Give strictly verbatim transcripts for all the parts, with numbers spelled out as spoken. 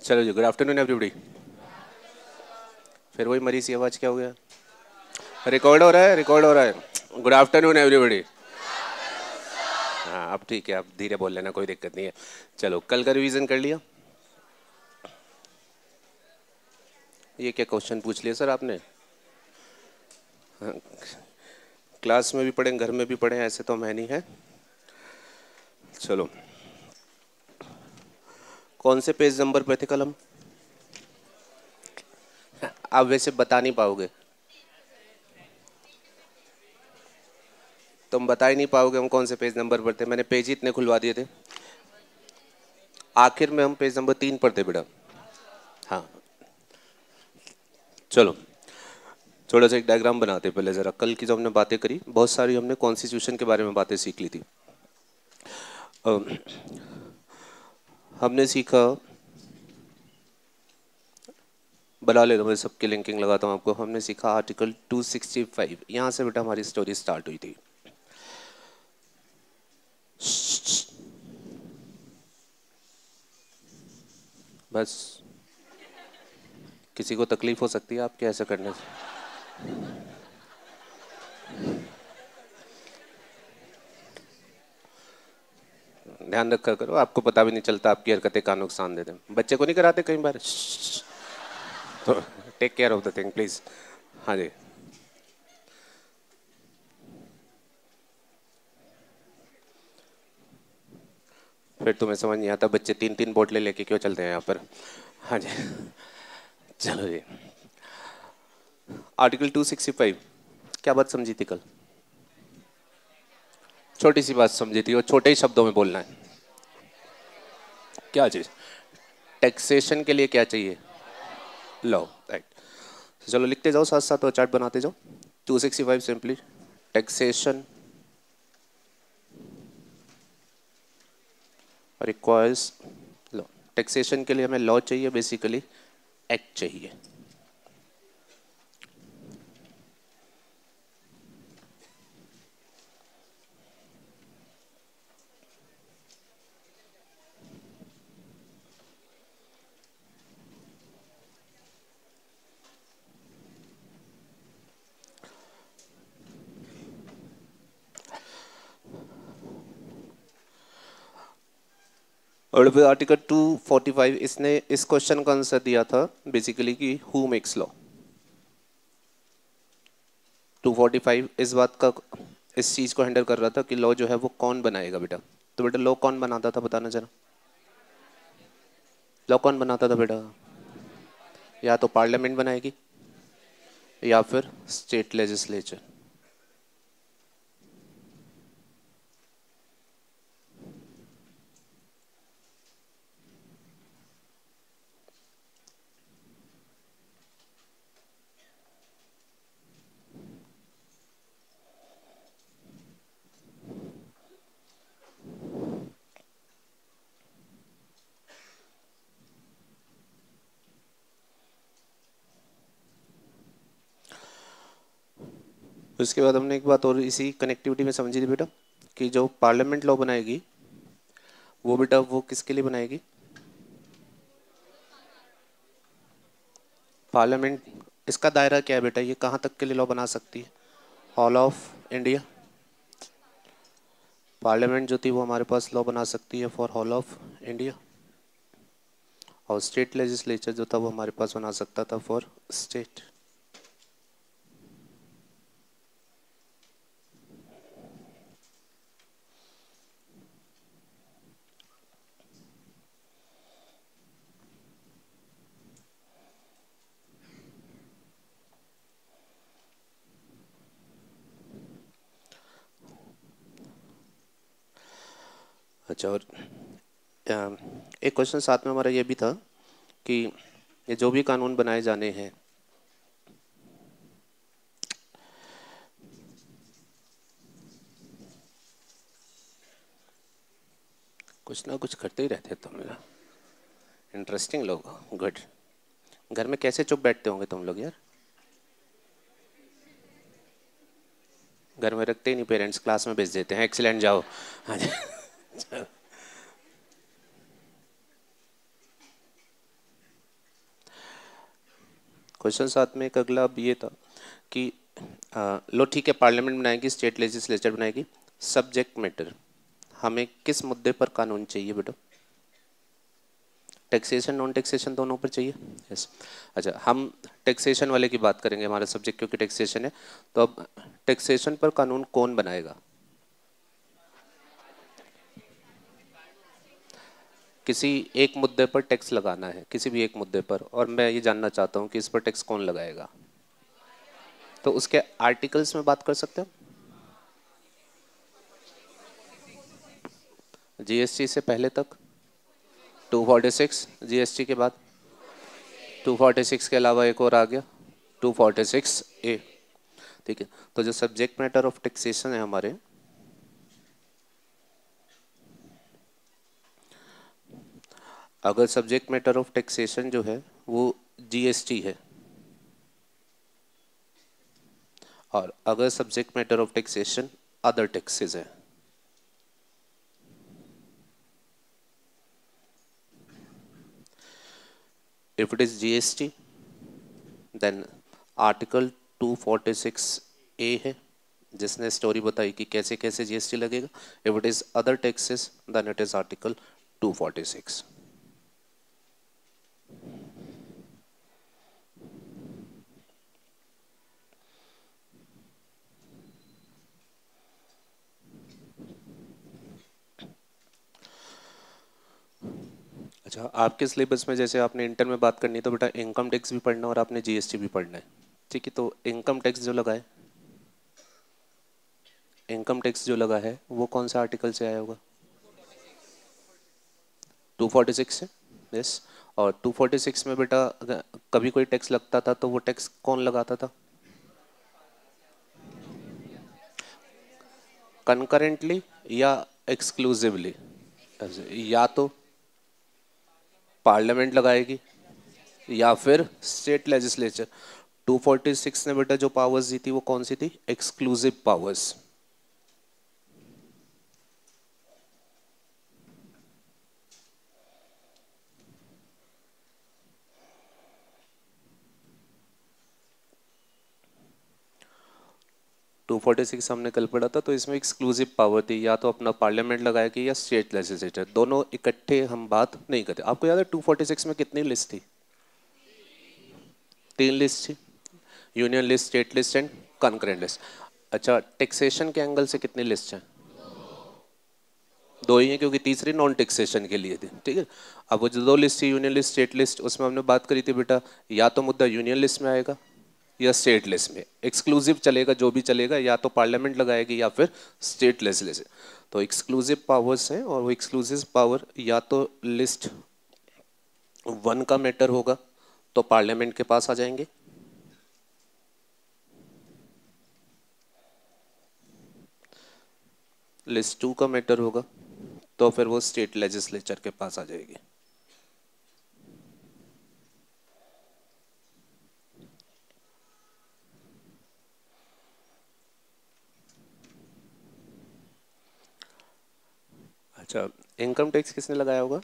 चलो जी, good afternoon everybody. फिर वही मरी सी आवाज़, क्या हो गया? रिकॉर्ड हो रहा है, रिकॉर्ड हो रहा है। Good afternoon everybody. हाँ अब ठीक है, अब धीरे बोल लेना, कोई दिक्कत नहीं है। चलो, कल का रिवीजन कर लिया? ये क्या क्वेश्चन पूछ लिया सर आपने? हाँ, क्लास में भी पढ़े, घर में भी पढ़े, ऐसे तो मैं नहीं है। चलो, कौन से पेज नंबर पे थे कल हम? आप वैसे बता नहीं पाओगे, तुम बता ही नहीं पाओगे हम कौन से पेज नंबर पर थे। मैंने पेज ही इतने खुलवा दिए थे। आखिर में हम पेज नंबर तीन पर थे बेटा। हाँ चलो, थोड़ा सा एक डायग्राम बनाते हैं पहले ज़रा। कल की जो हमने बातें करी, बहुत सारी हमने कॉन्स्टिट्यूशन के बारे में बातें सीख ली थी। अ, हमने सीखा, बना ले तो मैं सबकी लिंकिंग लगाता हूँ आपको। हमने सीखा आर्टिकल टू सिक्सटी फाइव, यहाँ से बेटा हमारी स्टोरी स्टार्ट हुई थी। बस, किसी को तकलीफ हो सकती है आपके ऐसा करने से? ध्यान रखा करो, आपको पता भी नहीं चलता आपकी हरकतें का नुकसान देते हैं। बच्चे को नहीं कराते कई बार? तो take care of the thing please. हाँ जी, फिर तुम्हें समझ नहीं आता बच्चे तीन तीन बोतलें लेके क्यों चलते हैं यहाँ पर। हाँ जी, चलो जी। आर्टिकल टू सिक्सटी फाइव, क्या बात समझी थी कल? छोटी सी बात समझी थी, और छोटे ही शब्दों में बोलना है। क्या चीज़? टैक्सेशन के लिए क्या चाहिए? Law, right. चलो लिखते जाओ साथ साथ, और चार्ट बनाते जाओ। Two sixty five simply taxation requires law. Taxation के लिए हमें लॉ चाहिए, बेसिकली एक्ट चाहिए। और फिर आर्टिकल टू फोर्टी फाइव, इसने इस क्वेश्चन का आंसर दिया था बेसिकली कि who makes law. Two forty five इस बात का, इस चीज़ को हैंडल कर रहा था कि लॉ जो है वो कौन बनाएगा बेटा। तो बेटा लॉ कौन बनाता था, बताना जरा। लॉ कौन बनाता था बेटा? या तो पार्लियामेंट बनाएगी, या फिर स्टेट लेजिस्लेचर। उसके बाद हमने एक बात और इसी कनेक्टिविटी में समझी थी बेटा, कि जो पार्लियामेंट लॉ बनाएगी वो बेटा वो किसके लिए बनाएगी? पार्लियामेंट, इसका दायरा क्या है बेटा, ये कहाँ तक के लिए लॉ बना सकती है? All of India. पार्लियामेंट जो थी वो हमारे पास लॉ बना सकती है फॉर ऑल ऑफ इंडिया, और स्टेट लेजिस्लेचर जो था वो हमारे पास बना सकता था फॉर स्टेट। अच्छा, और अम, एक क्वेश्चन साथ में हमारा ये भी था कि ये जो भी कानून बनाए जाने हैं, कुछ ना कुछ करते ही रहते तुम लोग, इंटरेस्टिंग लोग हो, गुड। घर में कैसे चुप बैठते होंगे तुम लोग यार? घर में रखते ही नहीं, पेरेंट्स क्लास में भेज देते हैं, एक्सीलेंट जाओ। हाँ जी। क्वेश्चन साथ में एक अगला अब ये था कि आ, लो ठीक है, पार्लियामेंट बनाएगी, स्टेट लेजिस्लेचर बनाएगी, सब्जेक्ट मैटर हमें किस मुद्दे पर कानून चाहिए बेटा? टैक्सेशन नॉन टैक्सेशन दोनों पर चाहिए? यस। अच्छा, हम टैक्सेशन वाले की बात करेंगे, हमारा सब्जेक्ट क्योंकि टैक्सेशन है। तो अब टैक्सेशन पर कानून कौन बनाएगा? किसी एक मुद्दे पर टैक्स लगाना है, किसी भी एक मुद्दे पर, और मैं ये जानना चाहता हूँ कि इस पर टैक्स कौन लगाएगा। तो उसके आर्टिकल्स में बात कर सकते हैं। जीएसटी से पहले तक टू फोर्टी सिक्स, जीएसटी के बाद टू फोर्टी सिक्स के अलावा एक और आ गया टू फोर्टी सिक्स ए। ठीक है, तो जो सब्जेक्ट मैटर ऑफ टैक्सेशन है हमारे, अगर सब्जेक्ट मैटर ऑफ टैक्सेशन जो है वो जीएसटी है, और अगर subject matter of taxation other taxes है, if it is G S T then article two forty six A है जिसने स्टोरी बताई कि कैसे कैसे जीएसटी लगेगा। If it is other taxes then it is article two forty six. अच्छा, आपके सिलेबस में जैसे आपने इंटर में बात करनी है तो बेटा इनकम टैक्स भी पढ़ना और आपने जीएसटी भी पढ़ना है। ठीक है, तो इनकम टैक्स जो लगा है, इनकम टैक्स जो लगा है वो कौन सा आर्टिकल से आया होगा? टू फोर्टी सिक्स से। यस। और टू फोर्टी सिक्स में बेटा अगर कभी कोई टैक्स लगता था तो वो टैक्स कौन लगाता था? कंकरेंटली या एक्सक्लूसिवली? या तो पार्लियामेंट लगाएगी या फिर state legislature. Two forty six ने बेटा जो पावर्स दी थी वो कौन सी थी? Exclusive powers. Two forty six हमने कल पढ़ा था, तो इसमें एक्सक्लूसिव पावर थी, या तो अपना पार्लियामेंट लगाएगी या स्टेट लेजिस्लेचर, दोनों इकट्ठे हम बात नहीं करते। आपको याद है टू फोर्टी सिक्स में कितनी लिस्ट थी? तीन लिस्ट थी, union list, state list and concurrent list. अच्छा, टैक्सेशन के एंगल से कितनी लिस्ट है? दो ही है, क्योंकि तीसरी नॉन टैक्सेशन के लिए थी। ठीक है, अब वो जो दो लिस्ट थी, यूनियन लिस्ट, स्टेट लिस्ट, उसमें हमने बात करी थी बेटा या तो मुद्दा यूनियन लिस्ट में आएगा या स्टेट लिस्ट में, एक्सक्लूसिव चलेगा जो भी चलेगा, या तो पार्लियामेंट लगाएगी या फिर स्टेट लेजिस्लेचर। तो एक्सक्लूसिव पावर्स हैं, और वो एक्सक्लूसिव पावर या तो लिस्ट वन का मैटर होगा तो पार्लियामेंट के पास आ जाएंगे, लिस्ट टू का मैटर होगा तो फिर वो स्टेट लेजिस्लेचर के पास आ जाएगी। अच्छा, इनकम टैक्स किसने लगाया होगा?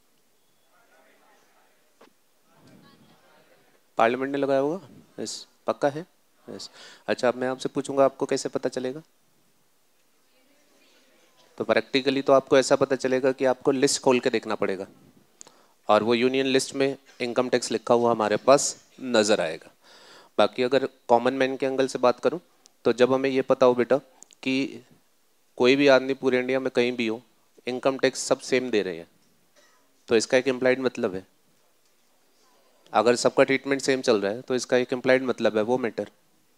पार्लियामेंट ने लगाया होगा। यस, पक्का है। यस। अच्छा, अब मैं आपसे पूछूंगा, आपको कैसे पता चलेगा? तो प्रैक्टिकली तो आपको ऐसा पता चलेगा कि आपको लिस्ट खोल के देखना पड़ेगा, और वो यूनियन लिस्ट में इनकम टैक्स लिखा हुआ हमारे पास नज़र आएगा। बाकी अगर कॉमन मैन के एंगल से बात करूं, तो जब हमें ये पता हो बेटा कि कोई भी आदमी पूरे इंडिया में कहीं भी हो, इनकम टैक्स सब सेम दे रहे हैं, तो इसका एक इम्प्लाइड मतलब है, अगर सबका ट्रीटमेंट सेम चल रहा है तो इसका एक इम्प्लाइड मतलब है वो मैटर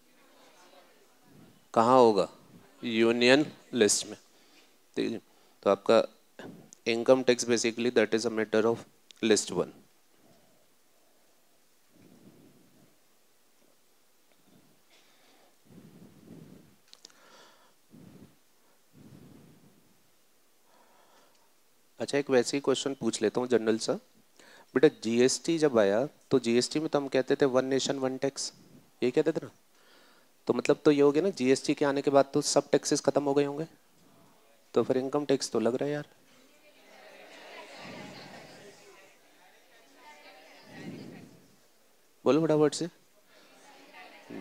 कहाँ होगा? यूनियन लिस्ट में। ठीक है, तो आपका income tax basically that is a matter of list one. अच्छा, एक वैसे ही क्वेश्चन पूछ लेता हूँ जनरल सा। बेटा जीएसटी जब आया तो जीएसटी में तो हम कहते थे वन नेशन वन टैक्स, ये कहते थे ना? तो मतलब तो ये हो गया ना, जीएसटी के आने के बाद तो सब टैक्सेस खत्म हो गए होंगे, तो फिर इनकम टैक्स तो लग रहा है यार। बोलो फटाफट से।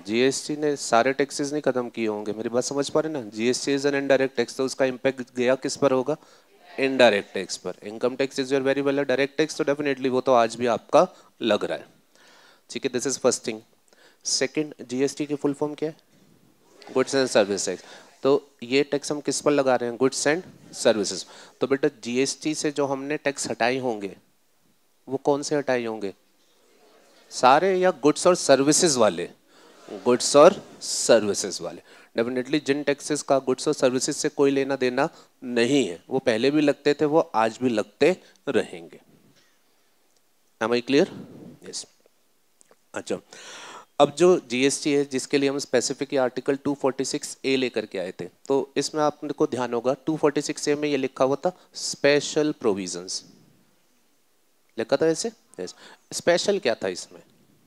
जीएसटी ने सारे टैक्सेस नहीं खत्म किए होंगे, मेरी बात समझ पा रहे ना। GST is an indirect tax, तो उसका इम्पैक्ट गया किस पर होगा? इनडायरेक्ट टैक्स पर। Income tax is your very well direct tax, तो डेफिनेटली वो तो आज भी आपका लग रहा है। ठीक है, this is first thing. Second, GST की फुल फॉर्म क्या है? Goods and service tax. तो ये टैक्स हम किस पर लगा रहे हैं? Goods and services. तो बेटा जीएसटी से जो हमने टैक्स हटाए होंगे वो कौन से हटाए होंगे? सारे या गुड्स और सर्विसेज वाले? गुड्स और सर्विसेज वाले। डेफिनेटली जिन टैक्सेस का गुड्स और सर्विसेज से कोई लेना देना नहीं है, वो पहले भी लगते थे, वो आज भी लगते रहेंगे। Am I clear? यस। अच्छा, अब जो जीएसटी है जिसके लिए हम specific article two forty six A लेकर के आए थे, तो इसमें आपको ध्यान होगा टू फोर्टी सिक्स ए में ये लिखा हुआ था स्पेशल प्रोविजंस, लिखा था ऐसे। यस। स्पेशल क्या था इसमें?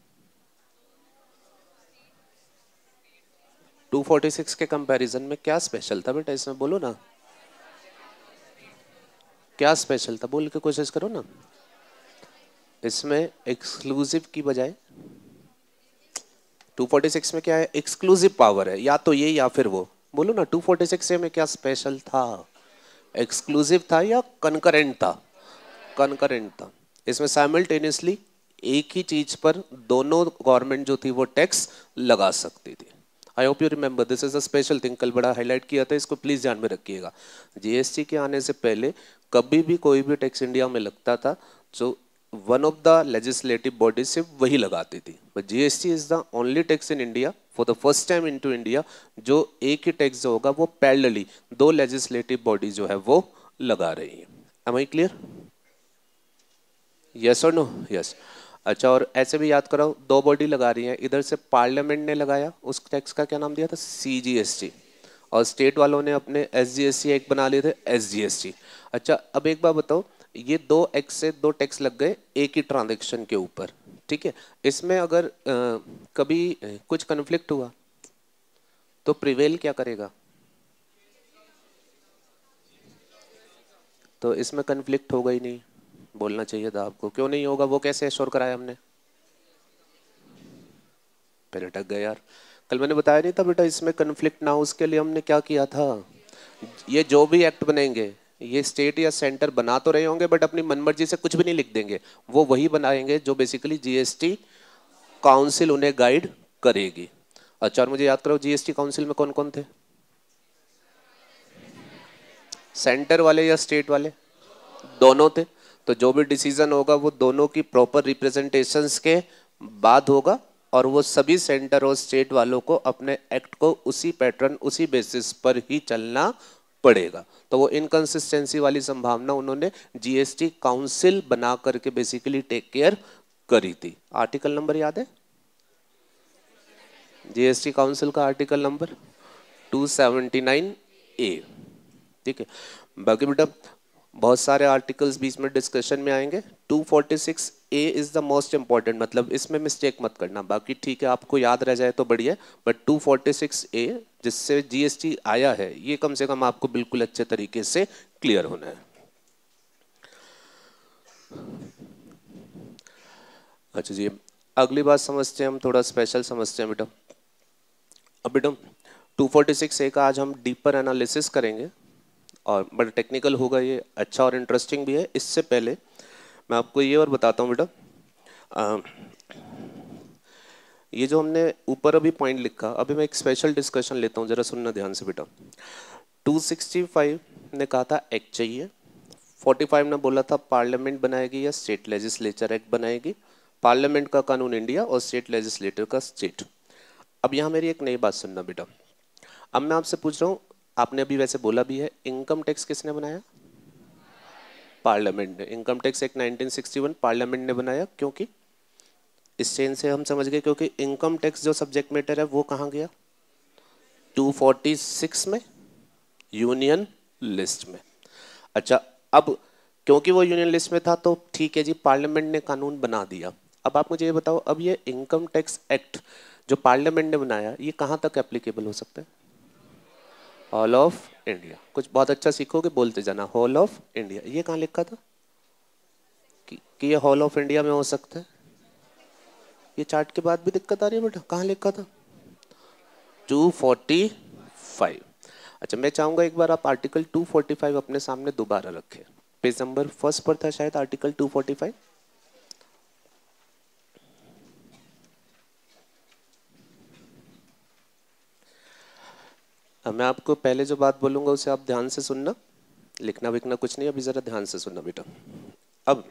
टू फोर्टी सिक्स के कंपैरिजन में क्या स्पेशल था बेटा इसमें, बोलो ना। क्या स्पेशल था, बोल के कोशिश करो ना। इसमें एक्सक्लूसिव की बजाय टू फोर्टी सिक्स में क्या है? एक्सक्लूसिव पावर है, या तो ये या फिर वो। बोलो ना, टू फोर्टी सिक्स में क्या स्पेशल था? एक्सक्लूसिव था या कनकरेंट था? कनकरेंट था। इसमें साइमल्टेनियसली एक ही चीज पर दोनों गवर्नमेंट जो थी वो टैक्स लगा सकती थी। I hope you remember, this is a special thing, कल बड़ा हाईलाइट किया था, इसको प्लीज ध्यान में रखिएगा। जीएसटी के आने से पहले कभी भी कोई भी टैक्स इंडिया में लगता था जो one of the legislative body से वही लगाती थी, but GST is the only tax in India for the first time into India जो एक ही टैक्स जो होगा वो पैरेलली दो लेजिस्लेटिव बॉडी जो है वो लगा रही है। Am I clear? यस और नो? यस। अच्छा, और ऐसे भी याद कराओ, दो बॉडी लगा रही है, इधर से पार्लियामेंट ने लगाया, उस टैक्स का क्या नाम दिया था? सीजीएसटी। और स्टेट वालों ने अपने एसजीएसटी एक बना लिए थे, एसजीएसटी। अच्छा, अब एक बात बताओ, ये दो एक्स से दो टैक्स लग गए एक ही ट्रांजैक्शन के ऊपर, ठीक है। इसमें अगर आ, कभी कुछ कन्फ्लिक्ट हुआ तो प्रिवेल क्या करेगा? तो इसमें कन्फ्लिक्ट होगा ही नहीं, बोलना चाहिए था आपको। क्यों नहीं होगा? वो कैसे एश्योर कराया हमने? फिर अटक गए यार। कल मैंने बताया नहीं था बेटा, इसमें कन्फ्लिक्ट ना हो उसके लिए हमने क्या किया था? ये जो भी एक्ट बनेंगे ये स्टेट या सेंटर बना तो रहे होंगे बट अपनी मनमर्जी से कुछ भी नहीं लिख देंगे, वो वही बनाएंगे जो बेसिकली जीएसटी काउंसिल उन्हें गाइड करेगी। अच्छा, और मुझे याद करो जीएसटी काउंसिल में कौन कौन थे? सेंटर वाले या स्टेट वाले? दोनों थे। तो जो भी डिसीजन होगा वो दोनों की प्रॉपर रिप्रेजेंटेशंस के बाद होगा, और वो सभी सेंटर और स्टेट वालों को अपने एक्ट को उसी पैटर्न उसी बेसिस पर ही चलना पड़ेगा। तो वो इनकंसिस्टेंसी वाली संभावना उन्होंने जीएसटी काउंसिल बना करके बेसिकली टेक केयर करी थी। आर्टिकल नंबर याद है? जीएसटी काउंसिल का article number two seventy nine A. ठीक है, बाकी बेटा बहुत सारे आर्टिकल्स बीच में डिस्कशन में आएंगे। Two forty six A is the most important, मतलब इसमें मिस्टेक मत करना, बाकी ठीक है आपको याद रह जाए तो बढ़िया, but two forty six A जिससे जीएसटी आया है ये कम से कम आपको बिल्कुल अच्छे तरीके से क्लियर होना है। अच्छा जी, अगली बात समझते हैं हम, थोड़ा स्पेशल समझते हैं बेटा। अब बेटा टू फोर्टी सिक्स ए का आज हम डीपर एनालिसिस करेंगे और बड़ा टेक्निकल होगा ये, अच्छा और इंटरेस्टिंग भी है। इससे पहले मैं आपको ये और बताता हूँ बेटा, आ, ये जो हमने ऊपर अभी पॉइंट लिखा, अभी मैं एक स्पेशल डिस्कशन लेता हूँ, जरा सुनना ध्यान से बेटा। टू सिक्सटी फाइव ने कहा था एक्ट चाहिए, फोर्टी फाइव ने बोला था पार्लियामेंट बनाएगी या स्टेट लेजिस्लेचर एक्ट बनाएगी, पार्लियामेंट का कानून इंडिया और स्टेट लेजिस्लेटर का स्टेट। अब यहाँ मेरी एक नई बात सुनना बेटा, अब मैं आपसे पूछ रहा हूँ, आपने अभी वैसे बोला भी है, इनकम टैक्स किसने बनाया? पार्लियामेंट ने। Income tax act nineteen sixty one parliament ने बनाया, क्योंकि इस चेन से हम समझ गए क्योंकि इनकम टैक्स जो सब्जेक्ट मैटर है वो कहाँ गया? टू फोर्टी सिक्स में, यूनियन लिस्ट में। अच्छा, अब क्योंकि वो यूनियन लिस्ट में था तो ठीक है जी, पार्लियामेंट ने कानून बना दिया। अब आप मुझे ये बताओ, अब ये इनकम टैक्स एक्ट जो पार्लियामेंट ने बनाया ये कहाँ तक एप्लीकेबल हो सकता है? All of India. कुछ बहुत अच्छा सीखोगे, बोलते जाना, होल ऑफ इंडिया। ये कहाँ लिखा था कि, कि ये होल ऑफ इंडिया में हो सकता है? ये चार्ट के बाद भी दिक्कत आ रही है बेटा, कहाँ लिखा था? Two forty five. अच्छा, मैं चाहूंगा एक बार आप आर्टिकल टू फोर्टी फाइव अपने सामने दोबारा रखें। पेज नंबर फर्स्ट पर था शायद आर्टिकल टू फोर्टी फाइव। मैं आपको पहले जो बात बोलूंगा उसे आप ध्यान से सुनना, लिखना विखना कुछ नहीं, अभी जरा ध्यान से सुनना बेटा। अब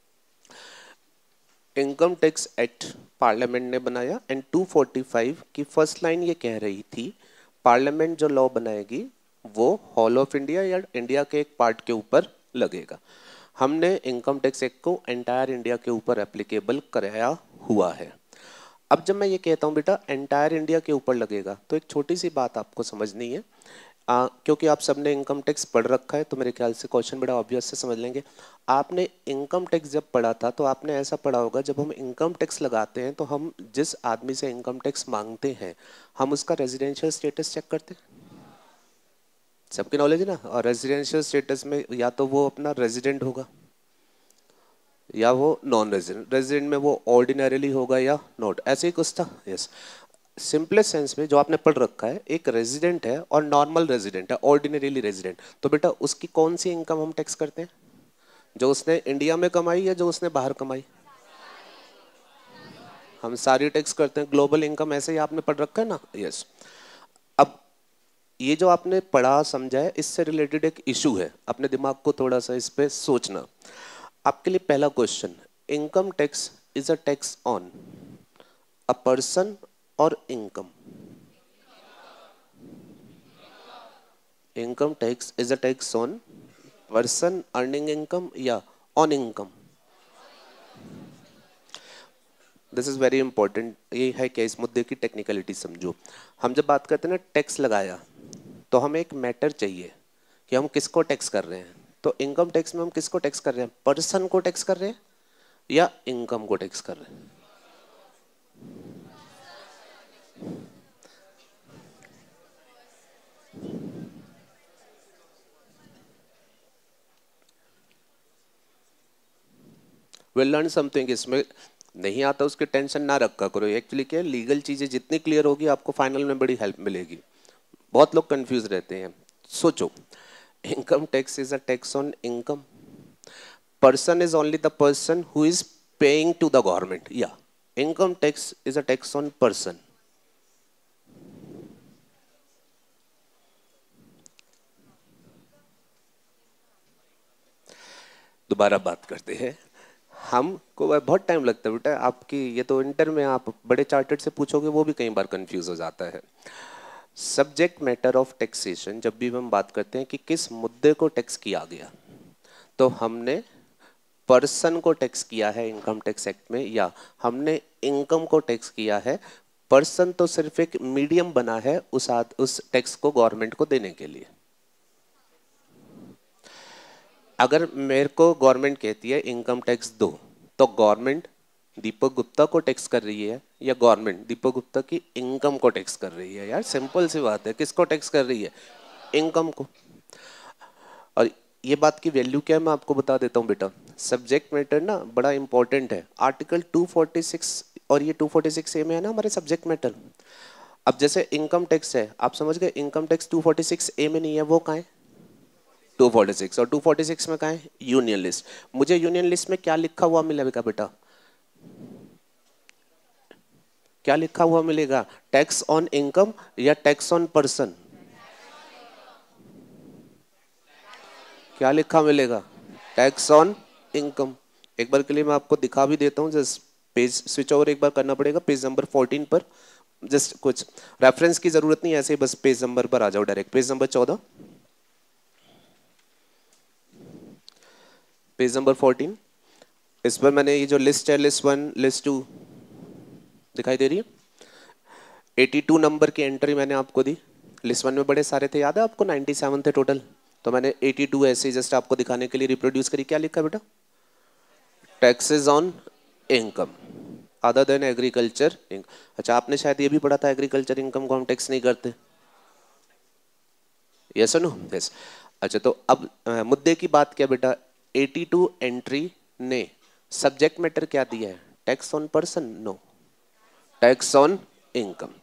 इनकम टैक्स एक्ट पार्लियामेंट ने बनाया एंड टू फोर्टी फाइव की फर्स्ट लाइन ये कह रही थी पार्लियामेंट जो लॉ बनाएगी वो होल ऑफ इंडिया या इंडिया के एक पार्ट के ऊपर लगेगा। हमने इनकम टैक्स एक्ट को एंटायर इंडिया के ऊपर एप्लीकेबल कराया हुआ है। अब जब मैं ये कहता हूँ बेटा एंटायर इंडिया के ऊपर लगेगा, तो एक छोटी सी बात आपको समझनी है, आ, क्योंकि आप सबने इनकम टैक्स पढ़ रखा है तो मेरे ख्याल से क्वेश्चन बड़ा ऑब्वियस से समझ लेंगे। आपने इनकम टैक्स जब पढ़ा था तो आपने ऐसा पढ़ा होगा जब हम इनकम टैक्स लगाते हैं तो हम जिस आदमी से इनकम टैक्स मांगते हैं हम उसका रेजिडेंशियल स्टेटस चेक करते हैं। सबकी नॉलेज है ना। और रेजिडेंशियल स्टेटस में या तो वो अपना रेजिडेंट होगा या वो नॉन रेजिडेंट, रेजिडेंट में वो ऑर्डिनरीली होगा या नॉट, ऐसे ही कुछ था। यस, सिंपलेस्ट सेंस में जो आपने पढ़ रखा है, एक रेजिडेंट है और नॉर्मल रेजिडेंट है, ऑर्डिनरीली रेजिडेंट, तो बेटा उसकी कौन सी इनकम हम टैक्स करते हैं? जो उसने इंडिया में कमाई या जो उसने बाहर कमाई? हम सारी टैक्स करते हैं। ग्लोबल इनकम ऐसे ही आपने पढ़ रखा है ना। यस, अब ये जो आपने पढ़ा समझा है इससे रिलेटेड एक इशू है, अपने दिमाग को थोड़ा सा इस पे सोचना। आपके लिए पहला question, income tax is a tax on a person और income? Income tax is a tax on person earning income या on income? This is very important. ये है क्या, इस मुद्दे की टेक्निकलिटी समझो। हम जब बात करते हैं ना टैक्स लगाया, तो हमें एक मैटर चाहिए कि हम किसको टैक्स कर रहे हैं। तो इनकम टैक्स में हम किसको टैक्स कर रहे हैं? पर्सन को टैक्स कर रहे हैं या इनकम को टैक्स कर रहे हैं? Will learn something. इसमें नहीं आता उसकी टेंशन ना रखा करो। एक्चुअली क्या, लीगल चीजें जितनी क्लियर होगी आपको फाइनल में बड़ी हेल्प मिलेगी। बहुत लोग कंफ्यूज रहते हैं। सोचो, income tax is a tax on income. Person is only the person who is paying to the government, या income tax is a tax on person. दोबारा बात करते हैं। हमको बहुत टाइम लगता है बेटा, आपकी ये तो इंटर में आप बड़े चार्टर्ड से पूछोगे वो भी कई बार कंफ्यूज हो जाता है। सब्जेक्ट मैटर ऑफ टैक्सेशन, जब भी हम बात करते हैं कि किस मुद्दे को टैक्स किया गया, तो हमने पर्सन को टैक्स किया है इनकम टैक्स एक्ट में या हमने इनकम को टैक्स किया है। पर्सन तो सिर्फ एक मीडियम बना है उस आद, उस टैक्स को गवर्नमेंट को देने के लिए। अगर मेरे को गवर्नमेंट कहती है इनकम टैक्स दो, तो गवर्नमेंट दीपक गुप्ता को टैक्स कर रही है या गवर्नमेंट दीपक गुप्ता की इनकम को टैक्स कर रही है? यार सिंपल सी बात है, किसको टैक्स कर रही है? इनकम को। और ये बात की वैल्यू क्या है मैं आपको बता देता हूँ बेटा। सब्जेक्ट मैटर ना बड़ा इंपॉर्टेंट है। आर्टिकल टू फोर्टी सिक्स और ये टू फोर्टी सिक्स ए में है ना हमारे सब्जेक्ट मैटर। अब जैसे इनकम टैक्स है, आप समझ गए, income tax two forty six A में नहीं है, वो कहाँ है? Two forty six. और टू फोर्टी सिक्स में कहाँ है? Union list. मुझे यूनियन लिस्ट में क्या लिखा हुआ मिलेगा बेटा? क्या लिखा हुआ मिलेगा? टैक्स ऑन इनकम या टैक्स ऑन पर्सन? क्या लिखा मिलेगा? Tax on income. एक बार के लिए मैं आपको दिखा भी देता हूँ, जस्ट पेज स्विच ओवर एक बार करना पड़ेगा पेज नंबर फोर्टीन पर। जस्ट कुछ रेफरेंस की जरूरत नहीं, ऐसे ही बस पेज नंबर पर आ जाओ डायरेक्ट। पेज नंबर चौदह, पेज नंबर फोर्टीन। इस पर मैंने ये जो लिस्ट है, लिस्ट वन लिस्ट टू दिखाई दे रही है। एटी टू नंबर की एंट्री मैंने आपको दी। लिस्ट वन में बड़े सारे थे, याद है आपको? नाइन्टी सेवन थे टोटल, तो मैंने एटी टू ऐसे जस्ट आपको दिखाने के लिए रिप्रोड्यूस करी। क्या लिखा बेटा? Taxes on income other than agriculture. अच्छा, आपने शायद ये भी पढ़ा था एग्रीकल्चर इनकम को हम टैक्स नहीं करते। Yes no? यस। अच्छा, तो अब आ, मुद्दे की बात क्या बेटा, एटी टू एंट्री ने सब्जेक्ट मैटर क्या दिया है? Tax on person? No, tax on income.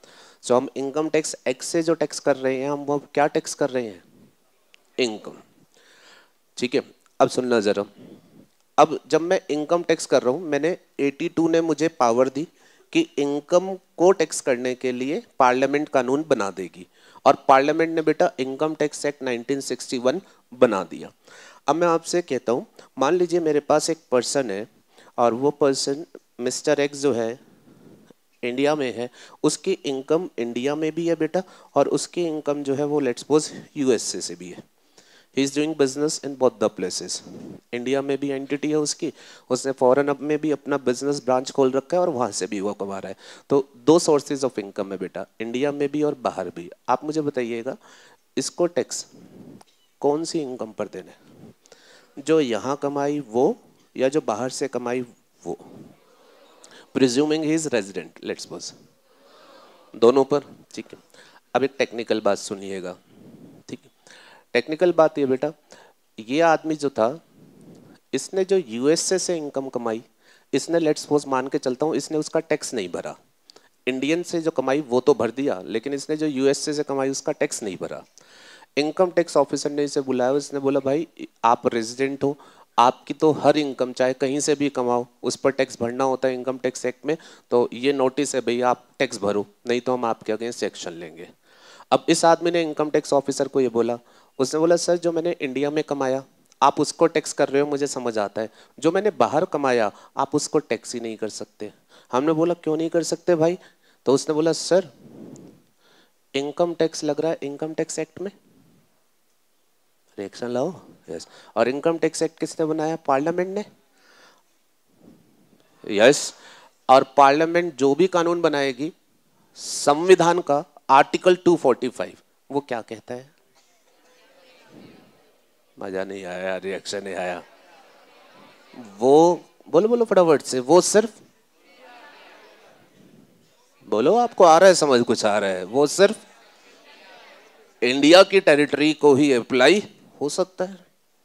So हम इनकम टैक्स एक्स से जो टैक्स कर रहे हैं हम वो क्या टैक्स कर रहे हैं, इनकम। ठीक है, अब सुनना जरा। अब जब मैं इनकम टैक्स कर रहा हूं, मैंने बयासी ने मुझे पावर दी कि इनकम को टैक्स करने के लिए पार्लियामेंट कानून बना देगी, और पार्लियामेंट ने बेटा income tax act nineteen sixty one बना दिया। अब मैं आपसे कहता हूं, मान लीजिए मेरे पास एक पर्सन है और वो पर्सन मिस्टर एक्स जो है इंडिया में है, उसकी इनकम इंडिया में भी है बेटा, और उसकी इनकम जो है वो लेट्स सपोज यूएसए से भी है। He is doing business in both the places. India में भी एंटिटी है उसकी, उसने फॉरेन अब में भी अपना बिजनेस ब्रांच खोल रखा है और वहां से भी वो कमा रहा है। तो दो सोर्सेज ऑफ इनकम है बेटा, इंडिया में भी और बाहर भी। आप मुझे बताइएगा इसको टैक्स कौन सी इनकम पर देना है, जो यहाँ कमाई वो या जो बाहर से कमाई वो? Presuming he is resident, let's suppose दोनों पर। ठीक है, अब एक टेक्निकल बात सुनिएगा। ठीक है, टेक्निकल बात ये बेटा, ये आदमी जो था इसने जो यूएसए से इनकम कमाई, इसने लेट्स सपोज मान के चलता हूँ इसने उसका टैक्स नहीं भरा। इंडियन से जो कमाई वो तो भर दिया, लेकिन इसने जो यूएसए से कमाई उसका टैक्स नहीं भरा। इनकम टैक्स ऑफिसर ने इसे बुलाया, उसने बोला भाई आप रेजिडेंट हो, आपकी तो हर इनकम चाहे कहीं से भी कमाओ उस पर टैक्स भरना होता है इनकम टैक्स एक्ट में, तो ये नोटिस है भैया आप टैक्स भरो, नहीं तो हम आपके अगेंस्ट एक्शन लेंगे। अब इस आदमी ने इनकम टैक्स ऑफिसर को ये बोला, उसने बोला सर जो मैंने इंडिया में कमाया आप उसको टैक्स कर रहे हो, मुझे समझ आता है, जो मैंने बाहर कमाया आप उसको टैक्स ही नहीं कर सकते। हमने बोला क्यों नहीं कर सकते भाई? तो उसने बोला सर इनकम टैक्स लग रहा है इनकम टैक्स एक्ट में, रिएक्शन लाओ। यस, और इनकम टैक्स एक्ट किसने बनाया? पार्लियामेंट ने। यस, और पार्लियामेंट जो भी कानून बनाएगी संविधान का आर्टिकल टू फोर्टी फाइव वो क्या कहता है? मजा नहीं आया, रिएक्शन नहीं आया। वो बोलो बोलो फटाफट से, वो सिर्फ बोलो, आपको आ रहा है समझ, कुछ आ रहा है। वो सिर्फ इंडिया की टेरिटरी को ही अप्लाई हो सकता है।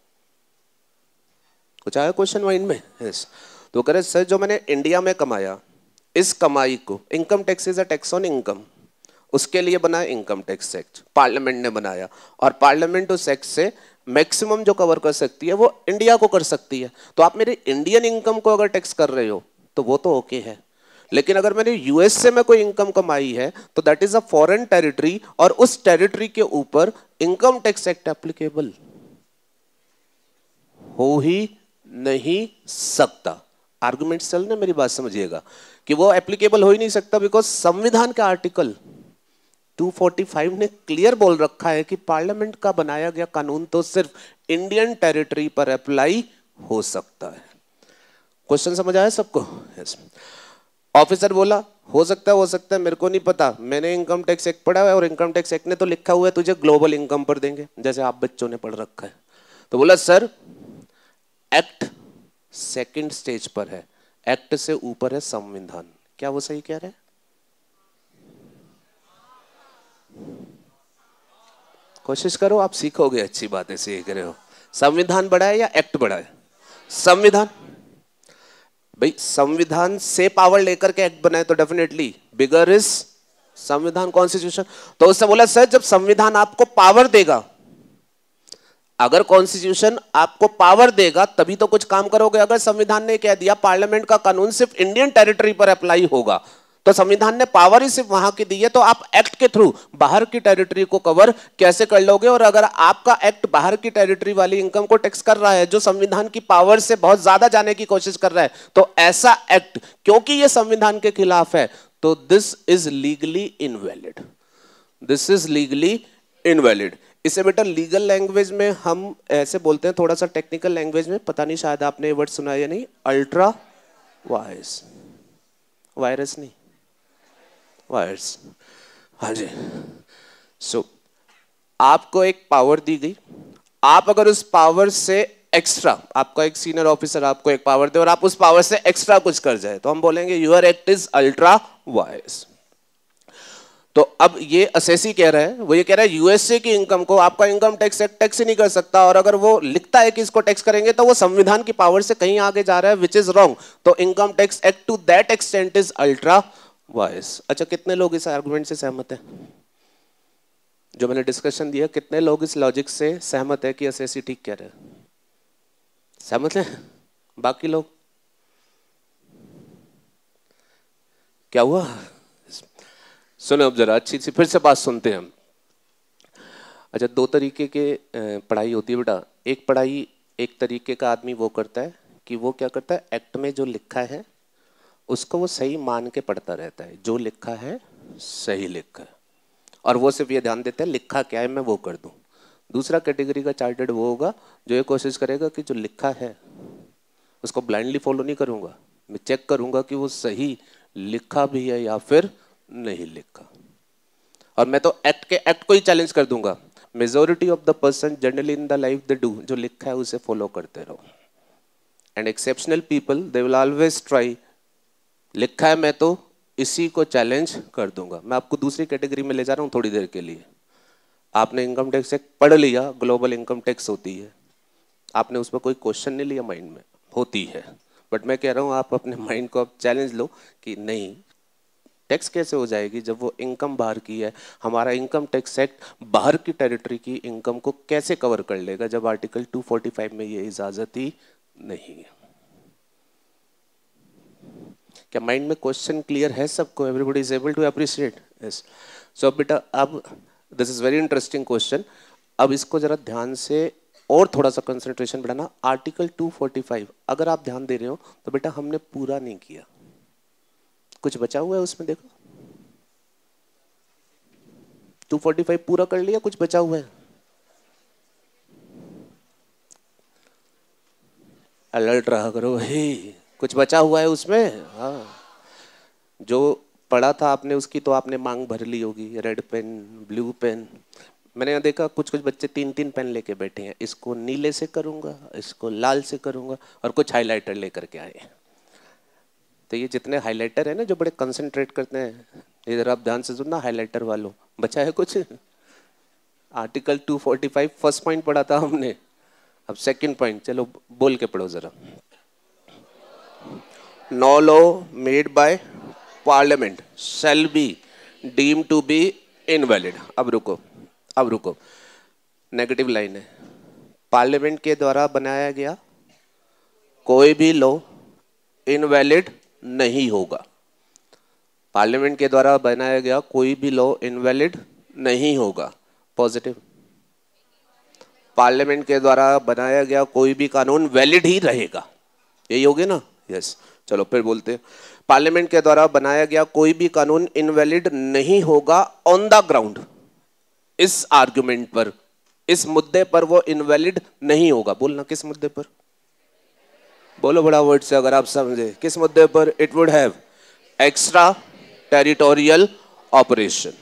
कुछ आया क्वेश्चन माइंड में? यस, तो कह रहे सर जो मैंने इंडिया में कमाया इस कमाई को, income tax is a tax on income, उसके लिए बना इनकम टैक्स एक्ट, पार्लियामेंट ने बनाया, और पार्लियामेंट उस एक्ट से मैक्सिमम जो कवर कर सकती है वो इंडिया को कर सकती है। तो आप मेरी इंडियन इनकम को अगर टैक्स कर रहे हो तो वो तो ओके है, लेकिन अगर मैंने यूएसए में कोई इनकम कमाई है तो that is a foreign territory, और उस टेरिटरी के ऊपर इनकम टैक्स एक्ट एप्लीकेबल हो ही नहीं सकता। आर्गुमेंट चल ना, मेरी बात समझिएगा कि वो एप्लीकेबल हो ही नहीं सकता, बिकॉज संविधान का आर्टिकल टू फोर्टी फाइव ने क्लियर बोल रखा है कि पार्लियामेंट का बनाया गया कानून तो सिर्फ इंडियन टेरिटरी पर अप्लाई हो सकता है। क्वेश्चन समझ आया सबको? यस। ऑफिसर बोला हो सकता है हो सकता है मेरे को नहीं पता, मैंने इनकम टैक्स एक्ट पढ़ा है और इनकम टैक्स एक्ट ने तो लिखा हुआ है तुझे ग्लोबल इनकम पर देंगे, जैसे आप बच्चों ने पढ़ रखा है। तो बोला सर एक्ट सेकंड स्टेज पर है, एक्ट से ऊपर है संविधान। क्या वो सही कह रहे हैं? कोशिश करो, आप सीखोगे, अच्छी बातें सीख रहे हो। संविधान बड़ा है या एक्ट बड़ा है? संविधान। भाई संविधान से पावर लेकर के एक्ट बनाए तो डेफिनेटली बिगर इज संविधान, कॉन्स्टिट्यूशन। तो उससे बोला सर जब संविधान आपको पावर देगा, अगर कॉन्स्टिट्यूशन आपको पावर देगा तभी तो कुछ काम करोगे। अगर संविधान ने कह दिया पार्लियामेंट का कानून सिर्फ इंडियन टेरिटरी पर अप्लाई होगा, तो संविधान ने पावर ही सिर्फ वहां की दी है, तो आप एक्ट के थ्रू बाहर की टेरिटरी को कवर कैसे कर लोगे? और अगर आपका एक्ट बाहर की टेरिटरी वाली इनकम को टैक्स कर रहा है जो संविधान की पावर से बहुत ज्यादा जाने की कोशिश कर रहा है, तो ऐसा एक्ट क्योंकि यह संविधान के खिलाफ है तो this is legally invalid. This is legally invalid. इसे बेटा लीगल लैंग्वेज में हम ऐसे बोलते हैं, थोड़ा सा टेक्निकल लैंग्वेज में, पता नहीं शायद आपने ये वर्ड सुना या नहीं, अल्ट्रा वायरस। वायरस नहीं, वायरस। हाँ जी। सो so, आपको एक पावर दी गई, आप अगर उस पावर से एक्स्ट्रा, आपका एक सीनियर ऑफिसर आपको एक पावर दे और आप उस पावर से एक्स्ट्रा कुछ कर जाए तो हम बोलेंगे your act is ultra vires. तो अब ये असेसी कह रहा है, वो ये कह रहा है यूएसए की इनकम को आपका इनकम टैक्स एक्ट टैक्स ही नहीं कर सकता, और अगर वो लिखता है कि इसको टैक्स करेंगे तो वो संविधान की पावर से कहीं आगे जा रहा है, विच इज रॉन्ग। तो income tax act to that extent is ultra vires. अच्छा, कितने लोग इस आर्गुमेंट से सहमत हैं? जो मैंने डिस्कशन दिया, कितने लोग इस लॉजिक से सहमत है कि एसएससी ठीक कह रहे हैं? सहमत हैं? बाकी लोग क्या हुआ? सुनो अब जरा अच्छी सी फिर से बात सुनते हैं हम। अच्छा, दो तरीके के पढ़ाई होती है बेटा। एक पढ़ाई, एक तरीके का आदमी वो करता है कि वो क्या करता है, एक्ट में जो लिखा है उसको वो सही मान के पढ़ता रहता है, जो लिखा है सही लिखा है, और वो सिर्फ ये ध्यान देता है लिखा क्या है मैं वो कर दूं। दूसरा कैटेगरी का चार्टेड वो होगा जो ये कोशिश करेगा कि जो लिखा है उसको ब्लाइंडली फॉलो नहीं करूंगा, मैं चेक करूंगा कि वो सही लिखा भी है या फिर नहीं लिखा, और मैं तो एक्ट के एक्ट को ही चैलेंज कर दूंगा। Majority of the person generally in the life they do, जो लिखा है उसे फॉलो करते रहो, and exceptional people they will always try, लिखा है मैं तो इसी को चैलेंज कर दूंगा। मैं आपको दूसरी कैटेगरी में ले जा रहा हूँ थोड़ी देर के लिए। आपने इनकम टैक्स एक्ट पढ़ लिया, ग्लोबल इनकम टैक्स होती है, आपने उस पर कोई क्वेश्चन नहीं लिया, माइंड में होती है, बट मैं कह रहा हूँ आप अपने माइंड को आप चैलेंज लो कि नहीं, टैक्स कैसे हो जाएगी जब वो इनकम बाहर की है। हमारा इनकम टैक्स एक्ट बाहर की टेरिटरी की इनकम को कैसे कवर कर लेगा जब आर्टिकल टू फोर्टी फाइव में ये इजाजत ही नहीं है। क्या माइंड में क्वेश्चन क्लियर है सबको? Everybody is able to appreciate? Yes. So बेटा अब this is very interesting question. अब इसको जरा ध्यान से और थोड़ा सा कंसंट्रेशन बढ़ाना। आर्टिकल टू फोर्टी फाइव अगर आप ध्यान दे रहे हो तो बेटा हमने पूरा नहीं किया, कुछ बचा हुआ है उसमें, देखो टू फोर्टी फाइव पूरा कर लिया, कुछ बचा हुआ है। अलर्ट रहा करो भाई, कुछ बचा हुआ है उसमें। हाँ, जो पढ़ा था आपने उसकी तो आपने मांग भर ली होगी, रेड पेन, ब्लू पेन। मैंने यहाँ देखा कुछ कुछ बच्चे तीन तीन पेन लेके बैठे हैं, इसको नीले से करूंगा, इसको लाल से करूंगा, और कुछ हाइलाइटर लेकर के आए। तो ये जितने हाइलाइटर है ना जो बड़े कंसंट्रेट करते हैं, इधर आप ध्यान से सुनना, हाइलाइटर वालों बचा है कुछ? Article two forty five first point पढ़ा था हमने, अब सेकंड पॉइंट चलो बोल के पढ़ो जरा। No law made by parliament shall be deemed to be invalid. अब रुको, अब रुको, नेगेटिव लाइन है। पार्लियामेंट के द्वारा बनाया गया कोई भी लॉ इनवैलिड नहीं होगा। पार्लियामेंट के द्वारा बनाया गया कोई भी लॉ इनवैलिड नहीं होगा। पॉजिटिव। पार्लियामेंट के द्वारा बनाया गया कोई भी कानून वैलिड ही रहेगा, यही होगे ना? यस। चलो फिर बोलते हैं, पार्लियामेंट के द्वारा बनाया गया कोई भी कानून इनवैलिड नहीं होगा ऑन द ग्राउंड, इस आर्गुमेंट पर, इस मुद्दे पर वो इनवैलिड नहीं होगा। बोलना किस मुद्दे पर? बोलो बड़ा वर्ड से अगर आप समझे, किस मुद्दे पर? It would have extra territorial operation.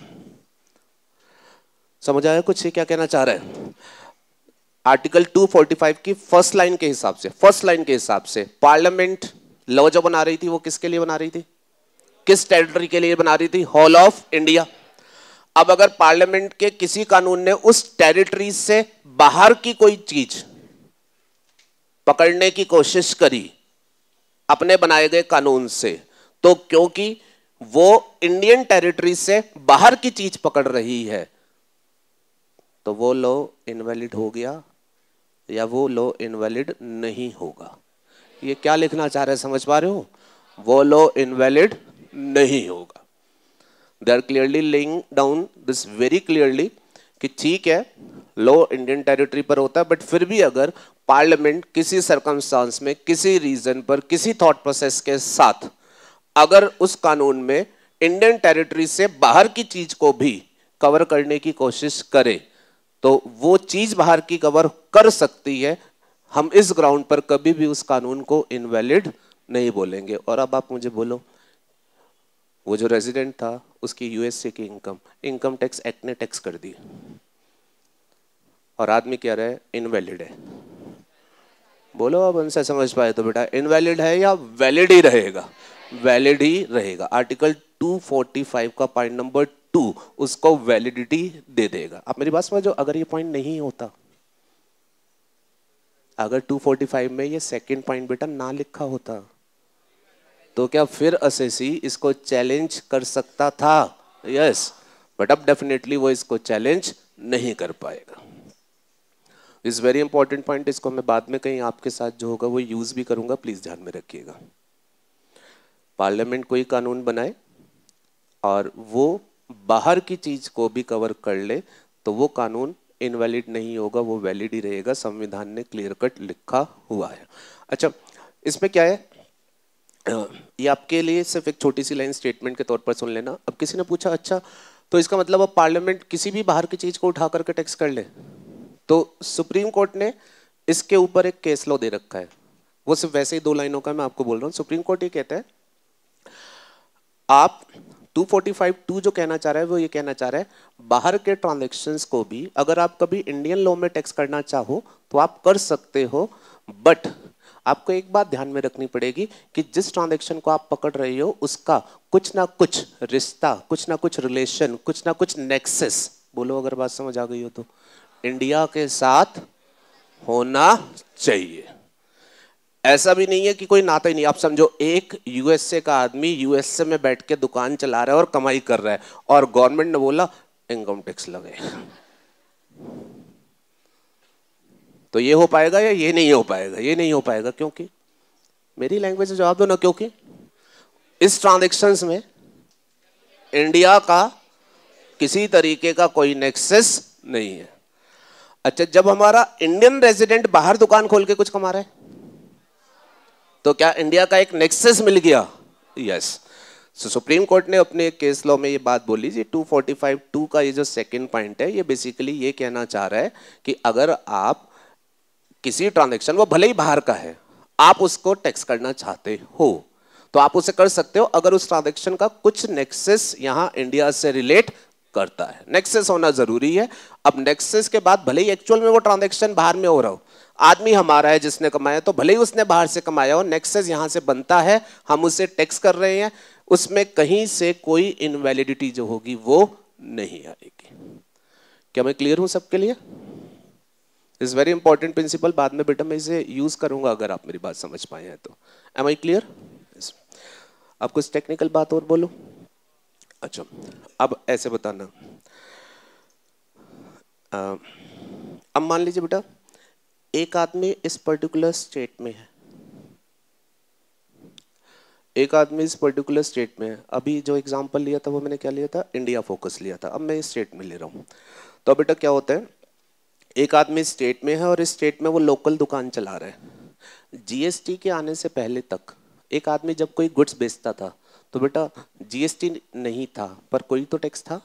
समझ आया कुछ क्या कहना चाह रहा है? आर्टिकल टू फोर्टी फाइव की फर्स्ट लाइन के हिसाब से, फर्स्ट लाइन के हिसाब से पार्लियामेंट लॉ जो बना रही थी वो किसके लिए बना रही थी? किस टेरिटरी के लिए बना रही थी? Whole of India. अब अगर पार्लियामेंट के किसी कानून ने उस टेरिटरी से बाहर की कोई चीज पकड़ने की कोशिश करी अपने बनाए गए कानून से, तो क्योंकि वो इंडियन टेरिटरी से बाहर की चीज पकड़ रही है तो वो लॉ इनवैलिड हो गया या वो लॉ इनवैलिड नहीं होगा। ये क्या लिखना चाह रहे हैं, समझ पा रहे हो? वो लॉ इनवैलिड नहीं होगा। They are clearly laying down this very clearly कि ठीक है लॉ इंडियन टेरिटरी पर होता है, बट फिर भी अगर पार्लियामेंट किसी सर्कमस्टांस में, किसी रीजन पर, किसी थॉट प्रोसेस के साथ अगर उस कानून में इंडियन टेरिटरी से बाहर की चीज को भी कवर करने की कोशिश करे तो वो चीज बाहर की कवर कर सकती है। हम इस ग्राउंड पर कभी भी उस कानून को इनवैलिड नहीं बोलेंगे। और अब आप मुझे बोलो, वो जो रेजिडेंट था उसकी यूएसए की इनकम इनकम टैक्स एक्ट ने टैक्स कर दी, और आदमी कह रहा है इनवैलिड है। बोलो अब उनसे समझ पाए तो बेटा इनवैलिड है या वैलिड ही रहेगा? वैलिड ही रहेगा। आर्टिकल टू फोर्टी फाइव का पॉइंट नंबर टू उसको वैलिडिटी दे देगा। आप मेरी बात समझो, अगर ये पॉइंट नहीं होता, अगर टू फोर्टी फाइव में ये सेकंड पॉइंट बेटा ना लिखा होता तो क्या फिर असेसी इसको चैलेंज कर सकता था? यस, बट अब डेफिनेटली वो इसको चैलेंज नहीं कर पाएगा। इस वेरी इंपॉर्टेंट पॉइंट, इसको मैं बाद में कहीं आपके साथ जो होगा वो यूज भी करूंगा, प्लीज ध्यान में रखिएगा। पार्लियामेंट कोई कानून बनाए और वो बाहर की चीज को भी कवर कर ले तो वो कानून इनवैलिड नहीं होगा, वो वैलिड ही रहेगा। संविधान ने क्लियर कट लिखा हुआ है। अच्छा, इसमें क्या है, ये आपके लिए सिर्फ एक छोटी सी लाइन स्टेटमेंट के तौर पर सुन लेना। अब किसी ने पूछा अच्छा तो इसका मतलब अब पार्लियामेंट किसी भी बाहर की चीज को उठा करके टैक्स कर ले? तो सुप्रीम कोर्ट ने इसके ऊपर एक केस लॉ दे रखा है, वो सिर्फ वैसे ही दो लाइनों का मैं आपको बोल रहा हूं। सुप्रीम कोर्ट ये कहता है आप टू फोर्टी फाइव टू जो कहना चाह रहा है वो ये कहना चाह रहा है बाहर के ट्रांजैक्शंस को भी अगर आप कभी इंडियन लॉ में टैक्स करना चाहो तो आप कर सकते हो, बट आपको एक बात ध्यान में रखनी पड़ेगी कि जिस ट्रांजैक्शन को आप पकड़ रहे हो उसका कुछ ना कुछ रिश्ता, कुछ ना कुछ रिलेशन, कुछ ना कुछ नेक्सस, बोलो अगर बात समझ आ गई हो तो, इंडिया के साथ होना चाहिए। ऐसा भी नहीं है कि कोई नाता ही नहीं। आप समझो एक यूएसए का आदमी यूएसए में बैठ के दुकान चला रहा है और कमाई कर रहा है और गवर्नमेंट ने बोला इनकम टैक्स लगे, तो ये हो पाएगा या ये नहीं हो पाएगा? ये नहीं हो पाएगा। क्योंकि मेरी लैंग्वेज से जवाब दो ना, क्योंकि इस ट्रांजैक्शंस में इंडिया का किसी तरीके का कोई नेक्सस नहीं है। अच्छा, जब हमारा इंडियन रेजिडेंट बाहर दुकान खोल के कुछ कमा रहा है तो क्या इंडिया का एक नेक्सस मिल गया? यस। सो सुप्रीम कोर्ट ने अपने केस लॉ में ये बात बोली जी, टू फोर्टी फाइव टू का ये जो सेकंड पॉइंट है ये बेसिकली ये कहना चाह रहा है कि अगर आप किसी ट्रांजैक्शन, वो भले ही बाहर का है, आप उसको टैक्स करना चाहते हो तो आप उसे कर सकते हो अगर उस ट्रांजैक्शन का कुछ नेक्सस यहां इंडिया से रिलेट करता है। नेक्सस होना जरूरी है। अब नेक्सस के बाद भले ही एक्चुअल में वो ट्रांजैक्शन बाहर में हो रहा हो, आदमी हमारा है जिसने कमाया, तो भले ही उसने बाहर से कमाया हो, नेक्सस यहां से बनता है, हम उसे टैक्स कर रहे हैं, उसमें कहीं से कोई इनवैलिडिटी जो होगी वो नहीं आएगी। क्या मैं क्लियर हूं सबके लिए? Is very important principle. बाद में बेटा मैं इसे यूज करूंगा अगर आप मेरी बात समझ पाए हैं तो। Am I clear? अब कुछ टेक्निकल बात और बोलो। अच्छा, अब ऐसे बताना, आ, अब मान लीजिए बेटा एक आदमी इस पर्टिकुलर स्टेट में है, एक आदमी इस पर्टिकुलर स्टेट में है। अभी जो एग्जांपल लिया था वो मैंने क्या लिया था? इंडिया फोकस लिया था। अब मैं इस स्टेट में ले रहा हूँ। तो बेटा क्या होता है, एक आदमी स्टेट में है और इस स्टेट में वो लोकल दुकान चला रहा है। जीएसटी के आने से पहले तक एक आदमी जब कोई गुड्स बेचता था तो बेटा जीएसटी नहीं था, पर कोई तो टैक्स था।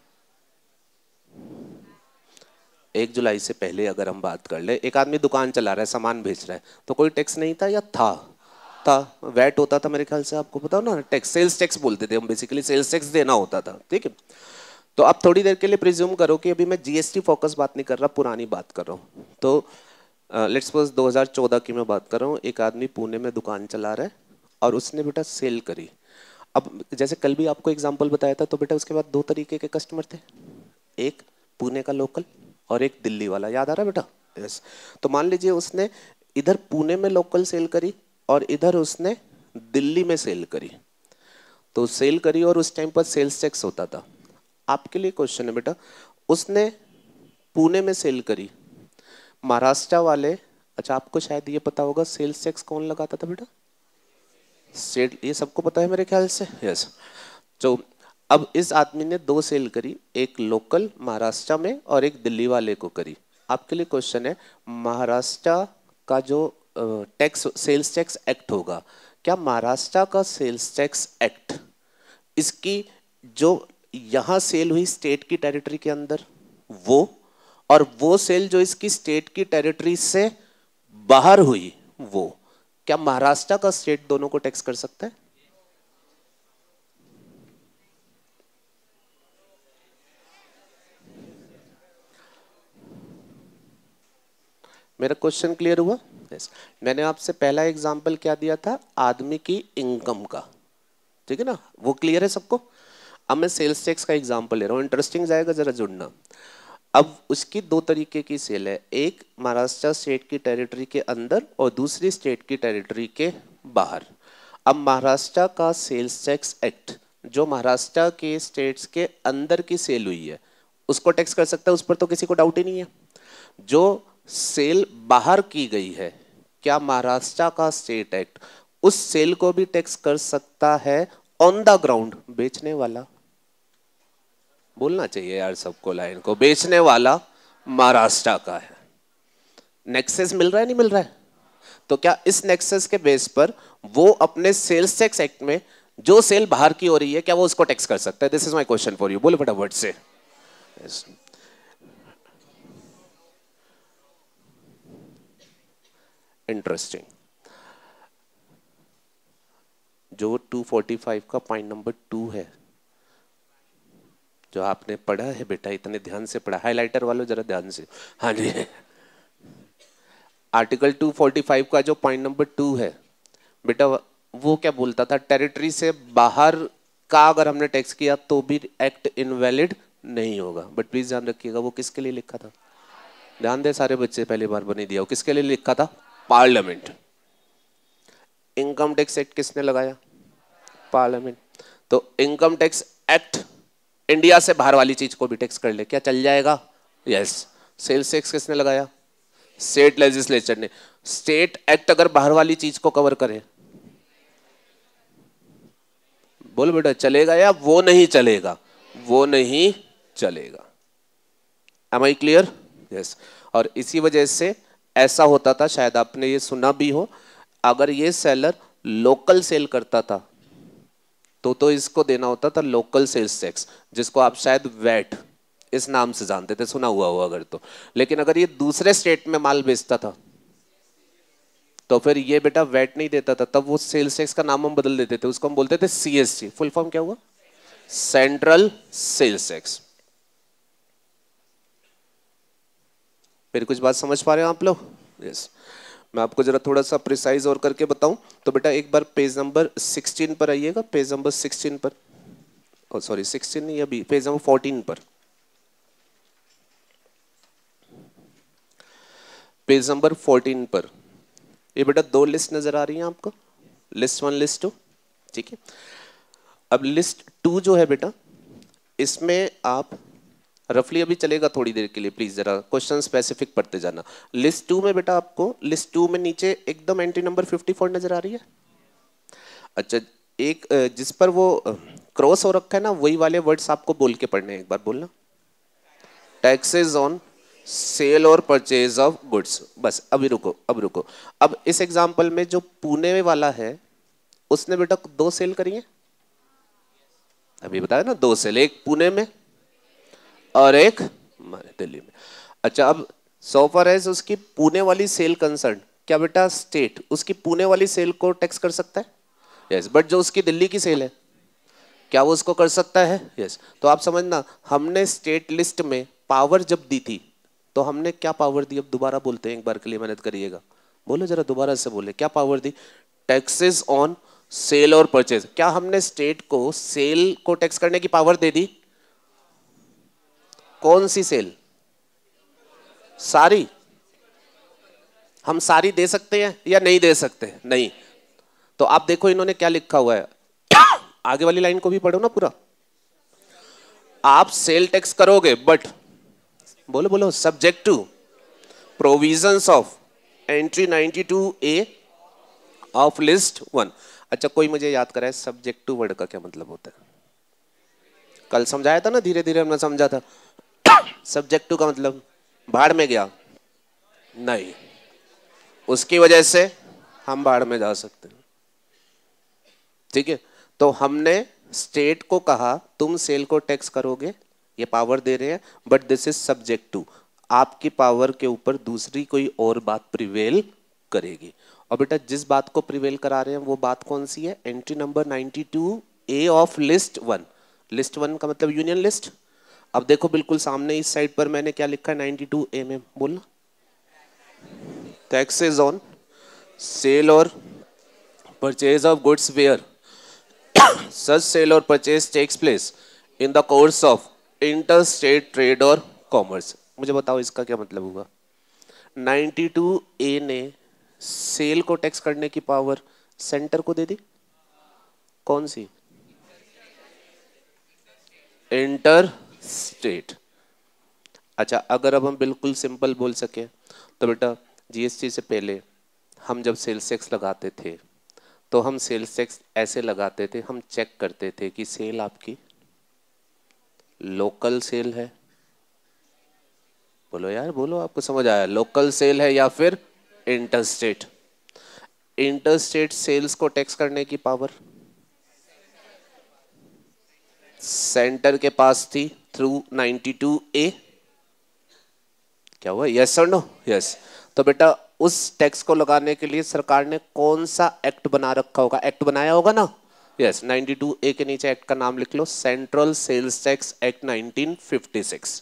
एक जुलाई से पहले अगर हम बात कर ले, एक आदमी दुकान चला रहा है, सामान बेच रहा है, तो कोई टैक्स नहीं था या था? था। वैट होता था मेरे ख्याल से, आपको पता हो ना, टैक्स, सेल्स टैक्स बोलते थे हम, बेसिकली सेल्स टैक्स देना होता था। ठीक है, तो अब थोड़ी देर के लिए प्रिज्यूम करो कि अभी मैं जीएसटी फोकस बात नहीं कर रहा, पुरानी बात कर रहा हूँ। तो लेट्स सपोज दो हज़ार चौदह की मैं बात कर रहा हूँ। एक आदमी पुणे में दुकान चला रहा है और उसने बेटा सेल करी। अब जैसे कल भी आपको एग्जांपल बताया था, तो बेटा उसके बाद दो तरीके के कस्टमर थे, एक पुणे का लोकल और एक दिल्ली वाला। याद आ रहा है बेटा? यस। तो मान लीजिए उसने इधर पुणे में लोकल सेल करी और इधर उसने दिल्ली में सेल करी। तो सेल करी और उस टाइम पर सेल्स टैक्स होता था। आपके लिए क्वेश्चन है बेटा, उसने पुणे में सेल करी, महाराष्ट्र वाले, अच्छा आपको शायद ये पता होगा सेल्स टैक्स कौन लगाता था बेटा? स्टेट। ये सबको पता है मेरे ख्याल से। यस। तो अब इस आदमी ने दो सेल करी, एक लोकल महाराष्ट्र में और एक दिल्ली वाले को करी। आपके लिए क्वेश्चन है, महाराष्ट्र का जो टैक्स, सेल्स टैक्स एक्ट होगा, क्या महाराष्ट्र का सेल्स टैक्स एक्ट इसकी जो यहां सेल हुई स्टेट की टेरिटरी के अंदर वो, और वो सेल जो इसकी स्टेट की टेरिटरी से बाहर हुई वो, क्या महाराष्ट्र का स्टेट दोनों को टैक्स कर सकता है? मेरा क्वेश्चन क्लियर हुआ? yes. मैंने आपसे पहला एग्जांपल क्या दिया था? आदमी की इनकम का। ठीक है ना, वो क्लियर है सबको? अब मैं सेल्स टैक्स का एग्जांपल ले रहा हूँ, इंटरेस्टिंग जाएगा, जरा जुड़ना। अब उसकी दो तरीके की सेल है, एक महाराष्ट्र स्टेट की टेरिटरी के अंदर और दूसरी स्टेट की टेरिटरी के बाहर। अब महाराष्ट्र का सेल्स टैक्स एक्ट, जो महाराष्ट्र के स्टेट्स के अंदर की सेल हुई है उसको टैक्स कर सकता है, उस पर तो किसी को डाउट ही नहीं है। जो सेल बाहर की गई है, क्या महाराष्ट्र का स्टेट एक्ट उस सेल को भी टैक्स कर सकता है ऑन द ग्राउंड? बेचने वाला, बोलना चाहिए यार सबको लाइन को, बेचने वाला महाराष्ट्र का है। नेक्सस मिल रहा है नहीं मिल रहा है? तो क्या इस नेक्सस के बेस पर वो अपने सेल्स टैक्स एक्ट में जो सेल बाहर की हो रही है क्या वो उसको टैक्स कर सकता है? This is my question for you, बोलो फटाफट से। yes. इंटरेस्टिंग। जो टू फोर्टी फाइव का पॉइंट नंबर टू है, जो आपने पढ़ा है बेटा, इतने ध्यान से पढ़ा, हाइलाइटर वालों जरा ध्यान से, हाँ जी। आर्टिकल टू फोर्टी फाइव का जो पॉइंट नंबर टू है बेटा, वो क्या बोलता था? टेरिटरी से बाहर का अगर हमने टैक्स किया तो भी एक्ट इनवैलिड नहीं होगा। बट प्लीज ध्यान रखिएगा वो किसके लिए लिखा था, ध्यान दे सारे बच्चे, पहली बार बनी दिया, वो किसके लिए लिखा था? पार्लियामेंट। इनकम टैक्स एक्ट किसने लगाया? पार्लियामेंट। तो इनकम टैक्स एक्ट इंडिया से बाहर वाली चीज को भी टैक्स कर ले, क्या चल जाएगा? यस। सेल्स टैक्स किसने लगाया? स्टेट लेजिस्लेचर ने। स्टेट एक्ट अगर बाहर वाली चीज को कवर करे, बोल बेटा चलेगा या वो नहीं चलेगा? वो नहीं चलेगा। Am I clear? यस। और इसी वजह से ऐसा होता था, शायद आपने ये सुना भी हो, अगर ये सेलर लोकल सेल करता था तो तो इसको देना होता था लोकल सेल्स टैक्स, जिसको आप शायद वैट इस नाम से जानते थे, सुना हुआ हो अगर तो। लेकिन अगर ये दूसरे स्टेट में माल बेचता था तो फिर ये बेटा वैट नहीं देता था, तब वो सेल्स टैक्स का नाम हम बदल देते थे, उसको हम बोलते थे सीएसटी। फुल फॉर्म क्या हुआ? Central sales tax. फिर कुछ बात समझ पा रहे हो आप लोग? यस। मैं आपको जरा थोड़ा सा प्रिसाइज और करके बताऊं तो बेटा एक बार पेज नंबर सिक्सटीन पर आइएगा, पेज नंबर सिक्सटीन पर, ओ सॉरी सिक्सटीन नहीं, अभी पेज नंबर फोर्टीन पर, पेज नंबर फोर्टीन पर। ये बेटा दो लिस्ट नजर आ रही है आपको, लिस्ट वन लिस्ट टू, ठीक है। अब लिस्ट टू जो है बेटा, इसमें आप रफली अभी चलेगा थोड़ी देर के लिए, प्लीज जरा क्वेश्चन स्पेसिफिक पढ़ते जाना। लिस्ट टू में बेटा आपको, लिस्ट टू में नीचे एकदम एंट्री नंबर फिफ्टी फोर नजर आ रही है। अच्छा, एक जिस पर वो क्रॉस हो रखा है ना, वही वाले वर्ड्स आपको बोल के पढ़ने हैं, एक बार बोलना। टैक्सेस ऑन सेल और परचेज ऑफ गुड्स। बस अभी रुको, अब रुको। अब इस एग्जाम्पल में जो पुणे वाला है उसने बेटा दो सेल करी है, अभी बताया ना, दो सेल, एक पुणे में और एक दिल्ली में। अच्छा, अब सो फार एज उसकी पुणे वाली सेल कंसर्न, क्या बेटा स्टेट उसकी पुणे वाली सेल को टैक्स कर सकता है? यस yes, बट जो उसकी दिल्ली की सेल है क्या वो उसको कर सकता है? Yes yes. तो आप समझना, हमने स्टेट लिस्ट में पावर जब दी थी तो हमने क्या पावर दी? अब दोबारा बोलते हैं, एक बार के लिए मेहनत करिएगा, बोलो जरा दोबारा से बोले, क्या पावर दी? टैक्सेस ऑन सेल और परचेज। क्या हमने स्टेट को सेल को टैक्स करने की पावर दे दी? कौन सी सेल? सारी। हम सारी दे सकते हैं या नहीं दे सकते? नहीं। तो आप देखो इन्होंने क्या लिखा हुआ है, आगे वाली लाइन को भी पढ़ो ना पूरा। आप सेल टैक्स करोगे बट, बोलो बोलो, subject to provisions of entry ninety two A of list one. अच्छा, कोई मुझे याद कराए सब्जेक्ट टू वर्ड का क्या मतलब होता है? कल समझाया था ना, धीरे धीरे हमने समझा था। सब्जेक्ट टू का मतलब भाड़ में गया नहीं, उसकी वजह से हम भाड़ में जा सकते हैं, ठीक है। तो हमने स्टेट को कहा तुम सेल को टैक्स करोगे, ये पावर दे रहे हैं, but this is subject to, आपकी पावर के ऊपर दूसरी कोई और बात प्रिवेल करेगी। और बेटा जिस बात को प्रिवेल करा रहे हैं वो बात कौन सी है? Entry number ninety two A of list one. List one का मतलब यूनियन लिस्ट। अब देखो बिल्कुल सामने इस साइड पर मैंने क्या लिखा है नाइंटी टू ए में, बोलना। टैक्सेस ऑन सेल और purchase of goods where such sale or purchase takes place in the course of interstate trade or commerce। मुझे बताओ इसका क्या मतलब हुआ? नाइंटी टू ए ने सेल को टैक्स करने की पावर सेंटर को दे दी, कौन सी? Inter state. अच्छा, अगर अब हम बिल्कुल सिंपल बोल सके तो बेटा जीएसटी से पहले हम जब सेल्स टैक्स लगाते थे तो हम सेल्स टैक्स ऐसे लगाते थे, हम चेक करते थे कि सेल आपकी लोकल सेल है, बोलो यार बोलो, आपको समझ आया? लोकल सेल है या फिर inter state. Inter state sales को टैक्स करने की पावर सेंटर के पास थी थ्रू नाइंटी टू ए। क्या हुआ? यस और नो? यस। तो बेटा उस टैक्स को लगाने के लिए सरकार ने कौन सा एक्ट बना रखा होगा? एक्ट बनाया होगा ना? यस। नाइंटी टू ए के नीचे एक्ट का नाम लिख लो, central sales tax act nineteen fifty six.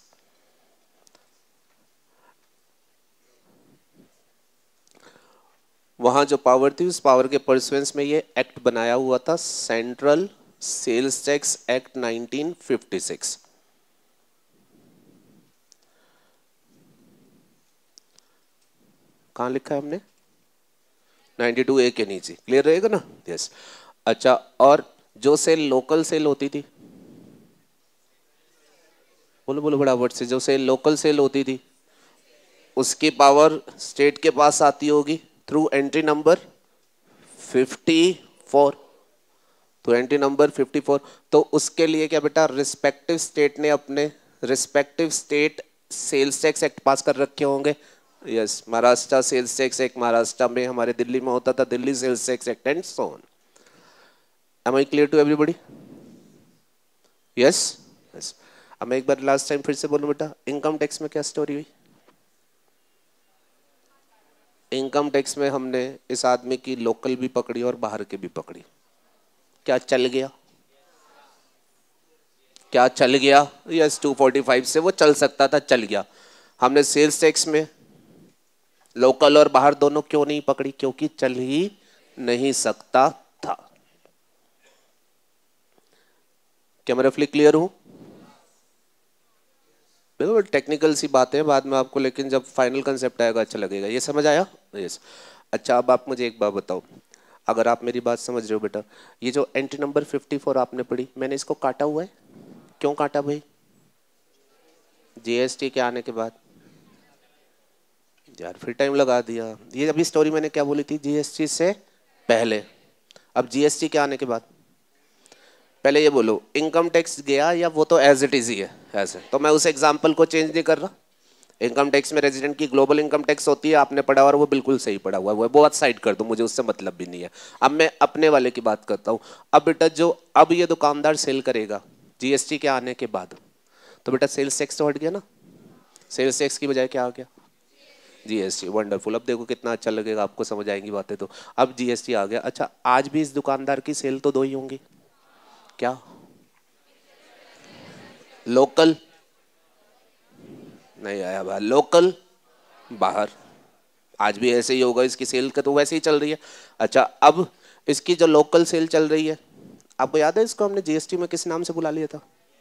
वहां जो पावर थी उस पावर के परसुएंस में ये एक्ट बनाया हुआ था, central sales tax act nineteen fifty six. कहां लिखा है हमने? नाइंटी टू ए के नीचे। क्लियर रहेगा ना? यस। अच्छा, और जो सेल लोकल सेल होती थी, बोलो बोलो बराबर से, जो सेल लोकल सेल होती थी उसकी पावर स्टेट के पास आती होगी through entry number fifty four. तो एंट्री नंबर फिफ्टी फोर, तो उसके लिए क्या बेटा, रिस्पेक्टिव स्टेट ने अपने respective state sales tax act pass कर रखे होंगे। Yes, Maharashtra sales tax act Maharashtra में, हमारे दिल्ली में होता था Delhi sales tax act and so on. Am I clear to everybody? Yes yes. अब मैं एक बार लास्ट टाइम फिर से बोलूं बेटा, इनकम टैक्स में क्या स्टोरी हुई? इनकम टैक्स में हमने इस आदमी की लोकल भी पकड़ी और बाहर की भी पकड़ी। क्या चल गया? क्या चल गया? यस, टू फोर्टी फाइव से वो चल सकता था, चल गया। हमने सेल्स टैक्स में लोकल और बाहर दोनों क्यों नहीं पकड़ी? क्योंकि चल ही नहीं सकता था। क्या मैं रफली क्लियर हूं? बिल्कुल टेक्निकल सी बात है बाद में आपको, लेकिन जब फाइनल कंसेप्ट आएगा अच्छा लगेगा। ये समझ आया? यस। अच्छा, अब आप मुझे एक बात बताओ, अगर आप मेरी बात समझ रहे हो बेटा, ये जो एंट्री नंबर फिफ्टी फोर आपने पढ़ी, मैंने इसको काटा हुआ है। क्यों काटा भाई? जीएसटी के आने के बाद। यार फिर टाइम लगा दिया। ये अभी स्टोरी मैंने क्या बोली थी? जीएसटी से पहले। अब जीएसटी के आने के बाद। पहले ये बोलो, इनकम टैक्स गया या वो तो एज इट इज ही है ऐसे? तो मैं उस एग्जाम्पल को चेंज नहीं कर रहा। इनकम टैक्स में रेजिडेंट की ग्लोबल इनकम टैक्स होती है, आपने पढ़ा और वो बिल्कुल सही पढ़ा हुआ है, वो बहुत साइड कर दो, मुझे उससे मतलब भी नहीं है। अब मैं अपने वाले की बात करता हूँ। अब बेटा जो अब ये दुकानदार सेल करेगा जीएसटी के आने के बाद, तो बेटा सेल्स टैक्स तो हट गया ना? सेल्स टैक्स की बजाय क्या आ गया? जीएसटी। वंडरफुल। अब देखो कितना अच्छा लगेगा आपको, समझ आएंगी बातें तो। अब जीएसटी आ गया। अच्छा, आज भी इस दुकानदार की सेल तो दो ही होंगी। क्या? लोकल नहीं आया बाहर, लोकल बाहर। आज भी ऐसे ही होगा, इसकी सेल का तो वैसे ही चल रही है। अच्छा, अब इसकी जो लोकल सेल चल रही है, आपको याद है इसको हमने जीएसटी में किस नाम से बुला लिया था?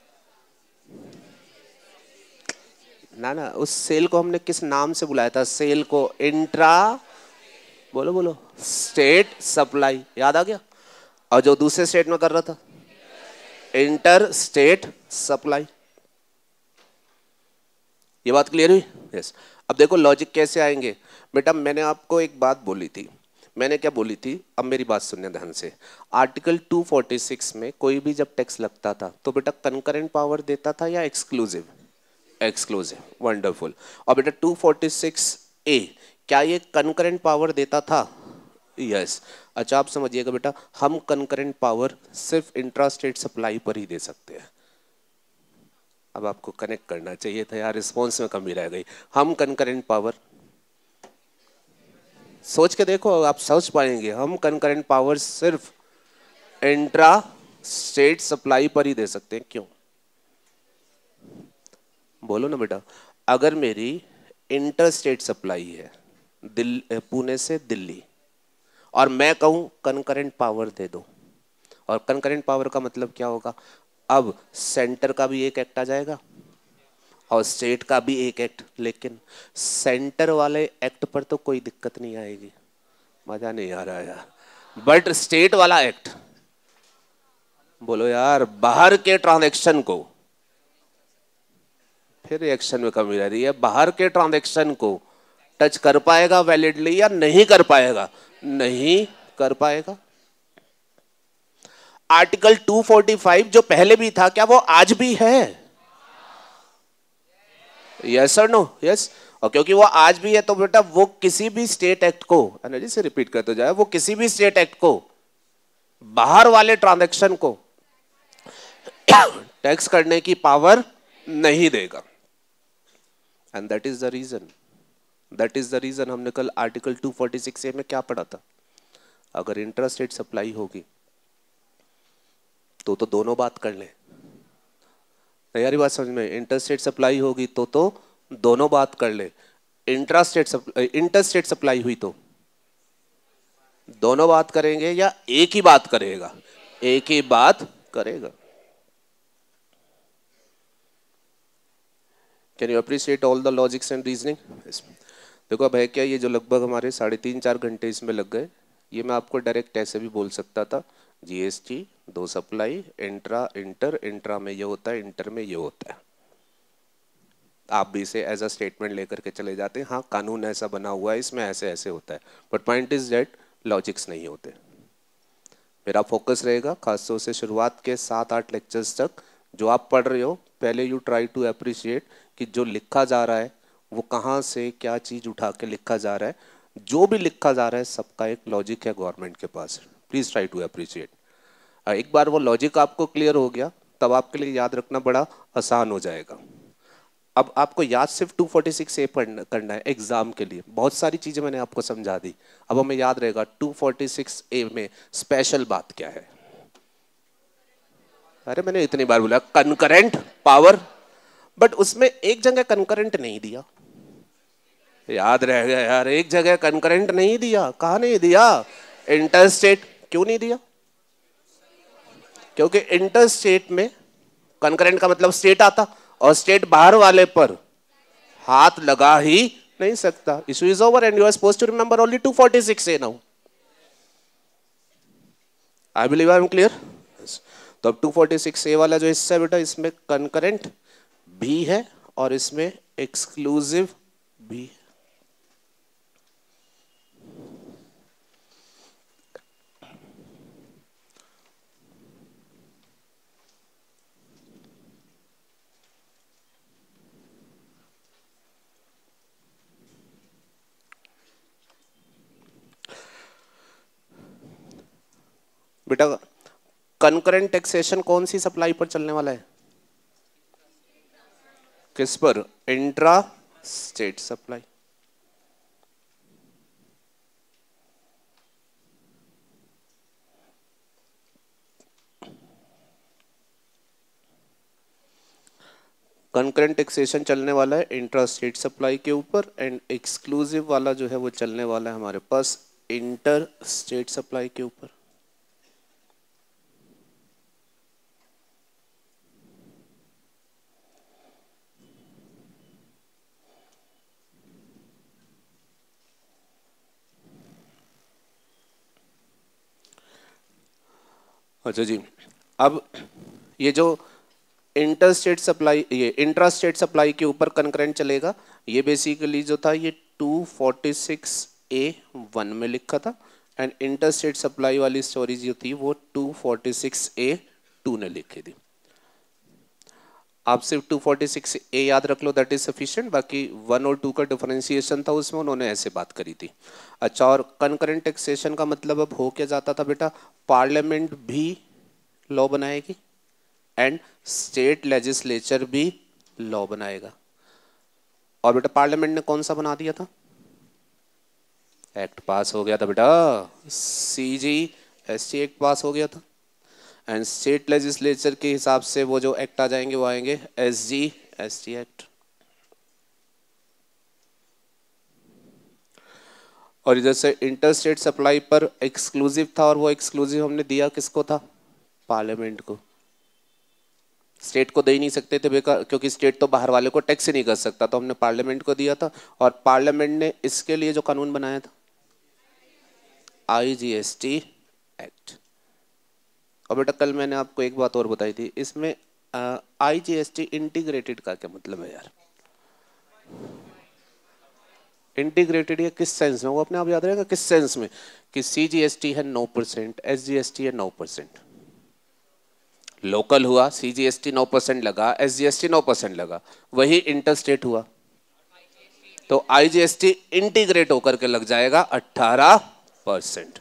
ना ना, उस सेल को हमने किस नाम से बुलाया था? सेल को इंट्रा, बोलो बोलो, स्टेट सप्लाई। याद आ गया? और जो दूसरे स्टेट में कर रहा था, इंटर स्टेट सप्लाई। ये बात क्लियर हुई? यस। अब देखो लॉजिक कैसे आएंगे बेटा, मैंने आपको एक बात बोली थी। मैंने क्या बोली थी? अब मेरी बात सुनने ध्यान से। आर्टिकल टू फोर्टी सिक्स में कोई भी जब टैक्स लगता था तो बेटा कंकरेंट पावर देता था या एक्सक्लूसिव? एक्सक्लूसिव। वंडरफुल। और बेटा टू फोर्टी सिक्स ए, क्या ये कंकरेंट पावर देता था? यस। अच्छा, आप समझिएगा बेटा, हम कंकरेंट पावर सिर्फ इंट्रा स्टेट सप्लाई पर ही दे सकते हैं। अब आपको कनेक्ट करना चाहिए था यार, रिस्पॉन्स में कमी रह गई। हम कंकरेंट पावर, सोच के देखो आप सोच पाएंगे, हम कंकरेंट पावर सिर्फ इंट्रा स्टेट सप्लाई पर ही दे सकते हैं। क्यों? बोलो ना बेटा। अगर मेरी इंटर स्टेट सप्लाई है दिल्ली, पुणे से दिल्ली, और मैं कहूं कंकरेंट पावर दे दो, और कंकरेंट पावर का मतलब क्या होगा? अब सेंटर का भी एक एक्ट आ जाएगा और स्टेट का भी एक एक्ट, लेकिन सेंटर वाले एक्ट पर तो कोई दिक्कत नहीं आएगी। मजा नहीं आ रहा यार। बट स्टेट वाला एक्ट, बोलो यार, बाहर के ट्रांजैक्शन को, फिर रिएक्शन में कमी रह रही है, बाहर के ट्रांजैक्शन को टच कर पाएगा वैलिडली या नहीं कर पाएगा? नहीं कर पाएगा। आर्टिकल टू फोर्टी फाइव जो पहले भी था, क्या वो आज भी है? यस और नो? यस। और क्योंकि वो आज भी है तो बेटा वो किसी भी स्टेट एक्ट को, एनर्जी से रिपीट करते जाए, वो किसी भी स्टेट एक्ट को बाहर वाले ट्रांजैक्शन को टैक्स करने की पावर नहीं देगा। And that is the reason, that is the reason हमने कल article two forty six A में क्या पढ़ा था? अगर इंट्रास्टेट सप्लाई होगी तो तो दोनों बात कर लें। तैयारी बात समझ में? इंटरस्टेट सप्लाई होगी तो तो दोनों बात कर ले। इंट्रास्टेट सप्लाई, इंटरस्टेट सप्लाई हुई तो दोनों बात करेंगे या एक ही बात करेगा? एक ही बात करेगा। Can you appreciate all the logics and reasoning? देखो अब है क्या, ये जो लगभग हमारे साढ़े तीन चार घंटे इसमें लग गए, ये मैं आपको डायरेक्ट ऐसे भी बोल सकता था, जीएसटी, दो सप्लाई, इंट्रा, इंटर, इंट्रा में ये होता है, इंटर में ये होता है। आप भी इसे एज अ स्टेटमेंट लेकर के चले जाते हैं, हाँ कानून ऐसा बना हुआ है, इसमें ऐसे ऐसे होता है, but point is that logics नहीं होते। मेरा फोकस रहेगा खासतौर से शुरुआत के सात आठ लेक्चर्स तक जो आप पढ़ रहे हो, पहले यू ट्राई टू अप्रिशिएट कि जो लिखा जा रहा है वो कहाँ से क्या चीज़ उठा के लिखा जा रहा है। जो भी लिखा जा रहा है सबका एक लॉजिक है गवर्नमेंट के पास, प्लीज़ ट्राई टू अप्रिशिएट। एक बार वो लॉजिक आपको क्लियर हो गया तब आपके लिए याद रखना बड़ा आसान हो जाएगा। अब आपको याद सिर्फ टू फोर्टी सिक्स ए पढ़ना करना है एग्जाम के लिए, बहुत सारी चीज़ें मैंने आपको समझा दी। अब हमें याद रहेगा टू फोर्टी सिक्स ए में स्पेशल बात क्या है। अरे मैंने इतनी बार बोला कंकरेंट पावर, बट उसमें एक जगह कंकरेंट नहीं दिया, याद रह गया यार, एक जगह कंकरेंट नहीं दिया। कहा नहीं दिया? इंटरस्टेट। क्यों नहीं दिया? क्योंकि इंटरस्टेट में कंकरेंट का मतलब स्टेट आता और स्टेट बाहर वाले पर हाथ लगा ही नहीं सकता। Issue is over and you are supposed to remember only two forty six A now. I believe I am clear. तो अब टू फोर्टी सिक्स ए वाला जो हिस्सा है बेटा, इसमें कंकरेंट भी है और इसमें एक्सक्लूसिव भी है। बेटा कंकरेंट टैक्सेशन कौन सी सप्लाई पर चलने वाला है? किस पर? Intra state supply. Concurrent taxation चलने वाला है इंट्रा स्टेट सप्लाई के ऊपर एंड एक्सक्लूसिव वाला जो है वो चलने वाला है हमारे पास इंटर स्टेट सप्लाई के ऊपर। अच्छा जी, अब ये जो इंटर स्टेट सप्लाई, ये इंट्रा स्टेट सप्लाई के ऊपर कंकरेंट चलेगा, ये बेसिकली जो था ये two forty six A one में लिखा था एंड इंटर स्टेट सप्लाई वाली स्टोरी जो थी वो two forty six A two ने लिखी थी। आप सिर्फ टू फोर्टी सिक्स ए याद रख लो, दैट इज सफिशिएंट। बाकी वन और टू का डिफरेंशिएशन था उसमें उन्होंने ऐसे बात करी थी। अच्छा, और कंकरेंट टैक्सेशन का मतलब अब हो क्या जाता था बेटा, पार्लियामेंट भी लॉ बनाएगी एंड स्टेट लेजिस्लेचर भी लॉ बनाएगा। और बेटा पार्लियामेंट ने कौन सा बना दिया था? एक्ट पास हो गया था बेटा, सीजी एसटी एक्ट पास हो गया था एंड स्टेट लेजिस्लेचर के हिसाब से वो जो एक्ट आ जाएंगे वो आएंगे एसजी एसटी एक्ट। और इधर से इंटर स्टेट सप्लाई पर एक्सक्लूसिव था और वो एक्सक्लूसिव हमने दिया किसको था? पार्लियामेंट को। स्टेट को दे ही नहीं सकते थे बेकार, क्योंकि स्टेट तो बाहर वाले को टैक्स ही नहीं कर सकता, तो हमने पार्लियामेंट को दिया था। और पार्लियामेंट ने इसके लिए जो कानून बनाया था आईजीएसटी एक्ट। और बेटा कल मैंने आपको एक बात और बताई थी, इसमें I G S T integrated का क्या मतलब है यार? इंटीग्रेटेड या किस सेंस में, वो अपने आप याद रहेगा किस सेंस में, कि सी जी एस टी है नौ percent, S G S T है नौ परसेंट। लोकल हुआ, सी जी एस टी नौ परसेंट लगा, एस जी एस टी नौ परसेंट लगा, वही इंटर स्टेट हुआ तो I G S T integrate होकर के लग जाएगा अठारह percent.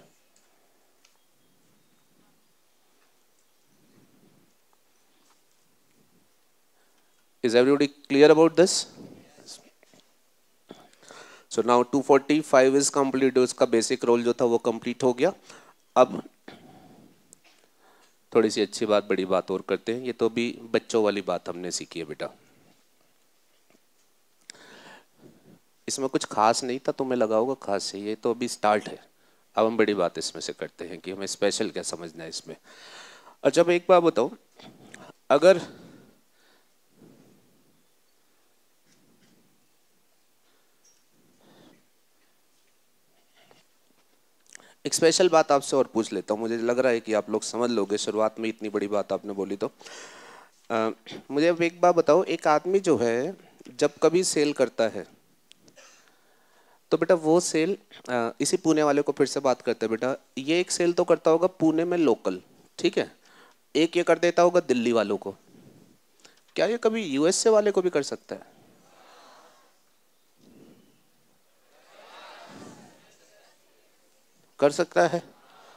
Is everybody clear about this? So now two forty five is complete, उसका बेसिक रोल जो था वो कंप्लीट हो गया। अब थोड़ी सी अच्छी बात, बड़ी बात और करते हैं। ये तो भी बच्चों वाली बात हमने सीखी है बेटा, इसमें कुछ खास नहीं था, तुम्हें लगा होगा खास है, ये तो अभी स्टार्ट है। अब हम बड़ी बात इसमें से करते हैं कि हमें स्पेशल क्या समझना है इसमें। अच्छा अब एक बात बताओ, अगर एक स्पेशल बात आपसे और पूछ लेता हूँ, मुझे लग रहा है कि आप लोग समझ लोगे, शुरुआत में इतनी बड़ी बात आपने बोली तो। अ, मुझे अब एक बात बताओ, एक आदमी जो है जब कभी सेल करता है तो बेटा वो सेल, अ, इसी पुणे वाले को फिर से बात करते हैं बेटा, ये एक सेल तो करता होगा पुणे में लोकल, ठीक है, एक ये कर देता होगा दिल्ली वालों को, क्या ये कभी यू एस ए वाले को भी कर सकता है? कर सकता है?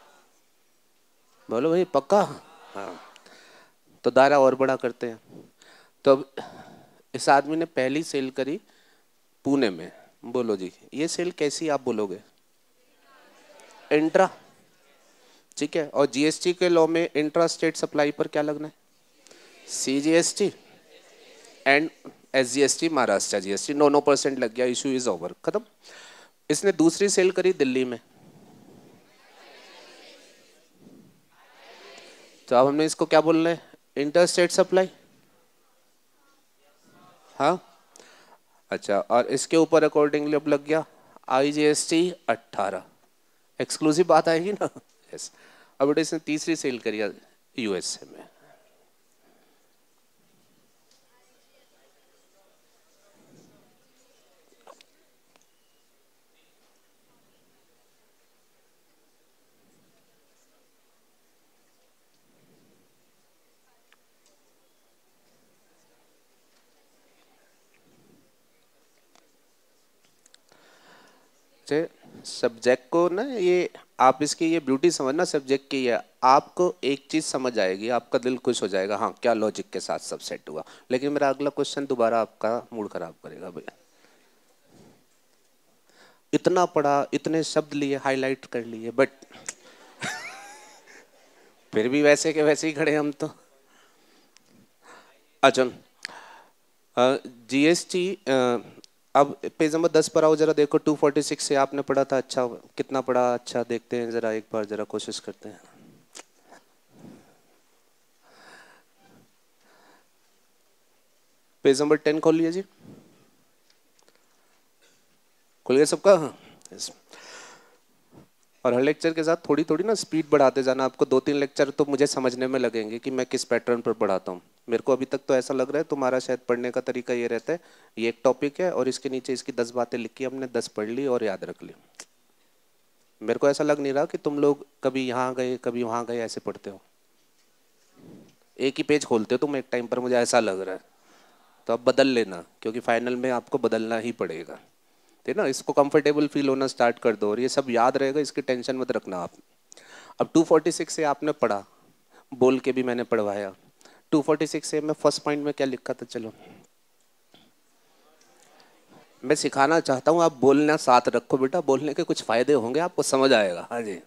बोलो भाई पक्का? हाँ, तो दायरा और बड़ा करते हैं। तो अब इस आदमी ने पहली सेल करी पुणे में, बोलो जी ये सेल कैसी आप बोलोगे? इंट्रा, ठीक है, और जी एस टी के लॉ में इंट्रा स्टेट सप्लाई पर क्या लगना है? C G S T and S G S T, Maharashtra G S T, नौ नौ परसेंट लग गया, इशू इज ओवर, खत्म। इसने दूसरी सेल करी दिल्ली में, तो अब हमने इसको क्या बोलना है? Inter state supply. हाँ, अच्छा, और इसके ऊपर अकॉर्डिंगली अब लग गया आई जी एस टी अट्ठारह, एक्सक्लूसिव बात आएगी ना? यस। अब बेटा इसने तीसरी सेल करी यू एस ए में, सब्जेक्ट को ना, ये आप इसकी ये ब्यूटी समझना सब्जेक्ट की है, आपको एक चीज समझ आएगी, आपका दिल खुश हो जाएगा, हाँ क्या लॉजिक के साथ सब सेट हुआ। लेकिन मेरा अगला क्वेश्चन दोबारा आपका मूड खराब करेगा भैया, इतना पढ़ा, इतने शब्द लिए, हाईलाइट कर लिए, बट फिर भी वैसे के वैसे ही खड़े हम तो। अच्छा, जीएसटी, अब पेज नंबर दस पर आओ जरा, देखो टू फोर्टी सिक्स से आपने पढ़ा था, अच्छा कितना पढ़ा, अच्छा देखते हैं जरा, एक बार जरा कोशिश करते हैं। पेज नंबर टेन खोल लिया जी, खुल गया सबका? हाँ yes। और हर लेक्चर के साथ थोड़ी थोड़ी ना स्पीड बढ़ाते जाना, आपको दो तीन लेक्चर तो मुझे समझने में लगेंगे कि मैं किस पैटर्न पर पढ़ाता हूँ। मेरे को अभी तक तो ऐसा लग रहा है तुम्हारा शायद पढ़ने का तरीका ये रहता है, ये एक टॉपिक है और इसके नीचे इसकी दस बातें लिखी, हमने दस पढ़ ली और याद रख ली। मेरे को ऐसा लग नहीं रहा कि तुम लोग कभी यहाँ गए कभी वहाँ गए ऐसे पढ़ते हो, एक ही पेज खोलते हो तुम एक टाइम पर, मुझे ऐसा लग रहा है। तो अब बदल लेना, क्योंकि फाइनल में आपको बदलना ही पड़ेगा, ठीक है ना? इसको कंफर्टेबल फील होना स्टार्ट कर दो और ये सब याद रहेगा, इसकी टेंशन मत रखना आप। अब टू फोर्टी सिक्स से आपने पढ़ा, बोल के भी मैंने पढ़वाया। टू फोर्टी सिक्स से मैं फर्स्ट पॉइंट में क्या लिखा था, चलो मैं सिखाना चाहता हूँ, आप बोलना साथ रखो बेटा, बोलने के कुछ फायदे होंगे, आपको समझ आएगा। हाँ जी,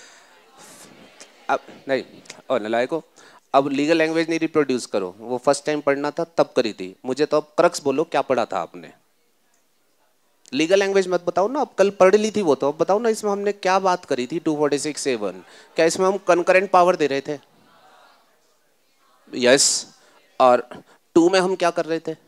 अब नहीं, और नलायको, अब लीगल लैंग्वेज नहीं रिप्रोड्यूस करो, वो फर्स्ट टाइम पढ़ना था तब करी थी, मुझे तो अब क्रक्स बोलो क्या पढ़ा था आपने। लीगल लैंग्वेज मत बताओ ना, अब कल पढ़ ली थी वो, तो अब बताओ ना इसमें हमने क्या बात करी थी two forty six A one, क्या इसमें हम कंकरेंट पावर दे रहे थे? यस। और टू में हम क्या कर रहे थे?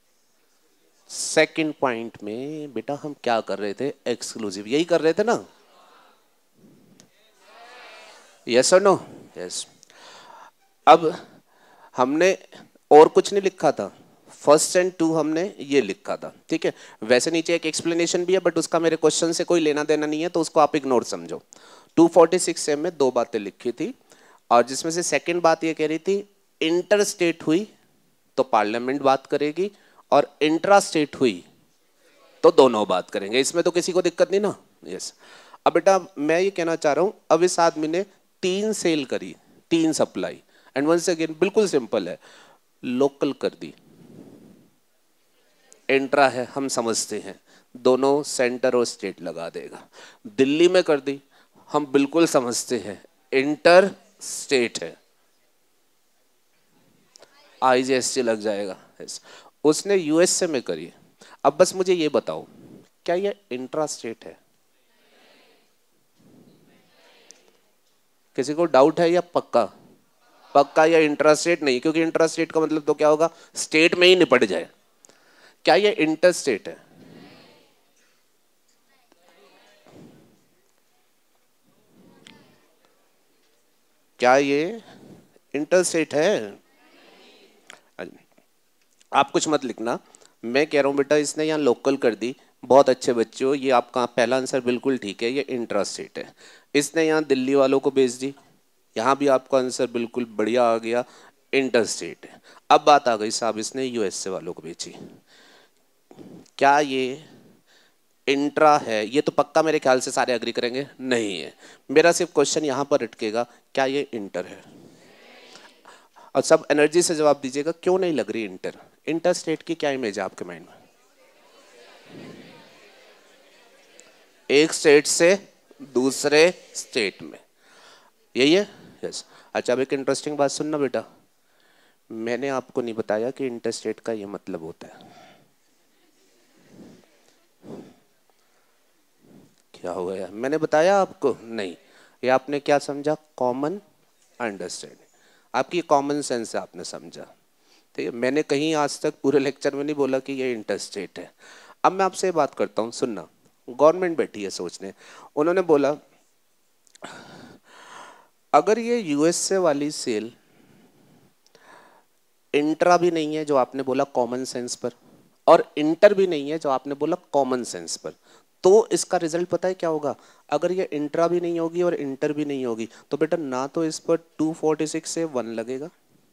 सेकंड पॉइंट में बेटा हम क्या कर रहे थे? एक्सक्लूसिव, यही कर रहे थे ना? यस और नो? यस। अब हमने और कुछ नहीं लिखा था, फर्स्ट एंड टू हमने ये लिखा था, ठीक है। वैसे नीचे एक एक्सप्लेनेशन भी है बट उसका मेरे क्वेश्चन से कोई लेना देना नहीं है, तो उसको आप इग्नोर समझो। टू फोर्टी सिक्स ए में दो बातें लिखी थी, और जिसमें से सेकंड बात ये कह रही थी इंटर स्टेट हुई तो पार्लियामेंट बात करेगी, और इंट्रा स्टेट हुई तो दोनों बात करेंगे। इसमें तो किसी को दिक्कत नहीं ना? यस। अब बेटा मैं ये कहना चाह रहा हूं, अब इस आदमी ने तीन सेल करी, तीन सप्लाई, एंड वंस अगेन बिल्कुल सिंपल है, लोकल कर दी, इंट्रा है हम समझते हैं, दोनों सेंटर और स्टेट लगा देगा। दिल्ली में कर दी, हम बिल्कुल समझते हैं इंटर स्टेट है, आईजीएसटी लग जाएगा। yes. उसने यूएसए में करी। अब बस मुझे ये बताओ, क्या ये इंट्रा स्टेट है? किसी को डाउट है या पक्का? पक्का या इंट्रा स्टेट नहीं, क्योंकि इंट्रा स्टेट का मतलब तो क्या होगा, स्टेट में ही निपट जाए। क्या ये इंटर स्टेट है? क्या ये इंटर स्टेट है? आप कुछ मत लिखना, मैं कह रहा हूं बेटा इसने यहाँ लोकल कर दी, बहुत अच्छे बच्चे हो, ये आपका पहला आंसर बिल्कुल ठीक है, ये इंट्रा स्टेट है। इसने यहाँ दिल्ली वालों को भेज दी, यहाँ भी आपका आंसर बिल्कुल बढ़िया आ गया, इंटर स्टेट है। अब बात आ गई साहब, इसने यूएसए वालों को भेजी, क्या ये इंट्रा है? ये तो पक्का मेरे ख्याल से सारे एग्री करेंगे नहीं है। मेरा सिर्फ क्वेश्चन यहाँ पर अटकेगा, क्या ये इंटर है? और सब एनर्जी से जवाब दीजिएगा, क्यों नहीं लग रही इंटर? इंटर स्टेट की क्या इमेज है आपके माइंड में? एक स्टेट से दूसरे स्टेट में, यही है? यस। अच्छा अब एक इंटरेस्टिंग बात सुनना बेटा, मैंने आपको नहीं बताया कि इंटर स्टेट का ये मतलब होता है। क्या हुआ यार, मैंने बताया आपको? नहीं। ये आपने क्या समझा? कॉमन अंडरस्टैंडिंग, आपकी कॉमन सेंस से आपने समझा, ठीक है। मैंने कहीं आज तक पूरे लेक्चर में नहीं बोला कि ये इंटर स्टेट है। अब मैं आपसे बात करता हूँ, सुनना। गवर्नमेंट बैठी है सोचने, उन्होंने बोला अगर ये यूएसए वाली सेल इंट्रा भी नहीं है जो आपने बोला कॉमन सेंस पर, और इंटर भी नहीं है जो आपने बोला कॉमन सेंस पर, तो इसका रिजल्ट पता है क्या होगा? अगर ये इंट्रा भी नहीं होगी और इंटर भी नहीं होगी तो बेटा ना तो इस पर two forty six A one लगेगा,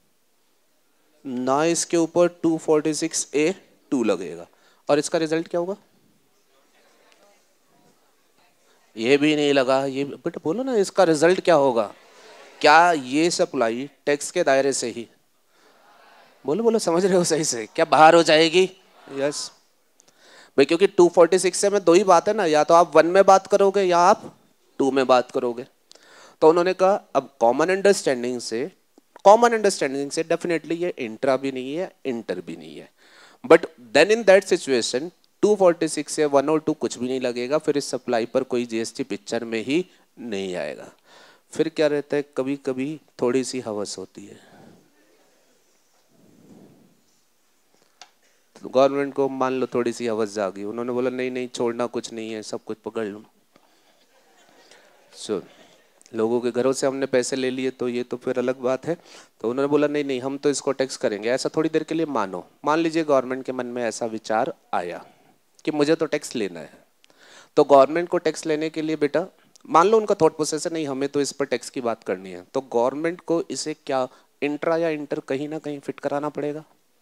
ना इसके ऊपर two forty six A two लगेगा, और इसका रिजल्ट क्या होगा? ये भी नहीं लगा, ये बेटा बोलो ना, इसका रिजल्ट क्या होगा? क्या ये सप्लाई टैक्स के दायरे से ही, बोलो बोलो, समझ रहे हो सही से, क्या बाहर हो जाएगी? यस भाई, क्योंकि टू फोर्टी सिक्स से में दो ही बात है ना, या तो आप वन में बात करोगे या आप टू में बात करोगे। तो उन्होंने कहा अब कॉमन अंडरस्टैंडिंग से, कॉमन अंडरस्टैंडिंग से डेफिनेटली ये इंट्रा भी नहीं है, इंटर भी नहीं है, but then in that situation two forty six से वन और टू कुछ भी नहीं लगेगा, फिर इस सप्लाई पर कोई जीएसटी पिक्चर में ही नहीं आएगा। फिर क्या रहता है, कभी कभी थोड़ी सी हवस होती है, तो गवर्नमेंट को मान लो थोड़ी सी हवस जागी, उन्होंने बोला नहीं नहीं छोड़ना कुछ नहीं है, सब कुछ पकड़ लो। सो लोगों के घरों से हमने पैसे ले लिए तो ये तो फिर अलग बात है, तो उन्होंने बोला नहीं नहीं हम तो इसको टैक्स करेंगे। ऐसा थोड़ी देर के लिए मानो, मान लीजिए गवर्नमेंट के मन में ऐसा विचार आया कि मुझे तो टैक्स लेना है, तो गवर्नमेंट को टैक्स लेने के लिए बेटा मान लो उनका थॉट प्रोसेस है नहीं हमें तो इस पर टैक्स की बात करनी है, तो गवर्नमेंट को इसे क्या इंट्रा या इंटर कहीं ना कहीं फिट कराना पड़ेगा।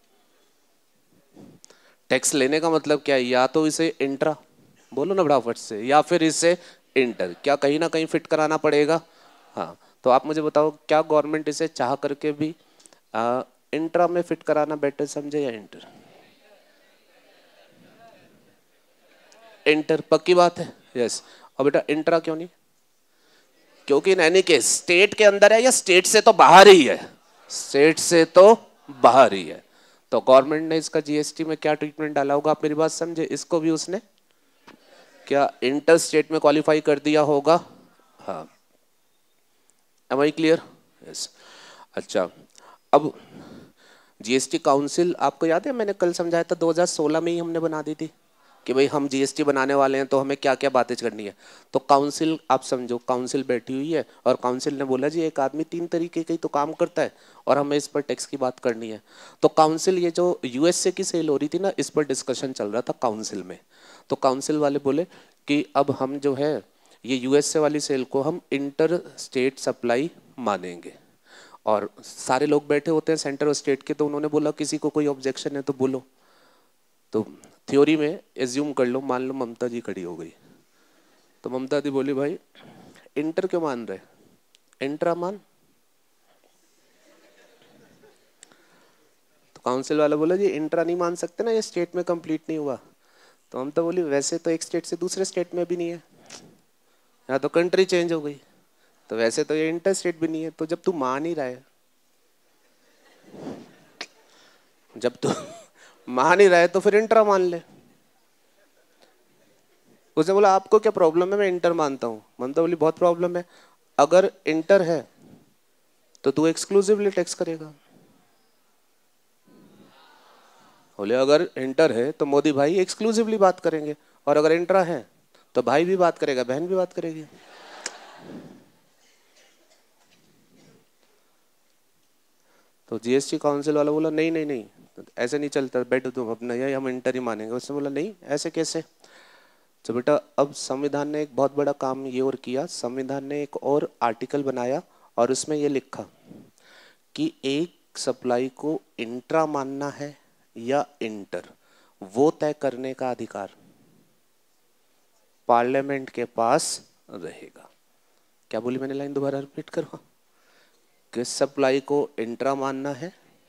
टैक्स लेने का मतलब क्या है, या तो इसे इंट्रा बोलो ना फटाफट से, या फिर इसे इंटर, क्या कहीं ना कहीं फिट कराना पड़ेगा। हाँ तो आप मुझे बताओ, क्या गवर्नमेंट इसे चाह करके भी आ, इंट्रा में फिट कराना बेटर समझे या इंटर? इंटर पक्की बात है, यस। और बेटा इंट्रा क्यों नहीं? क्योंकि इन एनी केस स्टेट के अंदर है या स्टेट से तो बाहर ही है, स्टेट से तो बाहर ही है। तो गवर्नमेंट ने इसका जीएसटी में क्या ट्रीटमेंट डाला होगा, आप मेरी बात समझे, इसको भी उसने क्या इंटर स्टेट में क्वालिफाई कर दिया होगा। हाँ एम आई क्लियर? यस। अच्छा अब जीएसटी काउंसिल आपको याद है मैंने कल समझाया था दो हज़ार सोलह में ही हमने बना दी थी, कि भाई हम जीएसटी बनाने वाले हैं तो हमें क्या क्या बातें करनी है। तो काउंसिल, आप समझो काउंसिल बैठी हुई है और काउंसिल ने बोला जी एक आदमी तीन तरीके के ही तो काम करता है और हमें इस पर टैक्स की बात करनी है। तो काउंसिल, ये जो यूएसए की सेल हो रही थी ना, इस पर डिस्कशन चल रहा था काउंसिल में। तो काउंसिल वाले बोले कि अब हम जो है ये यूएसए वाली सेल को हम इंटर स्टेट सप्लाई मानेंगे। और सारे लोग बैठे होते हैं सेंटर और स्टेट के, तो उन्होंने बोला किसी को कोई ऑब्जेक्शन है तो बोलो। तो थ्योरी में एज्यूम कर लो, मान लो ममता जी खड़ी हो गई, तो ममता दी बोली भाई इंटर क्यों मान रहे, इंट्रा मान। तो काउंसिल वाला बोला जी इंट्रा नहीं मान सकते ना, ये स्टेट में कंप्लीट नहीं हुआ। तो ममता बोली वैसे तो एक स्टेट से दूसरे स्टेट में भी नहीं है, यहाँ तो कंट्री चेंज हो गई, तो वैसे तो ये इंटर स्टेट भी नहीं है। तो जब तू मान ही रहा है, जब तू मान ही रहा है तो फिर इंट्रा मान ले। उसने बोला आपको क्या प्रॉब्लम है, मैं इंटर मानता हूँ। ममता बोली बहुत प्रॉब्लम है, अगर इंटर है तो तू एक्सक्लूसिवली टैक्स करेगा। बोले अगर इंटर है तो मोदी भाई एक्सक्लूसिवली बात करेंगे, और अगर इंट्रा है तो भाई भी बात करेगा बहन भी बात करेगी। तो जीएसटी काउंसिल वाला बोला नहीं नहीं नहीं, ऐसे नहीं चलता, बैठो तुम अपना, यही हम इंटर ही मानेंगे। उसने बोला नहीं ऐसे कैसे। तो बेटा अब संविधान ने एक बहुत बड़ा काम ये और किया, संविधान ने एक और आर्टिकल बनाया और उसमें ये लिखा कि एक सप्लाई को इंट्रा मानना है या इंटर, वो तय करने का अधिकार पार्लियामेंट के पास रहेगा। क्या बोली मैंने, लाइन दोबारा रिपीट करो। किस सप्लाई को इंट्रा मानना है,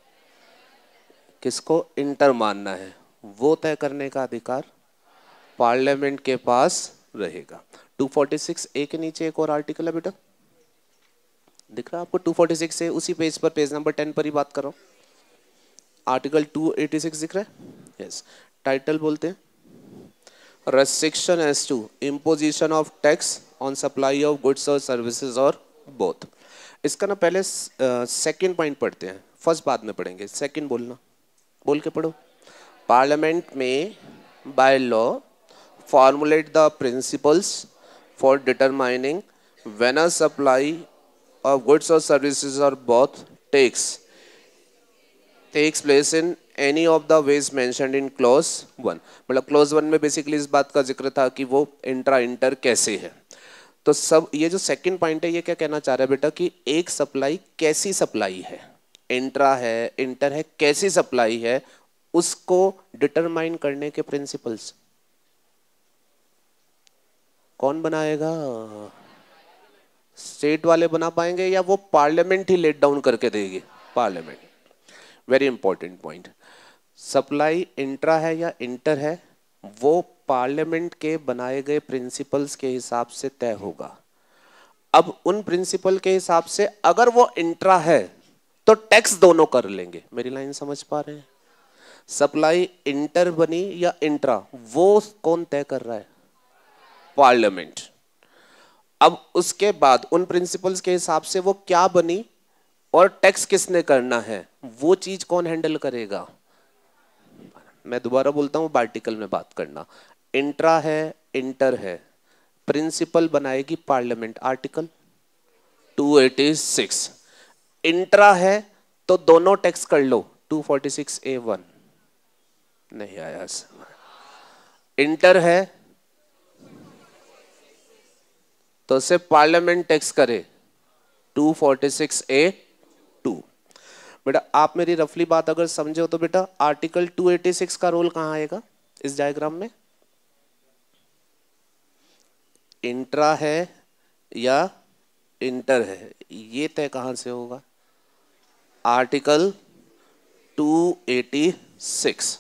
किसको इंटर मानना है, वो तय करने का अधिकार पार्लियामेंट के पास रहेगा। टू फोर्टी सिक्स ए के नीचे एक और आर्टिकल है बेटा, दिख रहा है आपको, टू फोर्टी सिक्स ए, उसी पेज पर, पेज नंबर टेन पर ही बात करो। आर्टिकल टू एटी सिक्स दिख रहा है, यस। टाइटल बोलते हैं restriction as to imposition of tax on supply of goods or services or both। इसका ना पहले सेकंड पॉइंट पढ़ते हैं, फर्स्ट बाद में पढ़ेंगे, सेकंड बोलना, बोल के पढ़ो। पार्लियामेंट में by law formulate the principles for determining when a supply of goods or services or both takes takes place in any of the ways mentioned in clause one. मतलब clause one में basically इस बात का जिक्र था कि वो intra inter कैसे है। तो सब ये जो सेकंड पॉइंट है ये क्या कहना चाह रहा है बेटा कि एक सप्लाई कैसी सप्लाई है, इंट्रा है इंटर है, कैसी सप्लाई है, उसको डिटरमाइन करने के प्रिंसिपल्स कौन बनाएगा, स्टेट वाले बना पाएंगे या वो पार्लियामेंट ही लेट डाउन करके देगी, parliament. Very important point, supply intra है या इंटर है वो पार्लियामेंट के बनाए गए प्रिंसिपल्स के हिसाब से तय होगा। अब उन प्रिंसिपल के हिसाब से अगर वो इंट्रा है तो टैक्स दोनों कर लेंगे। मेरी लाइन समझ पा रहे हैं, सप्लाई इंटर बनी या इंट्रा वो कौन तय कर रहा है, पार्लियामेंट। अब उसके बाद उन प्रिंसिपल्स के हिसाब से वो क्या बनी और टैक्स किसने करना है वो चीज कौन हैंडल करेगा। मैं दोबारा बोलता हूं, आर्टिकल में बात करना, इंट्रा है इंटर है, प्रिंसिपल बनाएगी parliament, article two eighty six. Intra है तो दोनों टैक्स कर लो, two forty six A one. नहीं आया, इंटर है तो सिर्फ पार्लियामेंट टैक्स करे, two forty six A two. बेटा आप मेरी रफली बात अगर समझे हो तो बेटा आर्टिकल टू एटी सिक्स का रोल कहां आएगा इस डायग्राम में, इंट्रा है या इंटर है ये तय कहां से होगा, article two eighty six.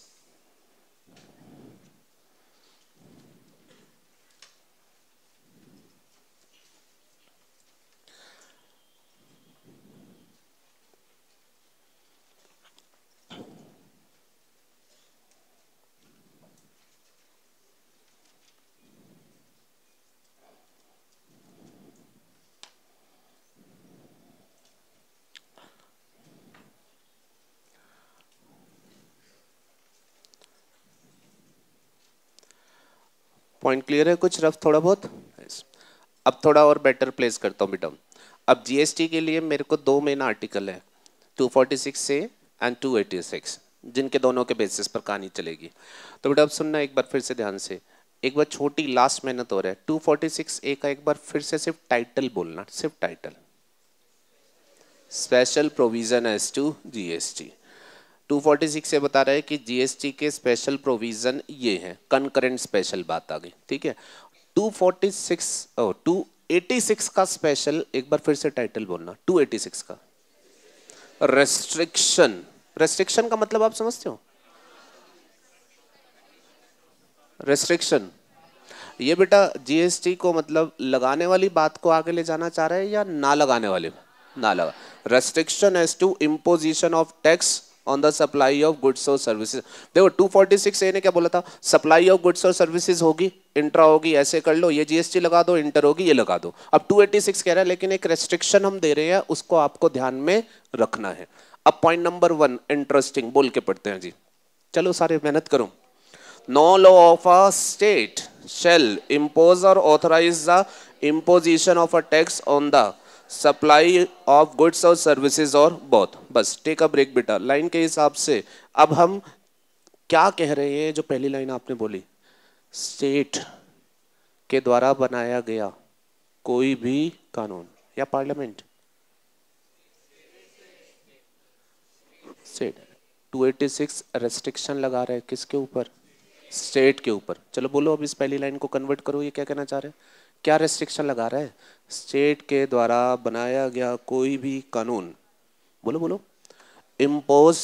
Point clear है कुछ रफ थोड़ा बहुत? yes. अब थोड़ा और बेटर प्लेस करता हूँ बेटा। अब जीएसटी के लिए मेरे को दो मेन आर्टिकल है, two forty six A and two eighty six, जिनके दोनों के बेसिस पर कहानी चलेगी। तो बेटा अब सुनना एक बार फिर से ध्यान से, एक बार छोटी लास्ट मेहनत हो रहा है। टू फोर्टी सिक्स ए का एक बार फिर से सिर्फ टाइटल बोलना, सिर्फ title, special provision as to GST. Two forty six से बता रहा है कि जीएसटी के स्पेशल प्रोविजन ये हैं, कंकरेंट स्पेशल बात आ गई, ठीक है। Two forty six or two eighty six का स्पेशल एक बार फिर से टाइटल बोलना, टू एटी सिक्स का रेस्ट्रिक्शन। रेस्ट्रिक्शन का मतलब आप समझते हो? रेस्ट्रिक्शन ये बेटा जीएसटी को मतलब लगाने वाली बात को आगे ले जाना चाह रहा है या ना लगाने वाली? ना लगा। Restriction as to imposition of tax on the supply of goods और सर्विसेज। देखो टू फोर्टी सिक्स ए ने क्या बोला था, सप्लाई ऑफ गुड्स और सर्विसेज होगी, इंट्रा होगी, ऐसे कर लो, ये जीएसटी लगा दो, इंटर होगी, ये लगा दो। अब टू एटी सिक्स कह रहा है लेकिन एक रेस्ट्रिक्शन हम दे रहे हैं, उसको आपको ध्यान में रखना है। अब पॉइंट नंबर वन इंटरेस्टिंग बोल के पढ़ते हैं जी, चलो सारे मेहनत करो। No law of a state shall impose or authorize the imposition of a tax on the supply of goods or services or both। बस टेक अ ब्रेक बेटा, लाइन के हिसाब से अब हम क्या कह रहे हैं? जो पहली लाइन आपने बोली, स्टेट के द्वारा बनाया गया कोई भी कानून या parliament, state two eighty six restriction लगा रहा है किसके ऊपर? स्टेट के ऊपर। चलो बोलो अब इस पहली लाइन को कन्वर्ट करो, ये क्या कहना चाह रहे हैं? क्या रेस्ट्रिक्शन लगा रहा है? स्टेट के द्वारा बनाया गया कोई भी कानून, बोलो बोलो, इम्पोज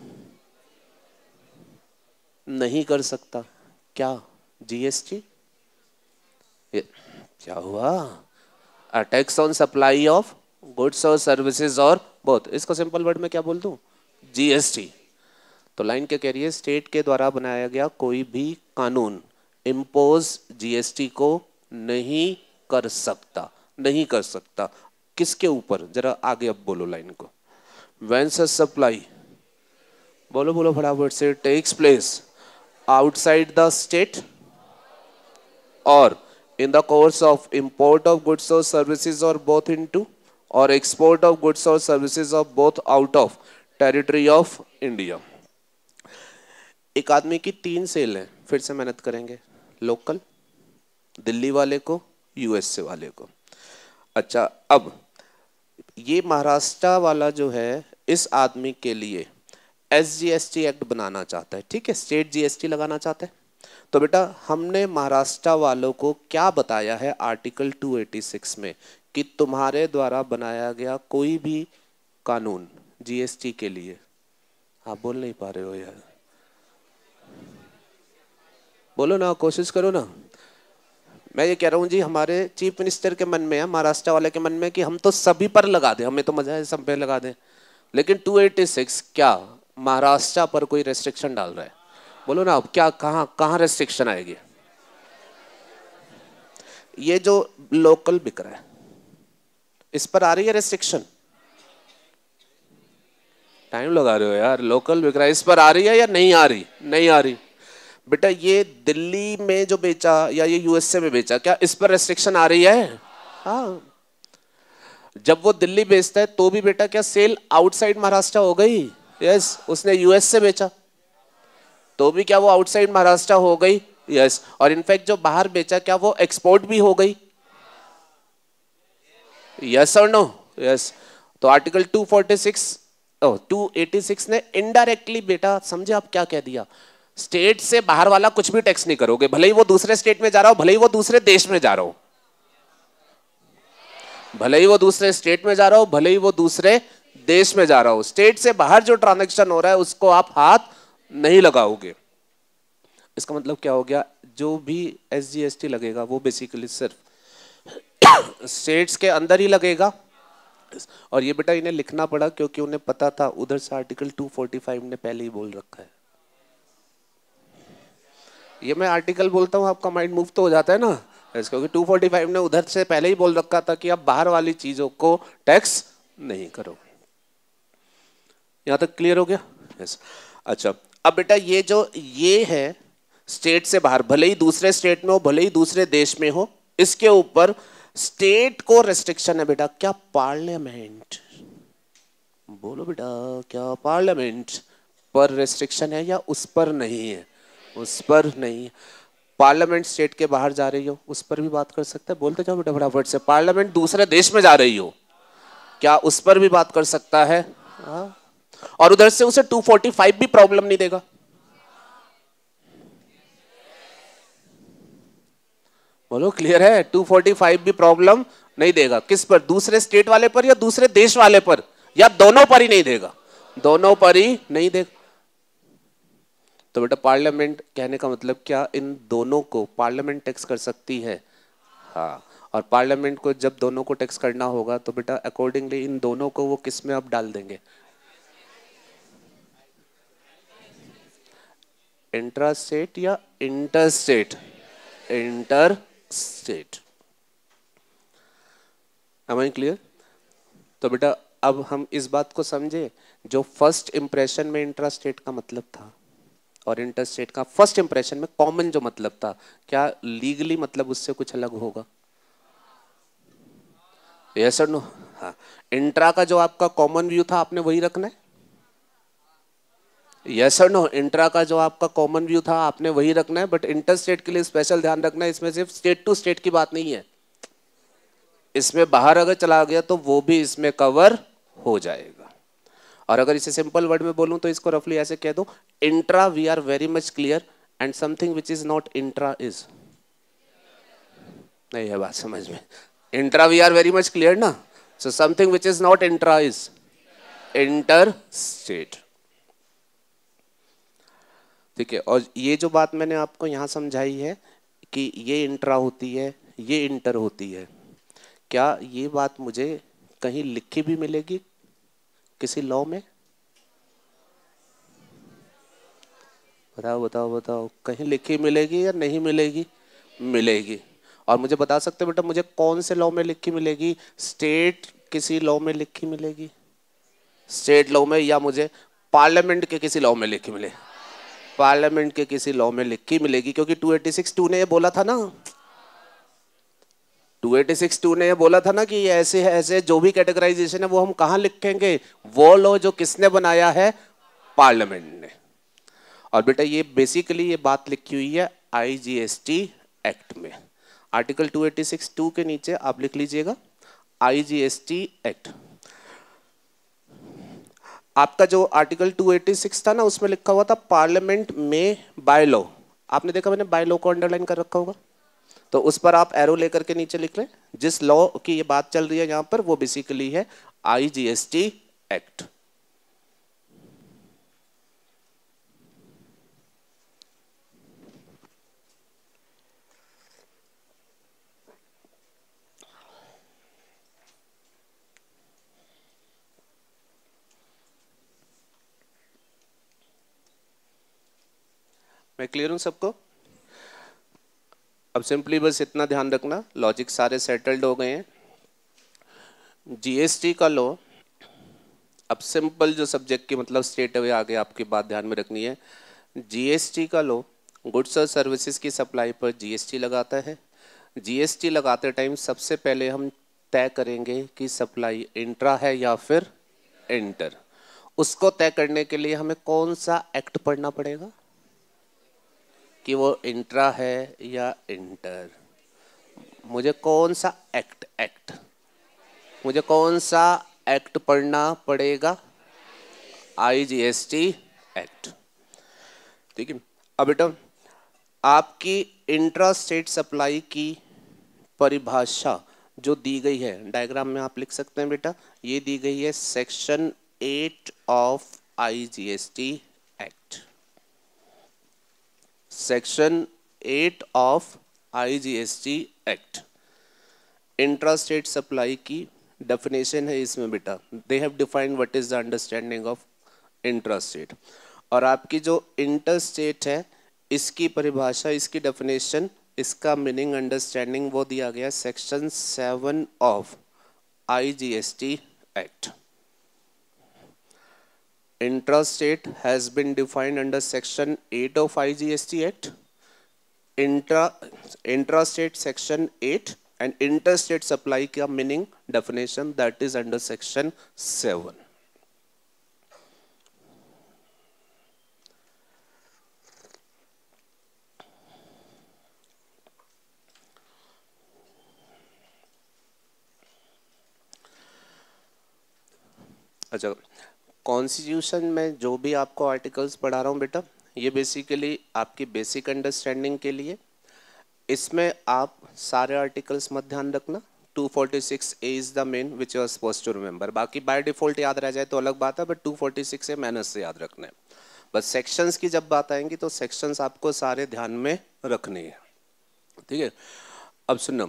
नहीं कर सकता क्या? जीएसटी। क्या हुआ? A tax on supply of goods और सर्विसेज और बोथ, इसको सिंपल वर्ड में क्या बोल दूं? जीएसटी। तो लाइन क्या कह रही है? स्टेट के द्वारा बनाया गया कोई भी कानून इम्पोज जीएसटी को नहीं कर सकता, नहीं कर सकता। किसके ऊपर? जरा आगे अब बोलो लाइन को। व्हेन सच सप्लाई, बोलो बोलो फटाफट से, takes place outside the state और in the course of import of goods or services or both into or export of goods or services of both out of territory of India। एक आदमी की तीन cell है, फिर से मेहनत करेंगे, लोकल, दिल्ली वाले को, यूएसए वाले को। अच्छा अब ये महाराष्ट्र वाला जो है इस आदमी के लिए एसजीएसटी एक्ट बनाना चाहता है, ठीक है, स्टेट जीएसटी लगाना चाहता है। तो बेटा हमने महाराष्ट्र वालों को क्या बताया है आर्टिकल टू एटी सिक्स में, कि तुम्हारे द्वारा बनाया गया कोई भी कानून जीएसटी के लिए, आप बोल नहीं पा रहे हो यार, बोलो ना, कोशिश करो ना। मैं ये कह रहा हूँ जी, हमारे चीफ मिनिस्टर के मन में है, महाराष्ट्र वाले के मन में, कि हम तो सभी पर लगा दें, हमें तो मजा है सब पे लगा दें, लेकिन टू एटी सिक्स क्या महाराष्ट्र पर कोई रेस्ट्रिक्शन डाल रहा है? बोलो ना, अब क्या, कहाँ कहाँ रेस्ट्रिक्शन आएगी? ये जो लोकल बिक रहा है इस पर आ रही है रेस्ट्रिक्शन? टाइम लगा रहे हो यार, लोकल बिक रहा है इस पर आ रही है या नहीं आ रही? नहीं आ रही बेटा। ये दिल्ली में जो बेचा या ये यूएसए में बेचा, क्या इस पर रेस्ट्रिक्शन आ रही है? हाँ, जब वो दिल्ली बेचता है तो भी बेटा क्या सेल आउटसाइड महाराष्ट्र हो गई? यस। उसने यूएस से बेचा तो भी क्या वो आउटसाइड महाराष्ट्र हो गई? यस। और इनफैक्ट जो बाहर बेचा क्या वो एक्सपोर्ट भी हो गई? यस और नो? यस। तो article two forty six two eighty six ने इनडायरेक्टली बेटा, समझे आप क्या कह दिया? स्टेट से बाहर वाला कुछ भी टैक्स नहीं करोगे, भले ही वो दूसरे स्टेट में जा रहा हो, भले ही वो दूसरे देश में जा रहा हो, भले ही वो दूसरे स्टेट में जा रहा हो, भले ही वो दूसरे देश में जा रहा हो, स्टेट से बाहर जो ट्रांजैक्शन हो रहा है उसको आप हाथ नहीं लगाओगे। इसका मतलब क्या हो गया? जो भी एसजीएसटी लगेगा वो बेसिकली सिर्फ स्टेट्स के अंदर ही लगेगा। और ये बेटा इन्हें लिखना पड़ा क्योंकि उन्हें पता था उधर से आर्टिकल टू फोर्टी फाइव ने पहले ही बोल रखा है। ये मैं आर्टिकल बोलता हूँ आपका माइंड मूव तो हो जाता है ना, क्योंकि टू फोर्टी फाइव ने उधर से पहले ही बोल रखा था कि आप बाहर वाली चीजों को टैक्स नहीं करो। यहां तक क्लियर हो गया? यस। अच्छा अब बेटा ये जो ये है स्टेट से बाहर, भले ही दूसरे स्टेट में हो, भले ही दूसरे देश में हो, इसके ऊपर स्टेट को रेस्ट्रिक्शन है बेटा। क्या? पार्लियामेंट। बोलो बेटा, क्या पार्लियामेंट पर रेस्ट्रिक्शन है या उस पर नहीं है? उस पर नहीं। पार्लियामेंट स्टेट के बाहर जा रही हो, उस पर भी बात कर सकता है। बोलते जाओ बेटा फटाफट से। पार्लियामेंट दूसरे देश में जा रही हो, क्या उस पर भी बात कर सकता है? हाँ। और उधर से उसे टू फोर्टी फाइव भी प्रॉब्लम नहीं देगा। बोलो क्लियर है? टू फोर्टी फाइव भी प्रॉब्लम नहीं देगा। किस पर? दूसरे स्टेट वाले पर या दूसरे देश वाले पर, या दोनों पर ही नहीं देगा? दोनों पर ही नहीं देगा। तो बेटा पार्लियामेंट कहने का मतलब क्या? इन दोनों को पार्लियामेंट टैक्स कर सकती है। हाँ। और पार्लियामेंट को जब दोनों को टैक्स करना होगा तो बेटा अकॉर्डिंगली इन दोनों को वो किस में अब डाल देंगे? इंट्रा स्टेट या inter state? Inter state. Am I clear? तो बेटा अब हम इस बात को समझे, जो फर्स्ट इंप्रेशन में इंट्रा स्टेट का मतलब था और इंटर स्टेट का फर्स्ट इंप्रेशन में कॉमन जो मतलब था, क्या लीगली मतलब उससे कुछ अलग होगा? यस और नो? हाँ। इंट्रा का जो आपका कॉमन व्यू था आपने वही रखना है। यस और नो? इंट्रा का जो आपका कॉमन व्यू था आपने वही रखना है, बट इंटर स्टेट के लिए स्पेशल ध्यान रखना है, इसमें सिर्फ स्टेट टू स्टेट की बात नहीं है। इसमें बाहर अगर चला गया तो वो भी इसमें कवर हो जाएगा। और अगर इसे सिंपल वर्ड में बोलूं तो इसको रफली ऐसे कह दो, intra we are very much clear and something which is not intra is. नहीं है बात समझ में? Intra we are very much clear ना, so something which is not intra is inter state. ठीक है। और ये जो बात मैंने आपको यहां समझाई है कि ये इंट्रा होती है, ये इंटर होती है, क्या ये बात मुझे कहीं लिखी भी मिलेगी किसी लॉ में? बताओ बताओ बताओ, कहीं लिखी मिलेगी या नहीं मिलेगी? मिलेगी। और मुझे बता सकते हो बेटा मुझे कौन से लॉ में लिखी मिलेगी? स्टेट किसी लॉ में लिखी मिलेगी, स्टेट लॉ में, या मुझे पार्लियामेंट के किसी लॉ में लिखी मिले? पार्लियामेंट के किसी लॉ में लिखी मिलेगी, क्योंकि टू एटी सिक्स टू ने ये बोला था ना, टू एटी सिक्स टू ने ये बोला था ना कि ये ऐसे है, ऐसे जो भी कैटेगराइजेशन है वो हम कहाँ लिखेंगे? वो लॉ जो किसने बनाया है? पार्लियामेंट ने। और बेटा ये बेसिकली ये बात लिखी हुई है आईजीएसटी एक्ट में। Article two eighty six two के नीचे आप लिख लीजिएगा आईजीएसटी एक्ट। आपका जो आर्टिकल टू एटी सिक्स था ना, उसमें लिखा हुआ था पार्लियामेंट में बाय लॉ। आपने देखा मैंने बाय लॉ को अंडरलाइन कर रखा होगा, तो उस पर आप एरो लेकर के नीचे लिख लें। जिस लॉ की ये बात चल रही है यहां पर वो बेसिकली है आईजीएसटी एक्ट। मैं क्लियर हूं सबको? अब सिंपली बस इतना ध्यान रखना, लॉजिक सारे सेटल्ड हो गए हैं। जीएसटी का लॉ, अब सिंपल जो सब्जेक्ट की मतलब स्ट्रेट अवे आगे आपकी बात ध्यान में रखनी है। जीएसटी का लॉ गुड्स और सर्विसेज की सप्लाई पर जीएसटी लगाता है। जीएसटी लगाते टाइम सबसे पहले हम तय करेंगे कि सप्लाई इंट्रा है या फिर इंटर। उसको तय करने के लिए हमें कौन सा एक्ट पढ़ना पड़ेगा कि वो इंट्रा है या इंटर? मुझे कौन सा एक्ट एक्ट मुझे कौन सा एक्ट पढ़ना पड़ेगा? IGST act. ठीक है। अब बेटा आपकी इंट्रा स्टेट सप्लाई की परिभाषा जो दी गई है डायग्राम में आप लिख सकते हैं बेटा, ये दी गई है section eight of IGST act. Section eight of IGST act intra state supply की डेफिनेशन है इसमें बेटा। They have defined what is the understanding of intra state. और आपकी जो इंटर स्टेट है इसकी परिभाषा, इसकी डेफिनेशन, इसका मीनिंग, अंडरस्टैंडिंग वो दिया गया section seven of IGST act. Intrastate has been defined under section eight of I G S T Act intra intra state section eight and inter state supply का meaning definition that is under section seven. अच्छा, constitution में जो भी आपको articles पढ़ा रहा हूँ बेटा, ये बेसिकली आपकी बेसिक अंडरस्टैंडिंग के लिए। इसमें आप सारे आर्टिकल्स मत ध्यान रखना। Two forty six A is the main which you are supposed to remember. बाकी बाय डिफॉल्ट याद रह जाए तो अलग बात है, but two forty six A मेहनत से याद रखना है। बस सेक्शंस की जब बात आएंगी तो सेक्शंस आपको सारे ध्यान में रखने हैं, ठीक है। अब सुनो,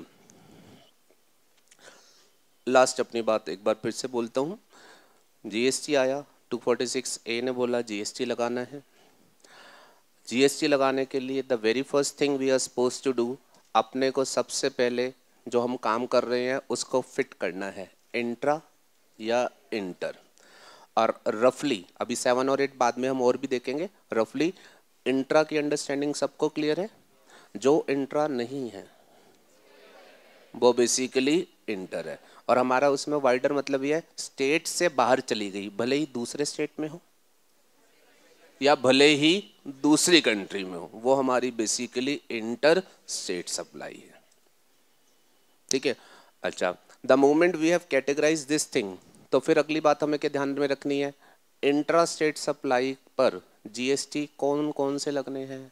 लास्ट अपनी बात एक बार फिर से बोलता हूँ। जीएसटी आया, टू फोर्टी सिक्स ए ने बोला जीएसटी लगाना है। जीएसटी लगाने के लिए the very first thing we are suppose to do, अपने को सबसे पहले जो हम काम कर रहे हैं उसको फिट करना है, इंट्रा या इंटर। और रफली अभी सेवन और एट बाद में हम और भी देखेंगे। रफली इंट्रा की अंडरस्टैंडिंग सबको क्लियर है? जो इंट्रा नहीं है वो बेसिकली इंटर है। और हमारा उसमें वाइडर मतलब ये है, स्टेट से बाहर चली गई, भले ही दूसरे स्टेट में हो या भले ही दूसरी कंट्री में हो, वो हमारी बेसिकली इंटर स्टेट सप्लाई है, ठीक है। अच्छा, the moment we have categorise this thing, तो फिर अगली बात हमें क्या ध्यान में रखनी है, इंट्रा स्टेट सप्लाई पर जीएसटी कौन कौन से लगने हैं?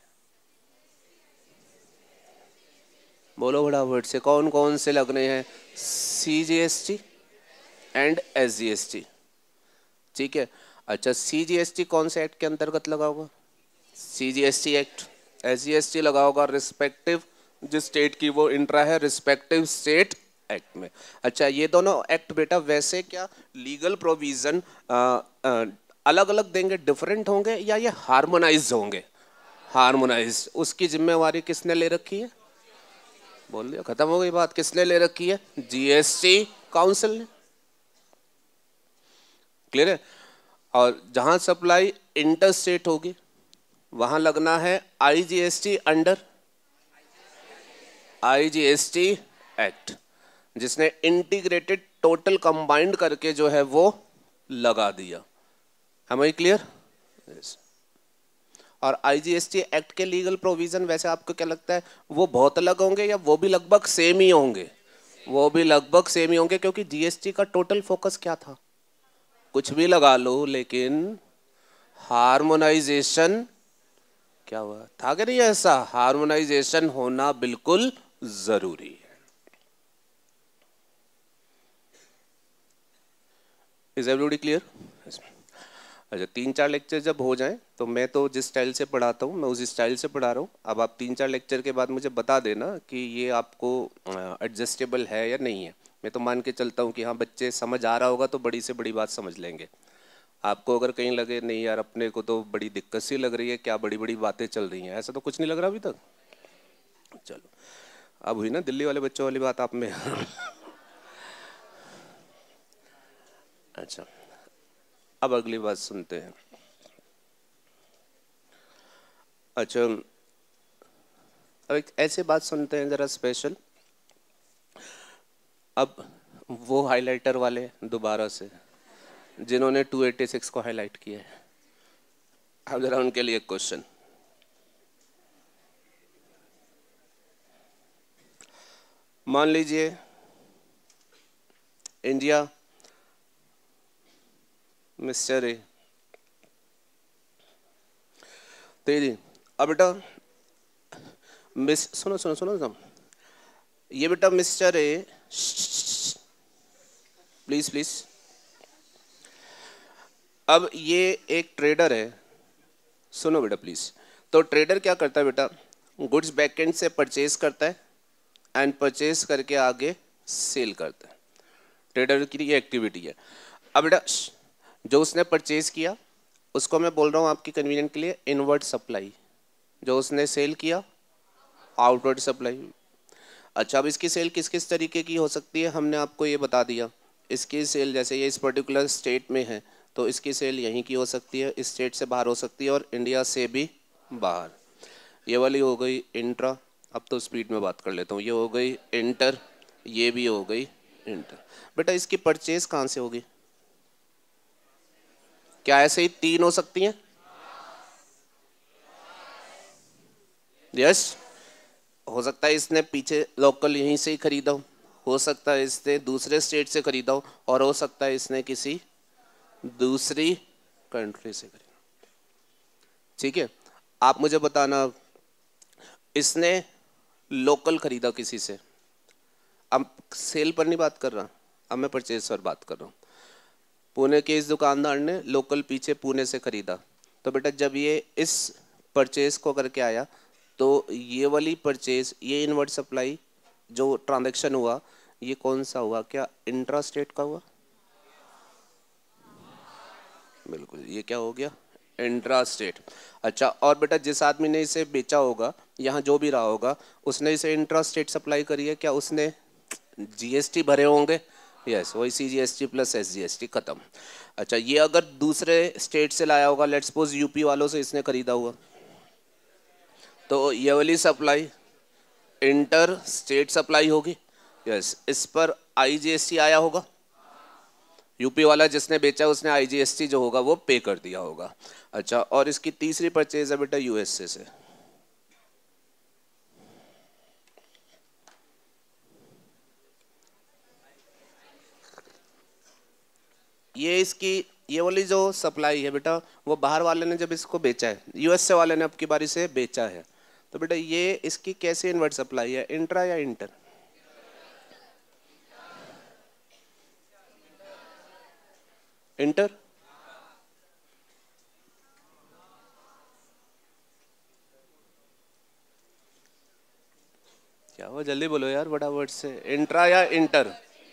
बोलो बड़ा वर्ड से, कौन कौन से लगने हैं? सीजीएसटी एंड एसजीएसटी, ठीक है। अच्छा, सीजीएसटी कौन से एक्ट के अंतर्गत लगा होगा? CGST act. एसजीएसटी लगा होगा रिस्पेक्टिव जिस स्टेट की वो इंट्रा है, रिस्पेक्टिव स्टेट एक्ट में। अच्छा, ये दोनों एक्ट बेटा वैसे क्या लीगल प्रोविजन अलग अलग देंगे, डिफरेंट होंगे, या ये हार्मोनाइज होंगे? हार्मोनाइज। उसकी जिम्मेवारी किसने ले रखी है? बोल दिया, खत्म हो गई बात। किसने ले रखी है? जीएसटी काउंसिल ने। क्लियर है? और जहां सप्लाई इंटर स्टेट होगी वहां लगना है आईजीएसटी अंडर आईजीएसटी एक्ट, जिसने इंटीग्रेटेड टोटल कंबाइंड करके जो है वो लगा दिया। हमें क्लियर? yes. और आईजीएसटी एक्ट के लीगल प्रोविजन वैसे आपको क्या लगता है, वो बहुत अलग होंगे या वो भी लगभग सेम ही होंगे? वो भी लगभग सेम ही होंगे, क्योंकि जीएसटी का टोटल फोकस क्या था? कुछ भी लगा लो, लेकिन हार्मोनाइजेशन क्या हुआ था कि नहीं? ऐसा हार्मोनाइजेशन होना बिल्कुल जरूरी है। Is everybody clear? अच्छा, तीन चार लेक्चर जब हो जाएं तो मैं तो जिस स्टाइल से पढ़ाता हूँ मैं उस स्टाइल से पढ़ा रहा हूँ। अब आप तीन चार लेक्चर के बाद मुझे बता देना कि ये आपको एडजस्टेबल है या नहीं है। मैं तो मान के चलता हूँ कि हाँ बच्चे समझ आ रहा होगा तो बड़ी से बड़ी बात समझ लेंगे। आपको अगर कहीं लगे नहीं यार अपने को तो बड़ी दिक्कत सी लग रही है, क्या बड़ी बड़ी बातें चल रही हैं, ऐसा तो कुछ नहीं लग रहा अभी तक। चलो, अब हुई ना दिल्ली वाले बच्चों वाली बात आप में। अच्छा, अब अगली बात सुनते हैं। अच्छा, अब एक ऐसे बात सुनते हैं जरा स्पेशल। अब वो हाइलाइटर वाले दोबारा से जिन्होंने टू एटी सिक्स को हाईलाइट किया है, अब जरा उनके लिए एक क्वेश्चन। मान लीजिए इंडिया मिस्टर ए, तेजी अब बेटा मिस सुनो सुनो सुनो सुनो ये बेटा मिस्टर ए, प्लीज प्लीज। अब ये एक ट्रेडर है, सुनो बेटा प्लीज। तो ट्रेडर क्या करता है बेटा, गुड्स बैकएंड से परचेज करता है एंड परचेज करके आगे सेल करता है। ट्रेडर की ये एक्टिविटी है। अब बेटा जो उसने परचेज किया उसको मैं बोल रहा हूँ आपकी कन्वीनियंट के लिए इनवर्ड सप्लाई, जो उसने सेल किया आउटवर्ड सप्लाई। अच्छा, अब इसकी सेल किस किस तरीके की हो सकती है हमने आपको ये बता दिया। इसकी सेल जैसे ये इस पर्टिकुलर स्टेट में है तो इसकी सेल यहीं की हो सकती है, इस स्टेट से बाहर हो सकती है और इंडिया से भी बाहर। ये वाली हो गई इंट्रा अब तो स्पीड में बात कर लेता हूँ। ये हो गई इंटर, ये भी हो गई इंटर। बेटा इसकी परचेज कहाँ से होगी? क्या ऐसे ही तीन हो सकती हैं? यस। हो सकता है इसने पीछे लोकल यहीं से ही खरीदा हो, हो सकता है इसने दूसरे स्टेट से खरीदा हो, और हो सकता है इसने किसी दूसरी कंट्री से खरीदा। ठीक है, आप मुझे बताना, इसने लोकल खरीदा किसी से, अब सेल पर नहीं बात कर रहा, अब मैं परचेज पर बात कर रहा हूँ। पुणे के इस दुकानदार ने लोकल पीछे पुणे से खरीदा, तो बेटा जब ये इस परचेज को करके आया तो ये वाली परचेज, ये इनवर्ट सप्लाई जो ट्रांजैक्शन हुआ, ये कौन सा हुआ? क्या इंट्रा स्टेट का हुआ? बिल्कुल, ये क्या हो गया? Intra state. अच्छा, और बेटा जिस आदमी ने इसे बेचा होगा, यहाँ जो भी रहा होगा, उसने इसे इंट्रा स्टेट सप्लाई करी है, क्या उसने जीएसटी भरे होंगे? यस, वही C G S T plus S G S T खत्म। अच्छा, ये अगर दूसरे स्टेट से लाया होगा, लेट्स सपोज यूपी वालों से इसने खरीदा हुआ, तो ये वाली सप्लाई इंटर स्टेट सप्लाई होगी। यस, इस पर आई जी एस टी आया होगा, यूपी वाला जिसने बेचा उसने आई जी एस टी जो होगा वो पे कर दिया होगा। अच्छा, और इसकी तीसरी परचेज है बेटा यूएसए से। ये इसकी ये वाली जो सप्लाई है बेटा, वो बाहर वाले ने जब इसको बेचा है, यूएसए वाले ने अब की बारी से बेचा है, तो बेटा ये इसकी कैसे इनवर्ट सप्लाई है, इंट्रा या इंटर? इंटर। क्या हुआ, जल्दी बोलो यार, बड़ा वर्ड से, इंट्रा या इंटर?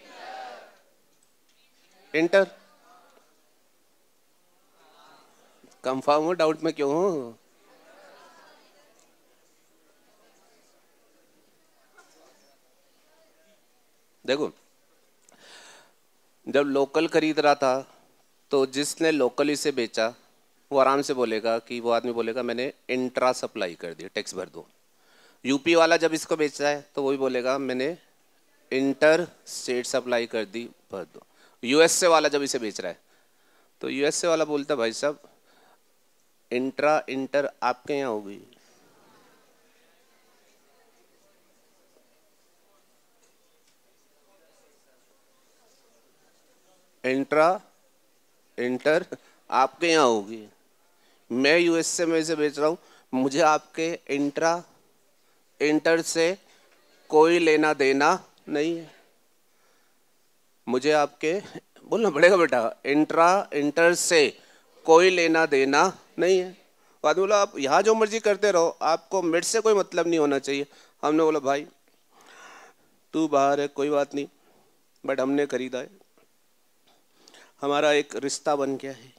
इंटर। कंफर्म हो? डाउट में क्यों हो? देखो, जब लोकल खरीद रहा था तो जिसने लोकली से बेचा वो आराम से बोलेगा कि वो आदमी बोलेगा मैंने इंट्रा सप्लाई कर दी, टैक्स भर दो। यूपी वाला जब इसको बेच रहा है तो वो भी बोलेगा मैंने इंटर स्टेट सप्लाई कर दी, भर दो। यूएसए वाला जब इसे बेच रहा है तो यूएसए वाला बोलता भाई साहब इंट्रा इंटर आपके यहाँ होगी। इंट्रा इंटर आपके यहाँ होगी, मैं यूएसए में इसे बेच रहा हूँ, मुझे आपके इंट्रा इंटर से कोई लेना देना नहीं है। मुझे आपके बोलना पड़ेगा बेटा, इंट्रा इंटर से कोई लेना देना नहीं है। बाद बोला आप यहाँ जो मर्जी करते रहो, आपको मेरे से कोई मतलब नहीं होना चाहिए। हमने बोला भाई तू बाहर है कोई बात नहीं, बट हमने खरीदा है, हमारा एक रिश्ता बन गया है।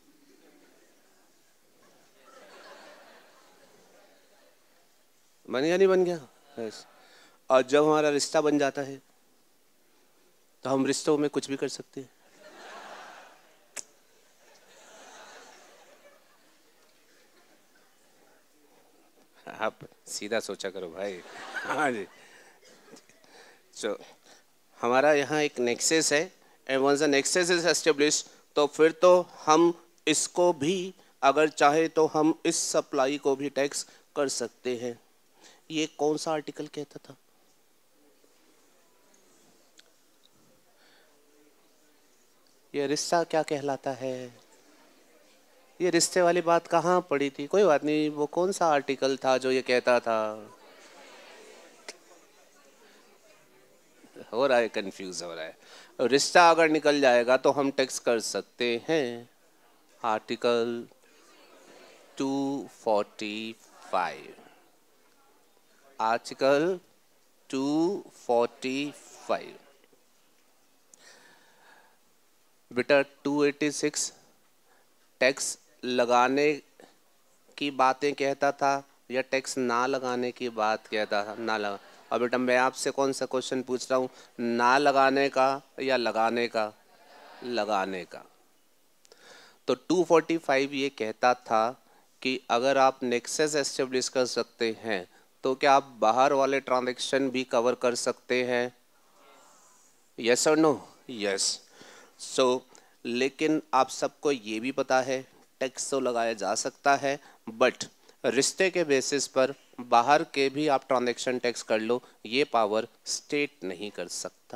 बन गया नहीं बन गया? यस। और जब हमारा रिश्ता बन जाता है तो हम रिश्तों में कुछ भी कर सकते हैं। आप सीधा सोचा करो भाई। हाँ जी, तो हमारा यहाँ एक नेक्सेस है, and once the nexus is establish, तो फिर तो हम इसको भी अगर चाहे तो हम इस सप्लाई को भी टैक्स कर सकते हैं। ये कौन सा आर्टिकल कहता था? ये रिश्ता क्या कहलाता है? ये रिश्ते वाली बात कहाँ पड़ी थी? कोई बात नहीं, वो कौन सा आर्टिकल था जो ये कहता था? हो रहा है, कंफ्यूज हो रहा है। रिश्ता अगर निकल जाएगा तो हम टैक्स कर सकते हैं। Article two forty five, article two forty five बेटा टू एटी सिक्स टैक्स लगाने की बातें कहता था या टैक्स ना लगाने की बात कहता था? ना लगा। और बेटा मैं आपसे कौन सा क्वेश्चन पूछ रहा हूँ, ना लगाने का या लगाने का? लगाने का। तो टू फोर्टी फाइव ये कहता था कि अगर आप नेक्सस एस्टेब्लिश कर सकते हैं तो क्या आप बाहर वाले ट्रांजैक्शन भी कवर कर सकते हैं? यस और नो? यस। सो लेकिन आप सबको ये भी पता है टैक्स तो लगाया जा सकता है, बट रिश्ते के बेसिस पर बाहर के भी आप ट्रांजैक्शन टैक्स कर लो, ये पावर स्टेट नहीं कर सकता।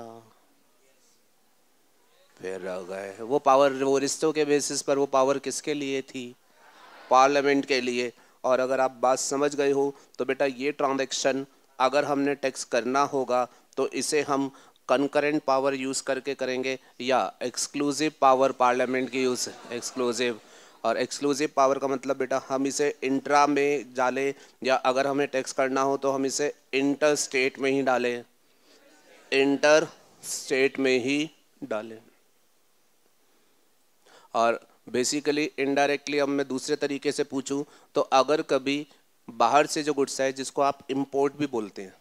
फिर रह गए वो पावर, वो रिश्तों के बेसिस पर वो पावर किसके लिए थी? पार्लियामेंट के लिए। और अगर आप बात समझ गए हो तो बेटा ये ट्रांजैक्शन अगर हमने टैक्स करना होगा तो इसे हम कंकरेंट पावर यूज करके करेंगे या एक्सक्लूसिव पावर पार्लियामेंट की यूज। एक्सक्लूसिव। और एक्सक्लूसिव पावर का मतलब बेटा हम इसे इंट्रा में डालें या अगर हमें टैक्स करना हो तो हम इसे इंटर स्टेट में ही डालें। इंटर स्टेट में ही डालें। और बेसिकली इनडायरेक्टली अब मैं दूसरे तरीके से पूछूं तो अगर कभी बाहर से जो गुड्स है जिसको आप इंपोर्ट भी बोलते हैं,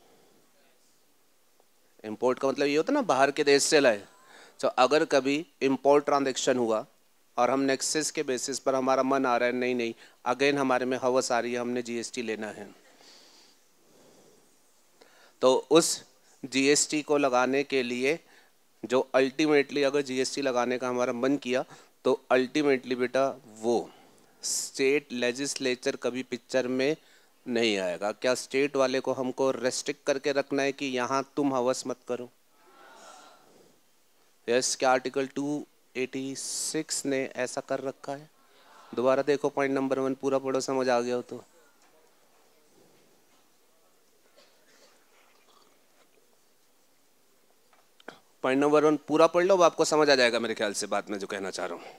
इंपोर्ट का मतलब ये होता है ना बाहर के देश से लाए, तो अगर कभी इंपोर्ट ट्रांजैक्शन हुआ और हम नेक्सेस के बेसिस पर हमारा मन आ रहा है नहीं नहीं अगेन हमारे में हवस आ रही है हमने जीएसटी लेना है, तो उस जीएसटी को लगाने के लिए जो अल्टीमेटली अगर जीएसटी लगाने का हमारा मन किया तो अल्टीमेटली बेटा वो स्टेट लेजिस्लेचर कभी पिक्चर में नहीं आएगा। क्या स्टेट वाले को हमको रेस्ट्रिक्ट करके रखना है कि यहाँ तुम हवस मत करो? यस। क्या आर्टिकल टू एटी सिक्स ने ऐसा कर रखा है? दोबारा देखो पॉइंट नंबर वन, पूरा पढ़ो, समझ आ गया हो तो। पॉइंट नंबर वन पूरा पढ़ लो, अब आपको समझ आ जाएगा मेरे ख्याल से बात मैं जो कहना चाह रहा हूं।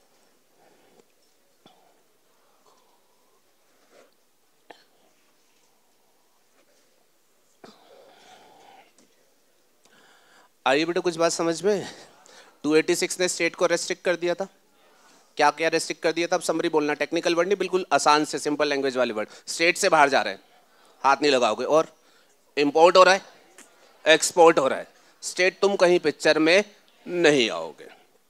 आइए बेटा कुछ बात समझ में। टू एटी सिक्स ने स्टेट को रेस्ट्रिक्ट कर दिया था। क्या क्या रेस्ट्रिक्ट कर दिया था? अब समरी बोलना, टेक्निकल वर्ड नहीं, बिल्कुल आसान से सिंपल लैंग्वेज वाले वर्ड। स्टेट से बाहर जा रहे हैं हाथ नहीं लगाओगे, और इंपोर्ट हो रहा है, एक्सपोर्ट हो रहा है, स्टेट तुम कहीं पिक्चर में नहीं आओगे।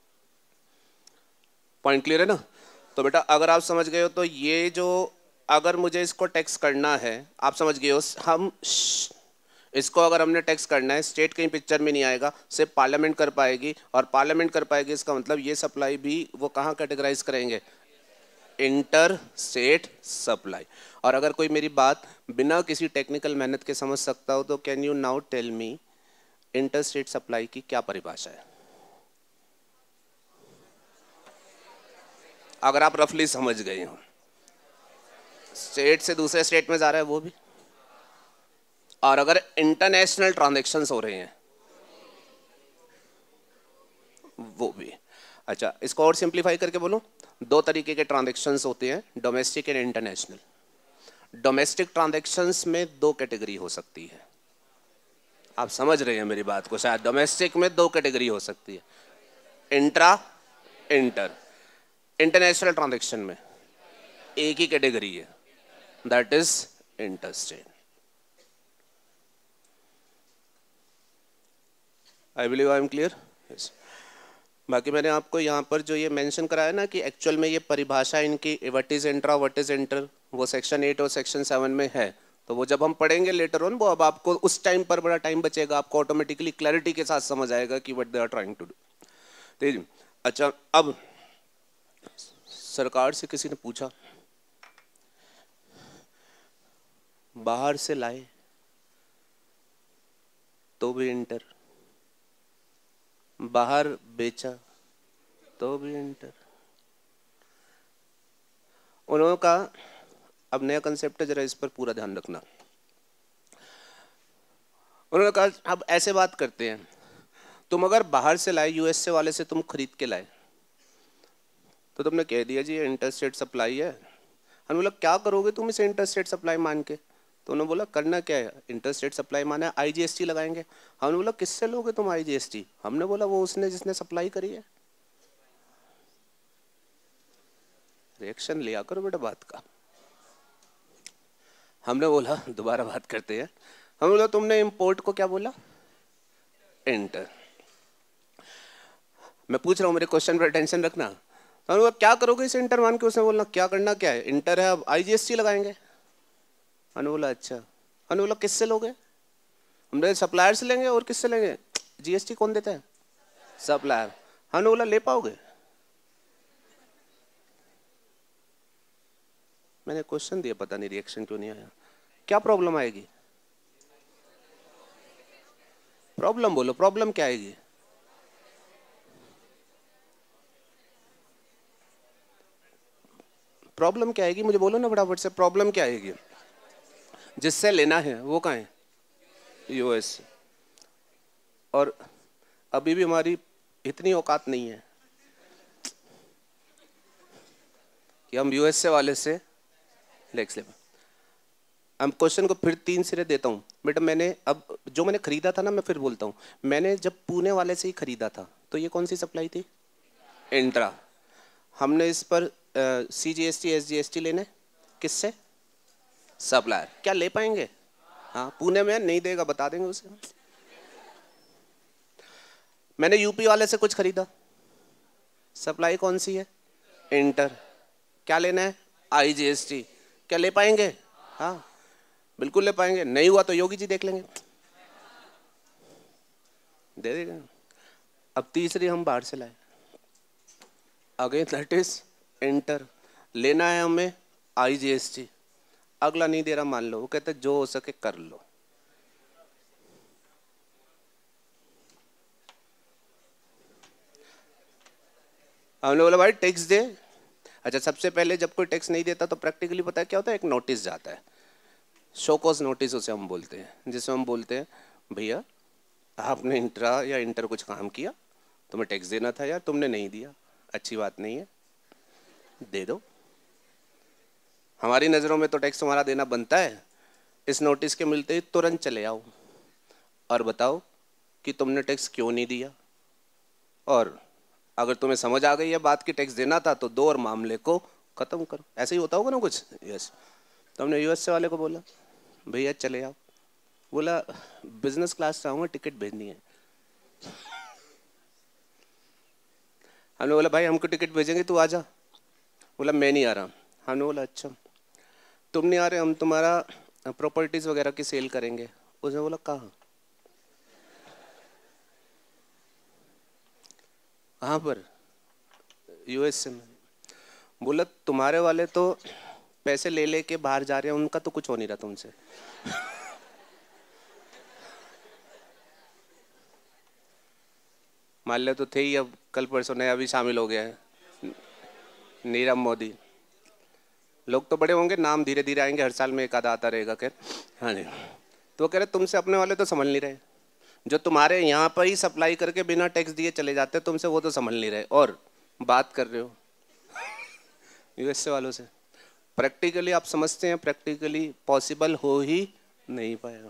पॉइंट क्लियर है ना? तो बेटा अगर आप समझ गए हो तो ये जो अगर मुझे इसको टैक्स करना है, आप समझ गए हो, हम इसको अगर हमने टैक्स करना है स्टेट कहीं पिक्चर में नहीं आएगा, सिर्फ पार्लियामेंट कर पाएगी, और पार्लियामेंट कर पाएगी इसका मतलब ये सप्लाई भी वो कहाँ कैटेगराइज करेंगे? Inter state supply. और अगर कोई मेरी बात बिना किसी टेक्निकल मेहनत के समझ सकता हो तो can you now tell me inter state supply की क्या परिभाषा है? अगर आप रफली समझ गए हो, स्टेट से दूसरे स्टेट में जा रहा है वो भी, और अगर इंटरनेशनल ट्रांजैक्शंस हो रहे हैं वो भी। अच्छा इसको और सिंप्लीफाई करके बोलो, दो तरीके के ट्रांजैक्शंस होते हैं, domestic and international. Domestic transactions में दो कैटेगरी हो सकती है, आप समझ रहे हैं मेरी बात को शायद। डोमेस्टिक में दो कैटेगरी हो सकती है, इंट्रा, इंटर। इंटरनेशनल ट्रांजैक्शन में एक ही कैटेगरी है, that is interstate. I believe I am clear? Yes. बाकी मैंने आपको यहाँ पर जो ये मेंशन कराया ना कि एक्चुअल में ये परिभाषा इनकी what is intra what is inter, वो सेक्शन एट और सेक्शन सेवन में है, तो वो जब हम पढ़ेंगे लेटर ऑन, वो अब आपको उस टाइम पर बड़ा टाइम बचेगा, आपको ऑटोमेटिकली क्लैरिटी के साथ समझ आएगा कि what they are trying to do. अच्छा अब सरकार से किसी ने पूछा बाहर से लाए तो भी इंटर, बाहर बेचा तो भी इंटर। उन्होंने कहा अब नया कंसेप्ट है, जरा इस पर पूरा ध्यान रखना। उन्होंने कहा अब ऐसे बात करते हैं, तुम अगर बाहर से लाए, यूएस से वाले से तुम खरीद के लाए, तो तुमने कह दिया जी ये इंटरस्टेट सप्लाई है। हमने बोला क्या करोगे तुम इसे इंटरस्टेट सप्लाई मान के? तो उन्होंने बोला करना क्या है, इंटरस्टेट सप्लाई माना है आईजीएसटी लगाएंगे। हमने बोला किससे लोगे तुम आईजीएसटी? हमने बोला वो उसने जिसने सप्लाई करी है। रिएक्शन लिया करो बेटा बात का। हमने बोला दोबारा बात करते हैं, हमने बोला तुमने इंपोर्ट को क्या बोला? इंटर। मैं पूछ रहा हूँ, मेरे क्वेश्चन पर अटेंशन रखना। तो हमने बोला क्या करोगे इसे इंटर मान के? उसने बोला क्या करना क्या है, इंटर है अब आईजीएसटी लगाएंगे। हमने बोला अच्छा हमने बोला किससे लोगे? हमने सप्लायर से लेंगे। और किससे लेंगे? जीएसटी कौन देता है? सप्लायर। हमने बोला ले पाओगे? मैंने क्वेश्चन दिया, पता नहीं रिएक्शन क्यों नहीं आया। क्या प्रॉब्लम आएगी? प्रॉब्लम बोलो, प्रॉब्लम क्या आएगी? प्रॉब्लम क्या आएगी मुझे बोलो ना फटाफट से, प्रॉब्लम क्या आएगी? जिससे लेना है वो कहाँ है? यूएस। और अभी भी हमारी इतनी औकात नहीं है कि हम यूएसए वाले से लेक्स ले। हम क्वेश्चन को फिर तीन सिरे देता हूँ बेटा। मैंने अब जो मैंने खरीदा था ना, मैं फिर बोलता हूँ, मैंने जब पुणे वाले से ही खरीदा था तो ये कौन सी सप्लाई थी? इंट्रा। हमने इस पर C G S T S G S T लेने किससे? सप्लायर। क्या ले पाएंगे? हाँ, पुणे में नहीं देगा, बता देंगे उसे। मैंने यूपी वाले से कुछ खरीदा, सप्लाई कौन सी है? इंटर। क्या लेना है? I G S T. क्या ले पाएंगे? हाँ बिल्कुल ले पाएंगे। नहीं हुआ तो योगी जी देख लेंगे, दे देगा। अब तीसरी हम बाहर से लाए, अगेन दैट इज इंटर। लेना है हमें आई जी एस टी। अगला नहीं दे रहा मान लो, वो कहते जो हो सके कर लो। हमने बोला भाई टैक्स दे। अच्छा, सबसे पहले जब कोई टैक्स नहीं देता तो प्रैक्टिकली पता है क्या होता है? एक नोटिस जाता है, शोकॉज नोटिस उसे हम बोलते हैं, जिसमें हम बोलते हैं भैया आपने इंट्रा या इंटर कुछ काम किया, तुम्हें टैक्स देना था यार, तुमने नहीं दिया, अच्छी बात नहीं है, दे दो। हमारी नज़रों में तो टैक्स तुम्हारा देना बनता है। इस नोटिस के मिलते ही तुरंत चले आओ और बताओ कि तुमने टैक्स क्यों नहीं दिया। और अगर तुम्हें समझ आ गई है बात की टैक्स देना था तो दो और मामले को खत्म करो। ऐसे ही होता होगा ना कुछ। यस। तो हमने यूएस वाले को बोला भैया चले आओ। बोला बिजनेस क्लास से आऊँगा, टिकट भेजनी है। हमने बोला भाई हमको टिकट भेजेंगे, तू आ जा। बोला मैं नहीं आ रहा। हमने बोला अच्छा तुम नहीं आ रहे, हम तुम्हारा प्रॉपर्टीज वगैरह की सेल करेंगे। उसने बोला कहाँ? कहाँ पर? यूएस में। बोला तुम्हारे वाले तो पैसे ले लेके बाहर जा रहे हैं, उनका तो कुछ हो नहीं रहा तुमसे। मान लिया तो थे ही, अब कल परसों नया भी शामिल हो गया है, नीरव मोदी। लोग तो बड़े होंगे, नाम धीरे धीरे आएंगे, हर साल में एक आधा आता रहेगा। खैर हाँ जी। तो कह रहे तुमसे अपने वाले तो संभल नहीं रहे, जो तुम्हारे यहाँ पर ही सप्लाई करके बिना टैक्स दिए चले जाते तुमसे, वो तो संभल नहीं रहे, और बात कर रहे हो यूएसए वालों से। प्रैक्टिकली आप समझते हैं, प्रैक्टिकली पॉसिबल हो ही नहीं पाएगा।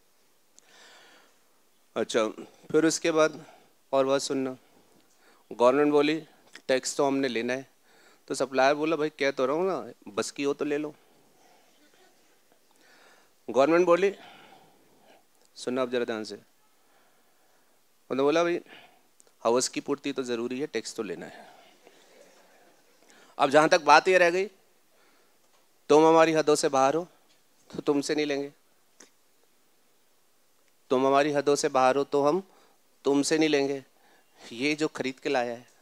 अच्छा, फिर उसके बाद और बात सुनना। गवर्नमेंट बोली टैक्स तो हमने लेना है, तो सप्लायर बोला भाई कह तो रहा हूँ ना, बस की हो तो ले लो। गवर्नमेंट बोली सुनना अब जरा ध्यान से। उन्होंने बोला भाई हवस की पूर्ति तो जरूरी है, टैक्स तो लेना है। अब जहां तक बात ये रह गई, तुम हमारी हदों से बाहर हो तो तुमसे नहीं लेंगे, तुम हमारी हदों से बाहर हो तो हम तुमसे नहीं लेंगे। ये जो खरीद के लाया है,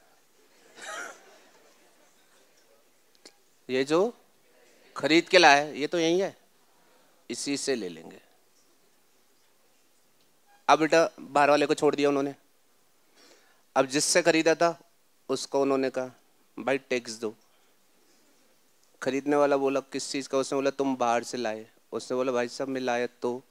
ये जो खरीद के लाया है, ये तो यही है, इसी से ले लेंगे। अब बेटा बाहर वाले को छोड़ दिया उन्होंने। अब जिससे खरीदा था उसको उन्होंने कहा भाई टैक्स दो। खरीदने वाला बोला किस चीज़ का? उसने बोला तुम बाहर से लाए। उसने बोला भाई साहब मैं लाया तो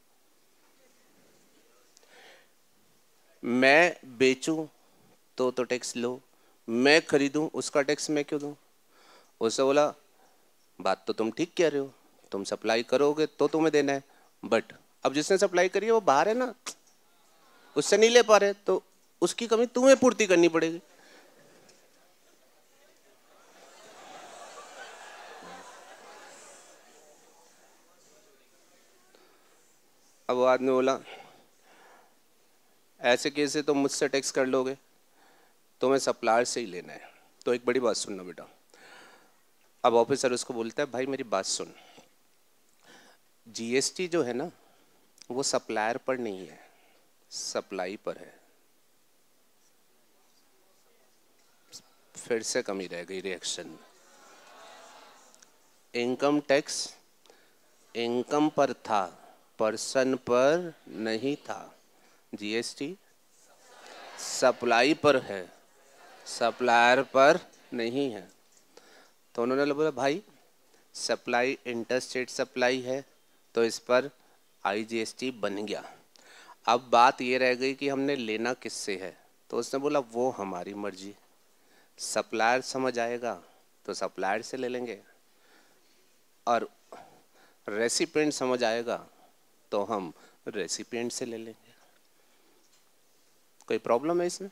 मैं बेचूं तो तो टैक्स लो, मैं खरीदूं उसका टैक्स मैं क्यों दूं? उसने बोला बात तो तुम ठीक कह रहे हो, तुम सप्लाई करोगे तो तुम्हें देना है, बट अब जिसने सप्लाई करी है वो बाहर है ना, उससे नहीं ले पा रहे, तो उसकी कमी तुम्हें पूर्ति करनी पड़ेगी। अब वो आदमी बोला ऐसे कैसे तुम मुझसे टैक्स कर लोगे, तुम्हें सप्लायर से ही लेना है। तो एक बड़ी बात सुनना बेटा। अब ऑफिसर उसको बोलता है भाई मेरी बात सुन, जीएसटी जो है ना वो सप्लायर पर नहीं है, सप्लाई पर है। फिर से कमी रह गई रिएक्शन। इनकम टैक्स इनकम पर था, पर्सन पर नहीं था। जीएसटी सप्लाई पर है, सप्लायर पर नहीं है। तो उन्होंने बोला भाई सप्लाई इंटरस्टेट सप्लाई है तो इस पर आईजीएसटी बन गया। अब बात ये रह गई कि हमने लेना किससे है, तो उसने बोला वो हमारी मर्जी, सप्लायर समझ आएगा तो सप्लायर से ले लेंगे और रेसिपिएंट समझ आएगा तो हम रेसिपिएंट से ले लेंगे। कोई प्रॉब्लम है इसमें?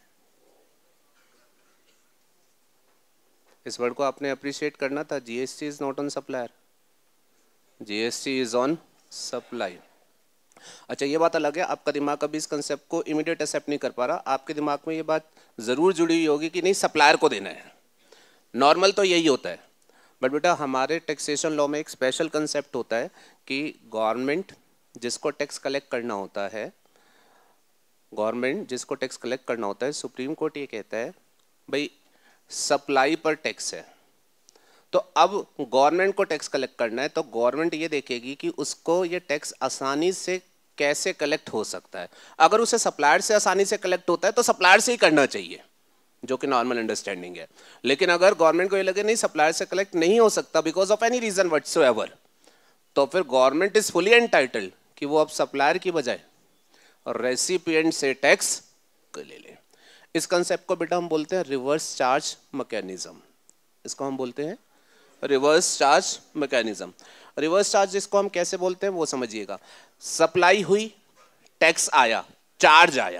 इस वर्ड को आपने अप्रिशिएट करना था। GST is not on supplier, GST is on supply. अच्छा ये बात अलग है, आपका दिमाग अभी इस कंसेप्ट को इमीडिएट एक्सेप्ट नहीं कर पा रहा। आपके दिमाग में ये बात जरूर जुड़ी हुई होगी कि नहीं सप्लायर को देना है, नॉर्मल तो यही होता है। बट बेटा हमारे टैक्सेशन लॉ में एक स्पेशल कंसेप्ट होता है कि गवर्नमेंट जिसको टैक्स कलेक्ट करना होता है, गवर्नमेंट जिसको टैक्स कलेक्ट करना होता है, सुप्रीम कोर्ट ये कहता है भाई सप्लाई पर टैक्स है, तो अब गवर्नमेंट को टैक्स कलेक्ट करना है तो गवर्नमेंट ये देखेगी कि उसको ये टैक्स आसानी से कैसे कलेक्ट हो सकता है। अगर उसे सप्लायर से आसानी से कलेक्ट होता है तो सप्लायर से ही करना चाहिए, जो कि नॉर्मल अंडरस्टैंडिंग है। लेकिन अगर गवर्नमेंट को ये लगे नहीं सप्लायर से कलेक्ट नहीं हो सकता because of any reason whatsoever, तो फिर गवर्नमेंट इज फुली एंटाइटल्ड कि वो अब सप्लायर की बजाय रेसिपिएंट से टैक्स ले ले। इस कंसेप्ट को बेटा हम बोलते हैं रिवर्स चार्ज मैकेनिज्म। इसको हम बोलते हैं reverse charge mechanism. Reverse charge इसको हम कैसे बोलते हैं वो समझिएगा। सप्लाई हुई, टैक्स आया, चार्ज आया।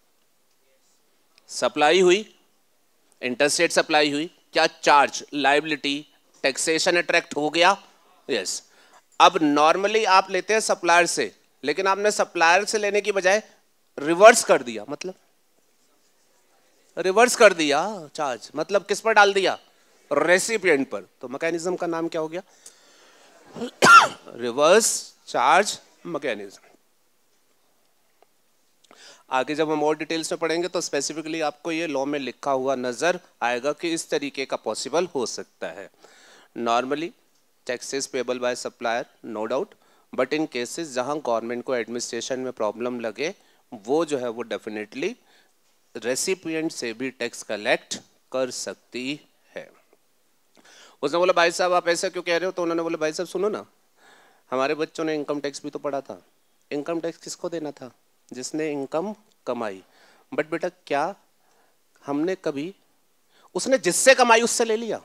सप्लाई हुई, इंटरस्टेट सप्लाई हुई, क्या चार्ज, लायबिलिटी, टैक्सेशन अट्रैक्ट हो गया। Yes yes. अब नॉर्मली आप लेते हैं सप्लायर से, लेकिन आपने सप्लायर से लेने की बजाय रिवर्स कर दिया, मतलब रिवर्स कर दिया चार्ज, मतलब किस पर डाल दिया, रेसिपिएंट पर। तो मैकेनिज्म का नाम क्या हो गया, रिवर्स चार्ज मैकेनिज्म। आगे जब हम और डिटेल्स में पढ़ेंगे तो स्पेसिफिकली आपको ये लॉ में लिखा हुआ नजर आएगा कि इस तरीके का पॉसिबल हो सकता है। Normally taxes payable by supplier no doubt, but in cases जहां गवर्नमेंट को एडमिनिस्ट्रेशन में प्रॉब्लम लगे वो जो है वो डेफिनेटली रेसिपिएंट से भी टैक्स कलेक्ट कर सकती है। उसने बोला भाई साहब आप ऐसा क्यों कह रहे हो, तो उन्होंने बोला भाई साहब सुनो ना, हमारे बच्चों ने इनकम टैक्स भी तो पढ़ा था। इनकम टैक्स किसको देना था, जिसने इनकम कमाई। बट बेटा क्या हमने कभी उसने जिससे कमाई उससे ले लिया?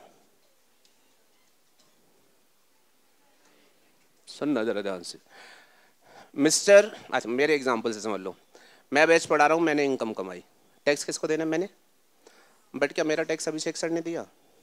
सुनना जरा ध्यान से मिस्टर, अच्छा मेरे एग्जांपल से समझ लो, मैं बैच पढ़ा रहा हूं, मैंने इनकम कमाई, टैक्स किसको देना मैंने, बट क्या मेरा टैक्स अभिषेक सर ने दिया?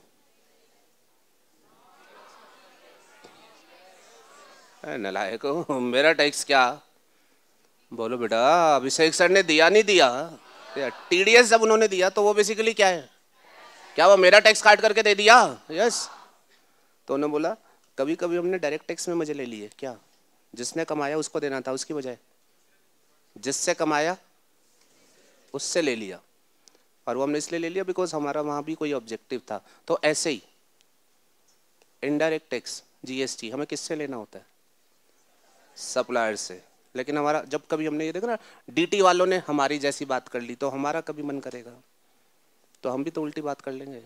नलायक हो, मेरा टैक्स क्या बोलो बेटा, अभिषेक सर ने दिया नहीं दिया, टीडीएस जब उन्होंने दिया तो वो बेसिकली क्या है, क्या वो मेरा टैक्स काट करके दे दिया? यस। तो उन्होंने बोला कभी कभी हमने डायरेक्ट टैक्स में मजे ले लिए, क्या जिसने कमाया उसको देना था, उसकी बजाय जिससे कमाया उससे ले लिया, और वो हमने इसलिए ले लिया बिकॉज हमारा वहां भी कोई ऑब्जेक्टिव था। तो ऐसे ही इनडायरेक्ट टैक्स जीएसटी हमें किससे लेना होता है, सप्लायर से। लेकिन हमारा जब कभी हमने ये देखा ना डीटी वालों ने हमारी जैसी बात कर ली तो हमारा कभी मन करेगा तो हम भी तो उल्टी बात कर लेंगे।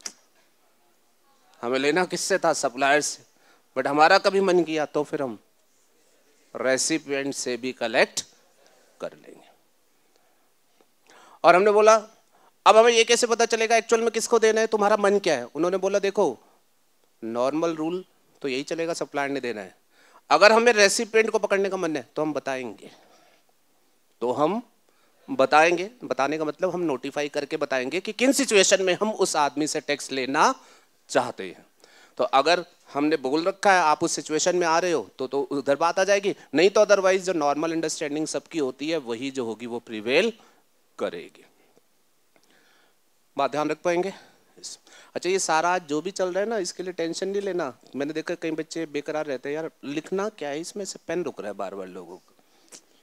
हमें लेना किससे था, सप्लायर से, बट हमारा कभी मन किया तो फिर हम रेसिपिएंट से भी कलेक्ट कर लेंगे। और हमने बोला अब हमें ये कैसे पता चलेगा एक्चुअल में किसको देना है, तुम्हारा मन क्या है? उन्होंने बोला देखो नॉर्मल रूल तो यही चलेगा, सप्लायर ने देना है। अगर हमें रेसिपिएंट को पकड़ने का मन है तो हम बताएंगे, तो हम बताएंगे। बताने का मतलब हम नोटिफाई करके बताएंगे कि किन सिचुएशन में हम उस आदमी से टैक्स लेना चाहते हैं। तो अगर हमने बोल रखा है आप उस सिचुएशन में आ रहे हो तो तो उधर बात आ जाएगी, नहीं तो अदरवाइज जो नॉर्मल अंडरस्टैंडिंग सबकी होती है वही जो होगी वो प्रिवेल करेगी। बात ध्यान रख पाएंगे? अच्छा ये सारा जो भी चल रहा है ना इसके लिए टेंशन नहीं लेना। मैंने देखा कई बच्चे बेकरार रहते हैं, यार लिखना क्या है इसमें से, पेन रुक रहा है बार बार लोगों को।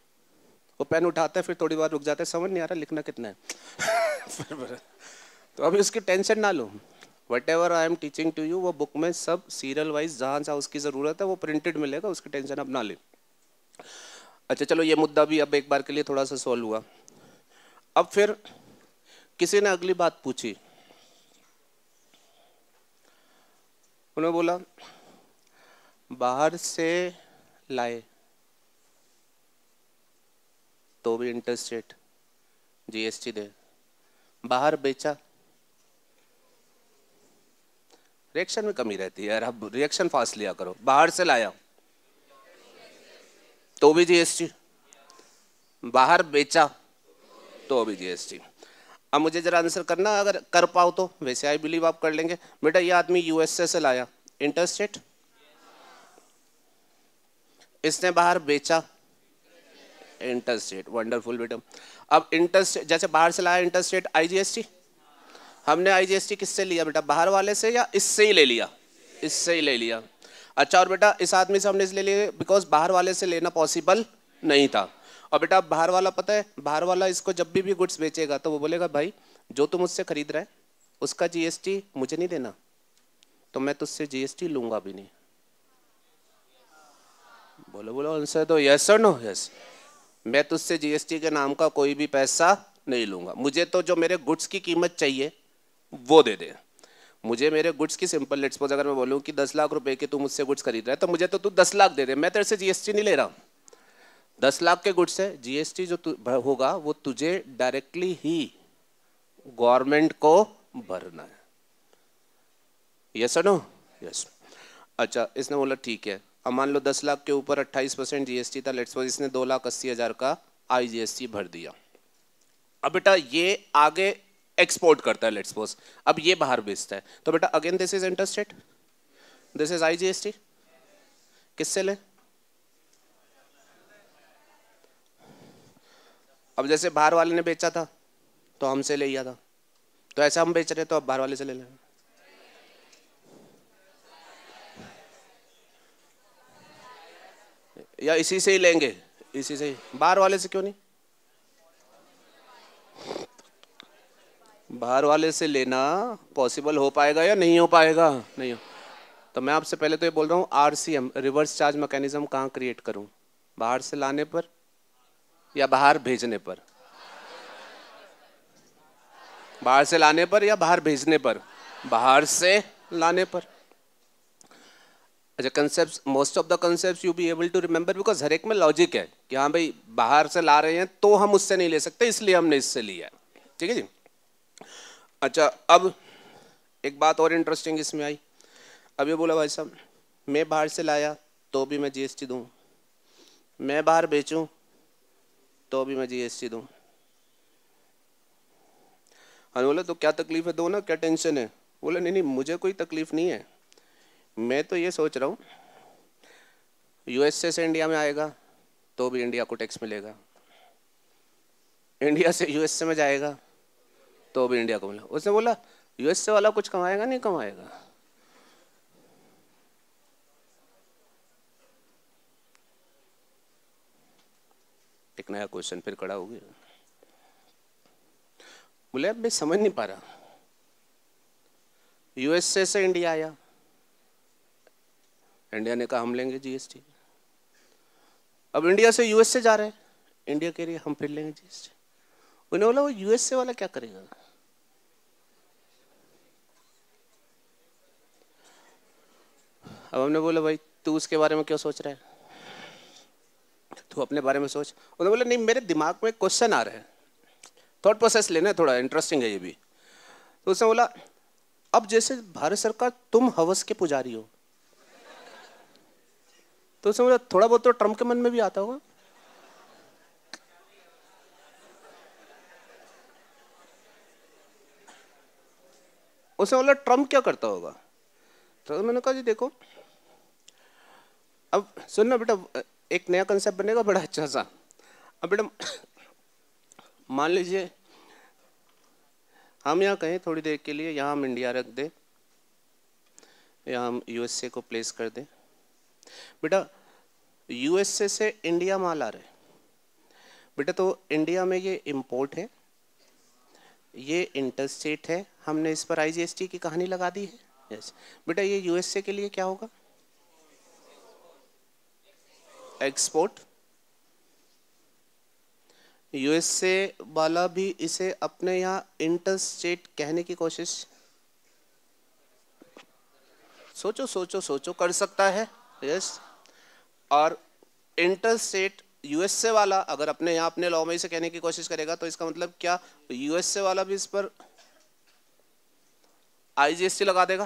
वो पेन उठाता है, फिर थोड़ी बार रुक जाता है, समझ नहीं आ रहा लिखना कितना है फिर तो अभी उसकी टेंशन ना लो। Whatever I am teaching to you, वो बुक में सब सीरियल वाइज जहाँ जहाँ उसकी ज़रूरत है वो प्रिंटेड मिलेगा, उसकी टेंशन अब ना ले। अच्छा चलो, ये मुद्दा भी अब एक बार के लिए थोड़ा सा सॉल्व हुआ। अब फिर किसी ने अगली बात पूछी, उन्होंने बोला बाहर से लाए तो भी इंटरस्टेट जीएसटी दे, बाहर बेचा, रिएक्शन में कमी रहती है यार, अब रिएक्शन फास्ट लिया करो। बाहर से लाया तो भी जीएसटी, बाहर बेचा तो भी जीएसटी। अब मुझे जरा आंसर करना, अगर कर पाओ तो, वैसे आई बिलीव आप कर लेंगे। बेटा ये आदमी यूएसए से लाया, इंटरस्टेट, इसने बाहर बेचा, इंटरस्टेट, वंडरफुल बेटा। अब इंटरस्टेट जैसे बाहर से लाया, इंटरस्टेट आईजीएसटी, हमने आईजीएसटी किससे लिया बेटा, बाहर वाले से या इससे ही ले लिया, इससे ही ले लिया। अच्छा और बेटा इस आदमी से हमने इसलिए लिए बिकॉज बाहर वाले से लेना पॉसिबल नहीं था। और बेटा बाहर वाला पता है, बाहर वाला इसको जब भी भी गुड्स बेचेगा तो वो बोलेगा भाई जो तुम मुझसे खरीद रहा है उसका जीएसटी मुझे नहीं देना, तो मैं तुझसे जीएसटी लूंगा भी नहीं। बोलो बोलो आंसर दो, यस और नो। यस, मैं तुझसे जीएसटी के नाम का कोई भी पैसा नहीं लूंगा, मुझे तो जो मेरे गुड्स की कीमत चाहिए वो दे दे। मुझे मेरे गुड्स की सिंपल, लेट्स सपोज अगर मैं बोलूं कि दस लाख रुपए के तू मुझसे गुड्स खरीद रहा है तो मुझे तो तू दस लाख दे दे, मैं तेरे से जीएसटी नहीं ले रहा। दस लाख के गुड्स है, जीएसटी जो होगा वो तुझे डायरेक्टली ही गवर्नमेंट को भरना है। यस और नो। यस। अच्छा इसने बोला ठीक है, अब मान लो दस लाख के ऊपर अट्ठाईस परसेंट जीएसटी था, लेट्स सपोज इसने दो लाख अस्सी हजार का आईजीएसटी भर दिया। अब बेटा ये आगे एक्सपोर्ट करता है, लेट्स सपोज, अब ये बाहर बेचता है, तो बेटा again this is interstate, this is IGST, किससे ले? अब जैसे बाहर वाले ने बेचा था तो हमसे ले लिया था, तो ऐसा हम बेच रहे तो अब बाहर वाले से ले लें, या इसी से ही लेंगे, इसी से ही, बाहर वाले से क्यों नहीं? बाहर वाले से लेना पॉसिबल हो पाएगा या नहीं हो पाएगा? नहीं हो। तो मैं आपसे पहले तो ये बोल रहा हूँ आरसीएम, रिवर्स चार्ज मैकेनिज्म कहाँ क्रिएट करूँ, बाहर से लाने पर या बाहर भेजने पर? बाहर से लाने पर या बाहर भेजने पर? बाहर से लाने पर। अच्छा concept, most of the concept you be able to remember because हर एक में लॉजिक है कि हाँ भाई बाहर से ला रहे हैं तो हम उससे नहीं ले सकते, इसलिए हमने इससे लिया है। ठीक है जी। अच्छा अब एक बात और इंटरेस्टिंग इसमें आई, अब ये बोला भाई साहब मैं बाहर से लाया तो भी मैं जीएसटी दूं, मैं बाहर बेचूं तो भी मैं जीएसटी दूं। हाँ बोला तो क्या तकलीफ है, दो ना, क्या टेंशन है? बोला नहीं नहीं मुझे कोई तकलीफ नहीं है, मैं तो ये सोच रहा हूँ यूएसए से इंडिया में आएगा तो भी इंडिया को टैक्स मिलेगा, इंडिया से यूएसए में जाएगा तो भी इंडिया को मिलेगा। उसने बोला यूएसए वाला कुछ कमाएगा नहीं कमाएगा? एक नया क्वेश्चन फिर खड़ा हो गया। बोले अब मैं समझ नहीं पा रहा, यूएसए से इंडिया आया, इंडिया ने कहा हम लेंगे जीएसटी, अब इंडिया से यूएसए जा रहे हैं, इंडिया कह रही है हम फिर लेंगे जीएसटी। उन्होंने बोला वो यूएसए वाला क्या करेगा? अब हमने बोला भाई तू उसके बारे में क्यों सोच रहा है, तू अपने बारे में सोच। उन्होंने बोला नहीं मेरे दिमाग में क्वेश्चन आ रहा है, थॉट प्रोसेस लेना है, थोड़ा इंटरेस्टिंग है ये भी। तो उसने बोला अब जैसे भारत सरकार तुम हवस के पुजारी हो, तो उसने बोला थोड़ा बहुत तो ट्रम्प के मन में भी आता होगा। उसने बोला ट्रम्प क्या करता होगा? तो मैंने कहा जी देखो अब सुनना बेटा, एक नया कंसेप्ट बनेगा बड़ा अच्छा सा। अब बेटा मान लीजिए हम यहाँ कहें थोड़ी देर के लिए, यहाँ हम इंडिया रख दे, यहाँ हम यूएसए को प्लेस कर दें। बेटा यूएसए से इंडिया माल आ रहा है, बेटा तो इंडिया में ये इंपोर्ट है, ये इंटरस्टेट है, हमने इस पर आईजीएसटी की कहानी लगा दी है। यस बेटा ये यूएसए के लिए क्या होगा? एक्सपोर्ट। यूएसए वाला भी इसे अपने यहाँ इंटरस्टेट कहने की कोशिश, सोचो सोचो सोचो, कर सकता है। यस और इंटरस्टेट यूएसए वाला अगर अपने यहाँ अपने लॉ में इसे कहने की कोशिश करेगा तो इसका मतलब क्या यूएसए वाला भी इस पर आईजीएसटी लगा देगा?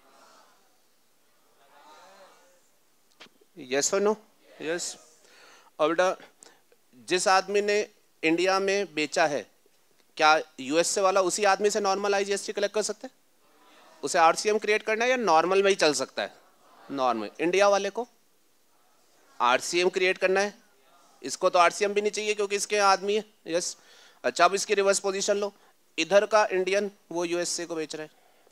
यस और नो? यस। और बेटा जिस आदमी ने इंडिया में बेचा है, क्या यूएसए वाला उसी आदमी से नॉर्मल आईजीएसटी कलेक्ट कर सकते हैं? उसे आरसीएम क्रिएट करना है या नॉर्मल में ही चल सकता है? नॉर्मल। इंडिया वाले को आरसीएम क्रिएट करना है, इसको तो आरसीएम भी नहीं चाहिए क्योंकि इसके आदमी है। यस। अच्छा अब इसकी रिवर्स पोजीशन लो, इधर का इंडियन वो यूएसए को बेच रहा है,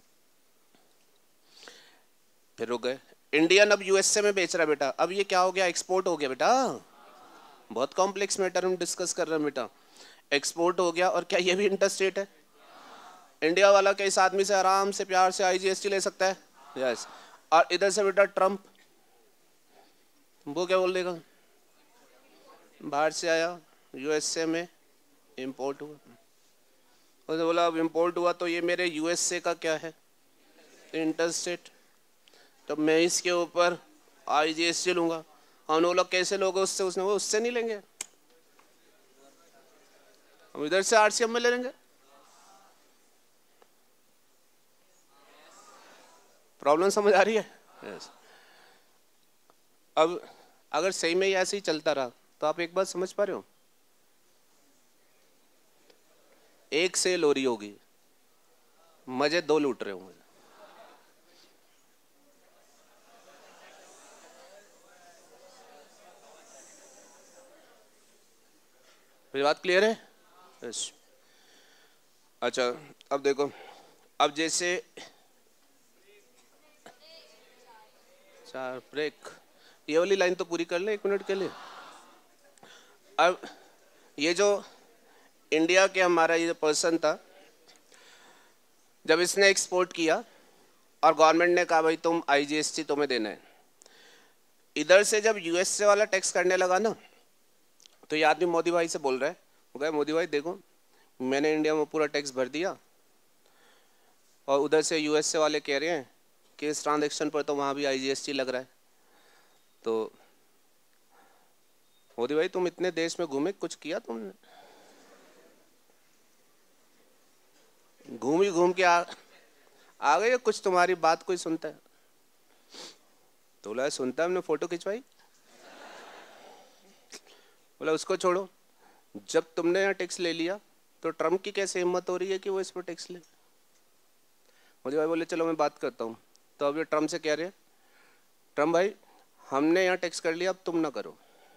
फिर रुक गए, इंडियन अब यूएसए में बेच रहा है बेटा, अब ये क्या हो गया? एक्सपोर्ट हो गया बेटा। बहुत कॉम्प्लेक्स मैटर हम डिस्कस कर रहे हैं बेटा, एक्सपोर्ट हो गया। और क्या ये भी इंटरस्टेट है? इंडिया वाला क्या इस आदमी से आराम से प्यार से आईजीएसटी ले सकता है? यस। और इधर से बेटा ट्रम्प, वो क्या बोल देगा? बाहर से आया, यूएसए में इंपोर्ट हुआ, उसने बोला अब इंपोर्ट हुआ तो ये मेरे यूएसए का क्या है? इंटरस्टेट, तो मैं इसके ऊपर आईजीएसटी लूंगा। हम लोग कैसे लोगे उससे? उसने वो उससे नहीं लेंगे, हम इधर से आरसीएम में ले लेंगे। प्रॉब्लम समझ आ रही है? yes. अब अगर सही में ही ऐसे ही चलता रहा तो आप एक बात समझ पा रहे हो, एक सेल हो रही होगी, मजे दो लूट रहे होंगे। मेरी बात क्लियर है? यस। अच्छा अब देखो, अब जैसे चार ब्रेक, ये वाली लाइन तो पूरी कर ले एक मिनट के लिए। अब ये जो इंडिया के हमारा ये पर्सन था, जब इसने एक्सपोर्ट किया और गवर्नमेंट ने कहा भाई तुम आईजीएसटी तुम्हें देना है, इधर से जब यूएसए वाला टैक्स करने लगा ना, तो ये आदमी मोदी भाई से बोल रहा है, वो कहे मोदी भाई देखो मैंने इंडिया में पूरा टैक्स भर दिया और उधर से यूएसए वाले कह रहे हैं कि इस ट्रांजैक्शन पर तो वहाँ भी आईजीएसटी लग रहा है, तो मोदी भाई तुम इतने देश में घूमे, कुछ किया तुमने? घूम ही घूम के आ, आ गए, कुछ तुम्हारी बात कोई सुनता है? तो बोला सुनता है, हमने फोटो खिंचवाई। बोला उसको छोड़ो, जब तुमने यहाँ टैक्स ले लिया तो ट्रम्प की कैसे हिम्मत हो रही है कि वो इस पर टैक्स ले? मोदी भाई बोले चलो मैं बात करता हूँ। तो अब ये ट्रम्प से कह रहे हैं, ट्रम्प भाई हमने यहाँ टैक्स कर लिया, अब तुम ना करो।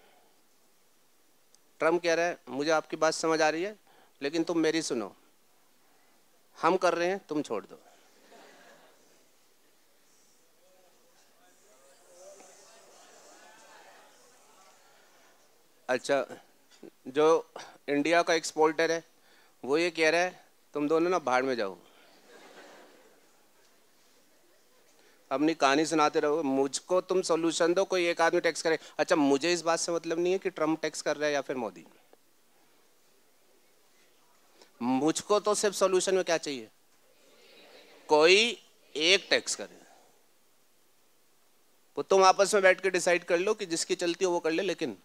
ट्रम्प कह रहा है मुझे आपकी बात समझ आ रही है लेकिन तुम मेरी सुनो, हम कर रहे हैं तुम छोड़ दो। अच्छा जो इंडिया का एक्सपोर्टर है वो ये कह रहा है तुम दोनों ना बाहर में जाओ, अपनी कहानी सुनाते रहो, मुझको तुम सॉल्यूशन दो, कोई एक आदमी टैक्स करे। अच्छा मुझे इस बात से मतलब नहीं है कि ट्रम्प टैक्स कर रहा है या फिर मोदी, मुझको तो सिर्फ सॉल्यूशन में क्या चाहिए, कोई एक टैक्स करे। वो तुम आपस में बैठ के डिसाइड कर लो कि जिसकी चलती हो वो कर ले, लेकिन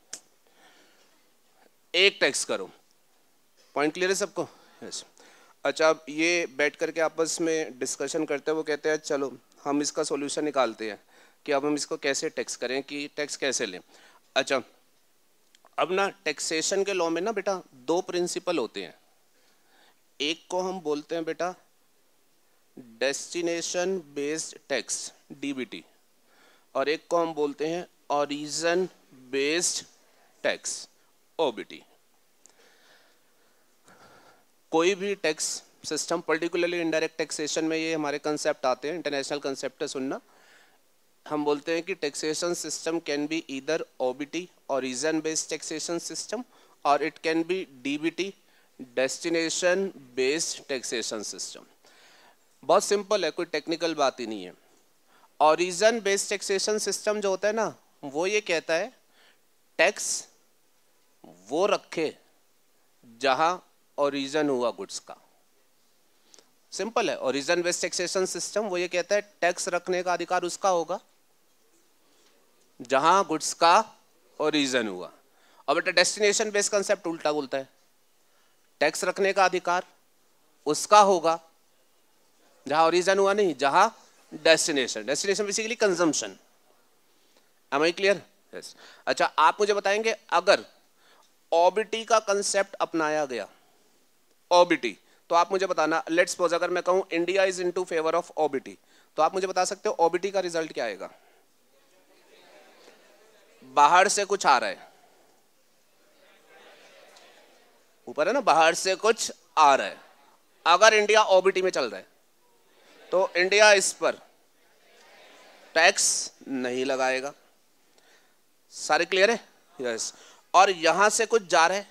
एक टैक्स करो। पॉइंट क्लियर है सबको? यस। अच्छा अब ये बैठ करके आपस में डिस्कशन करते हैं, वो कहते हैं चलो हम इसका सॉल्यूशन निकालते हैं कि अब हम इसको कैसे टैक्स करें, कि टैक्स कैसे लें। अच्छा अब ना टैक्सेशन के लॉ में ना बेटा दो प्रिंसिपल होते हैं, एक को हम बोलते हैं बेटा डेस्टिनेशन बेस्ड टैक्स डीबीटी, और एक को हम बोलते हैं ओरिजिन बेस्ड टैक्स ओबीटी। कोई भी tax system, particularly indirect taxation में ये हमारे कंसेप्ट आते हैं, इंटरनेशनल कंसेप्ट है सुनना, हम बोलते हैं कि taxation system can be either OBT origin based taxation system और it can be DBT, destination based taxation system. बहुत सिंपल है, कोई टेक्निकल बात ही नहीं है। ओरिजिन बेस्ड टैक्सेशन सिस्टम जो होता है ना, वो ये कहता है टैक्स वो रखे जहां ओरिजिन हुआ गुड्स का। सिंपल है, ओरिजिन बेस्ड टैक्सेशन सिस्टम वो ये कहता है टैक्स रखने का अधिकार उसका होगा जहां गुड्स का ओरिजिन हुआ। और बेटा डेस्टिनेशन बेस्ड कंसेप्ट उल्टा बोलता है, टैक्स रखने का अधिकार उसका होगा जहां ओरिजिन हुआ नहीं, जहां destination. Destination basically consumption. Am I clear? Yes. अच्छा, आप मुझे बताएंगे अगर ओबीटी का कंसेप्ट अपनाया गया, ओबीटी, तो आप मुझे बताना, लेट्स सपोज अगर मैं कहूं India is into favour of OBT, तो आप मुझे बता सकते हो ओबीटी का रिजल्ट क्या आएगा? बाहर से कुछ आ रहा है, ऊपर है ना, बाहर से कुछ आ रहा है। अगर इंडिया ओबीटी में चल रहा है तो इंडिया इस पर टैक्स नहीं लगाएगा। सारे क्लियर है? यस। और यहां से कुछ जा रहा है,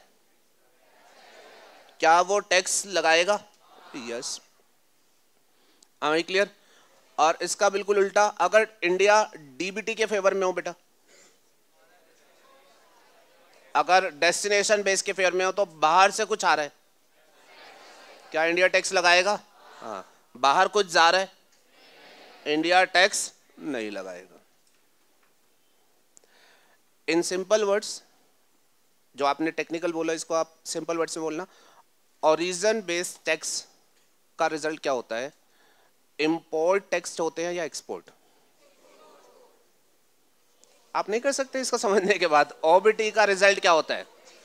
क्या वो टैक्स लगाएगा? यस। I am clear? और इसका बिल्कुल उल्टा, अगर इंडिया डीबीटी के फेवर में हो बेटा, अगर डेस्टिनेशन बेस के फेवर में हो, तो बाहर से कुछ आ रहा है, क्या इंडिया टैक्स लगाएगा? हाँ। बाहर कुछ जा रहा है, इंडिया टैक्स नहीं लगाएगा। इन सिंपल वर्ड्स, जो आपने टेक्निकल बोला इसको आप सिंपल वर्ड्स में बोलना। ओरिजिन बेस्ड टैक्स का रिजल्ट क्या होता है? इंपोर्ट टैक्स होते हैं या एक्सपोर्ट? आप नहीं कर सकते इसको समझने के बाद। ओबीटी का रिजल्ट क्या होता है?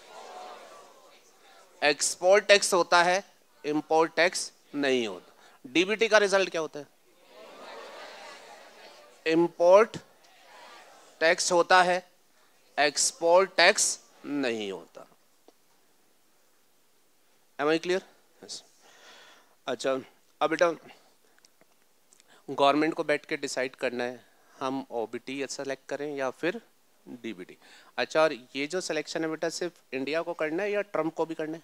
एक्सपोर्ट टैक्स होता है, इंपोर्ट टैक्स नहीं होता। डीबीटी का रिजल्ट क्या होता है? इंपोर्ट टैक्स होता है, एक्सपोर्ट टैक्स नहीं होता। Am I clear? यस। अच्छा, अब बेटा गवर्नमेंट को बैठ के डिसाइड करना है हम ओबीटी सेलेक्ट करें या फिर डीबीटी। अच्छा, और ये जो सिलेक्शन है बेटा सिर्फ इंडिया को करना है या ट्रम्प को भी करना है?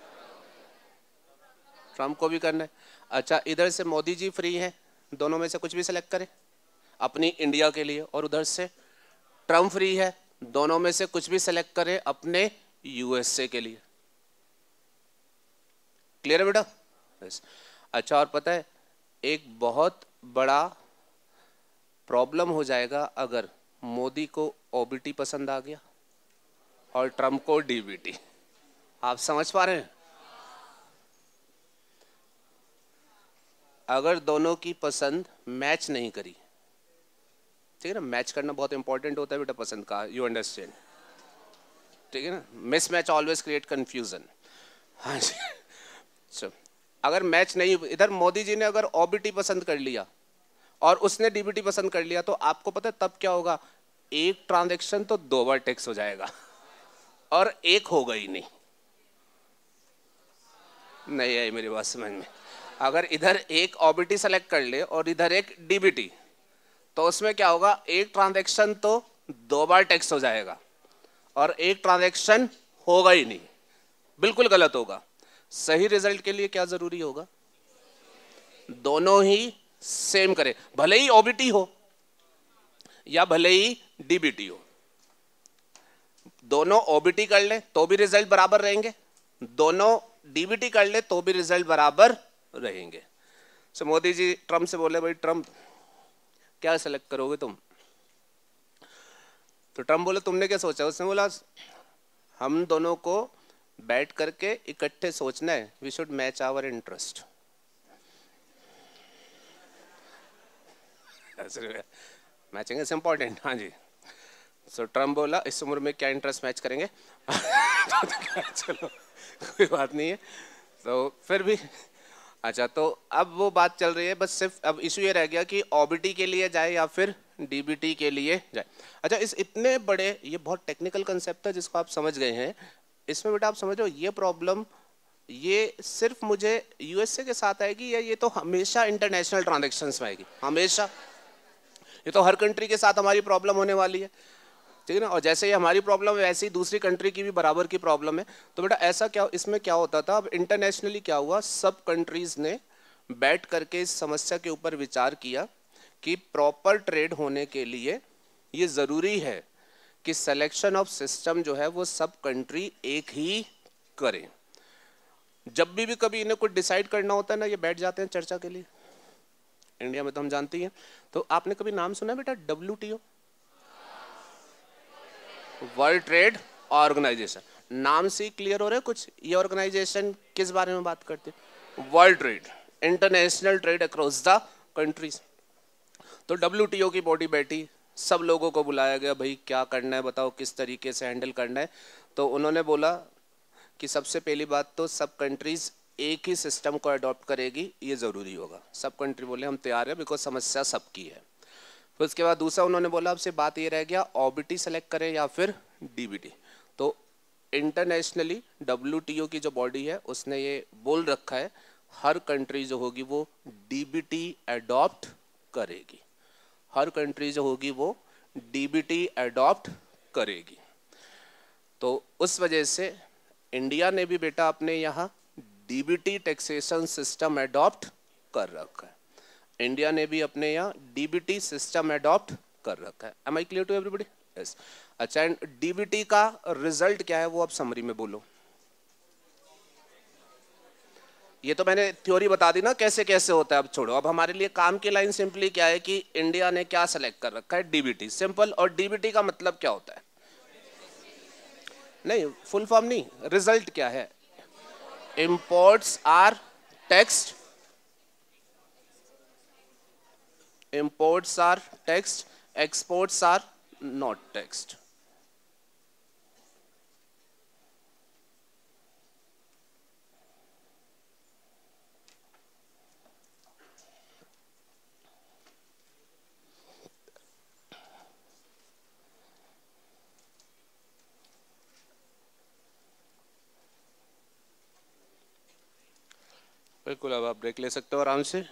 ट्रम्प को भी करना है। अच्छा, इधर से मोदी जी फ्री हैं, दोनों में से कुछ भी सिलेक्ट करें अपनी इंडिया के लिए, और उधर से ट्रम्प फ्री है, दोनों में से कुछ भी सिलेक्ट करें अपने यूएसए के लिए। क्लियर है बेटा? यस। अच्छा, और पता है एक बहुत बड़ा प्रॉब्लम हो जाएगा अगर मोदी को ओबीटी पसंद आ गया और ट्रम्प को डीबीटी। आप समझ पा रहे हैं? अगर दोनों की पसंद मैच नहीं करी, ठीक है ना, मैच करना बहुत इंपॉर्टेंट होता है बेटा पसंद का, यू अंडरस्टैंड, ठीक है ना। Mismatch always create confusion. हाँ जी। so, अगर मैच नहीं, इधर मोदी जी ने अगर ओबीटी पसंद कर लिया और उसने डीबीटी पसंद कर लिया, तो आपको पता है तब क्या होगा? एक ट्रांजैक्शन तो दो बार टैक्स हो जाएगा और एक होगा ही नहीं। नहीं आई मेरी बात समझ में? अगर इधर एक ओबीटी सेलेक्ट कर ले और इधर एक डीबीटी, तो उसमें क्या होगा? एक ट्रांजैक्शन तो दो बार टैक्स हो जाएगा और एक ट्रांजैक्शन होगा ही नहीं, बिल्कुल गलत होगा। सही रिजल्ट के लिए क्या जरूरी होगा? दोनों ही सेम करे, भले ही ओबीटी हो या भले ही डीबीटी हो। दोनों ओबीटी कर ले तो भी रिजल्ट बराबर रहेंगे, दोनों डीबीटी कर ले तो भी रिजल्ट बराबर रहेंगे। So so, Modi ji Trump से बोले भाई ट्रम्प क्या सेलेक्ट करोगे तुम? तो ट्रम्प बोले तुमने क्या सोचा? उसने बोला हम दोनों को बैठ करके इकट्ठे सोचना है, we should match our interest. Matching is important. हाँ जी। सो so, ट्रम्प बोला इस उम्र में क्या इंटरेस्ट मैच करेंगे? तो चलो कोई बात नहीं है। तो फिर भी अच्छा, तो अब वो बात चल रही है, बस सिर्फ अब इशू ये रह गया कि ओबीटी के लिए जाए या फिर डीबीटी के लिए जाए। अच्छा, इस इतने बड़े, ये बहुत टेक्निकल कंसेप्ट है जिसको आप समझ गए हैं, इसमें बेटा आप समझ लो ये प्रॉब्लम ये सिर्फ मुझे यूएसए के साथ आएगी या ये तो हमेशा इंटरनेशनल ट्रांजैक्शंस में आएगी? हमेशा, ये तो हर कंट्री के साथ हमारी प्रॉब्लम होने वाली है। ठीक है ना। और जैसे ही हमारी प्रॉब्लम है वैसे ही दूसरी कंट्री की भी बराबर की प्रॉब्लम है। तो बेटा ऐसा क्या इसमें क्या होता था, अब इंटरनेशनली क्या हुआ, सब कंट्रीज ने बैठ करके इस समस्या के ऊपर विचार किया कि प्रॉपर ट्रेड होने के लिए ये जरूरी है कि सिलेक्शन ऑफ सिस्टम जो है वो सब कंट्री एक ही करें। जब भी भी कभी इन्हें कुछ डिसाइड करना होता है ना, ये बैठ जाते हैं चर्चा के लिए। इंडिया में तो हम जानते ही हैं। तो आपने कभी नाम सुना है बेटा W T O, World Trade Organization? नाम से ही क्लियर हो रहा है कुछ, ये ऑर्गेनाइजेशन किस बारे में बात करती है? World trade, international trade across the countries. तो डब्ल्यू टी ओ की बॉडी बैठी, सब लोगों को बुलाया गया, भाई क्या करना है बताओ, किस तरीके से हैंडल करना है। तो उन्होंने बोला कि सबसे पहली बात तो सब कंट्रीज एक ही सिस्टम को अडॉप्ट करेगी, ये ज़रूरी होगा। सब कंट्री बोले हम तैयार हैं, बिकॉज समस्या सबकी है। फिर उसके बाद दूसरा उन्होंने बोला आपसे बात ये रह गया, ओ बी टी सेलेक्ट करें या फिर डी बी टी। तो इंटरनेशनली डब्ल्यू टी ओ की जो बॉडी है उसने ये बोल रखा है हर कंट्री जो होगी वो डी बी टी अडॉप्ट करेगी, हर कंट्री जो होगी वो डी बी टी अडॉप्ट करेगी। तो उस वजह से इंडिया ने भी बेटा अपने यहाँ D B T taxation system adopt कर रखा है। इंडिया ने भी अपने यहाँ D B T system adopt कर रखा है। Am I clear to everybody? Yes. अच्छा, एंड डी बी टी का रिजल्ट क्या है वो आप समरी में बोलो। ये तो मैंने थ्योरी बता दी ना कैसे कैसे होता है, अब छोड़ो। अब हमारे लिए काम की लाइन सिंपली क्या है कि इंडिया ने क्या सेलेक्ट कर रखा है, डी बी टी, सिंपल। और डी बी टी का मतलब क्या होता है? नहीं, फुल फॉर्म नहीं, रिजल्ट क्या है? Imports are taxed, imports are taxed, exports are not taxed. बिल्कुल, अब आप ब्रेक ले सकते हो आराम से।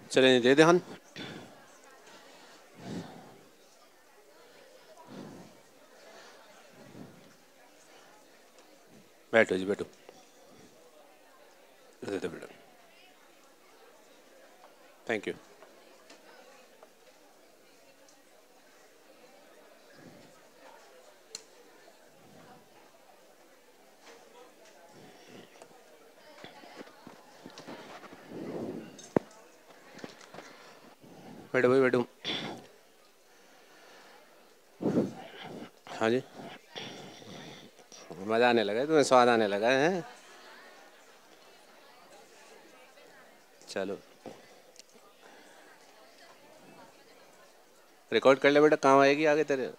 चलिए दे ध्यान। बैठो जी बैठो। दे दो बेटा। Thank you. बैठो भाई बैठो। हाँ जी, मजा आने लगा है तुम्हें, स्वाद आने लगा है। चलो रिकॉर्ड कर ले बेटा, काम आएगी आगे तेरे।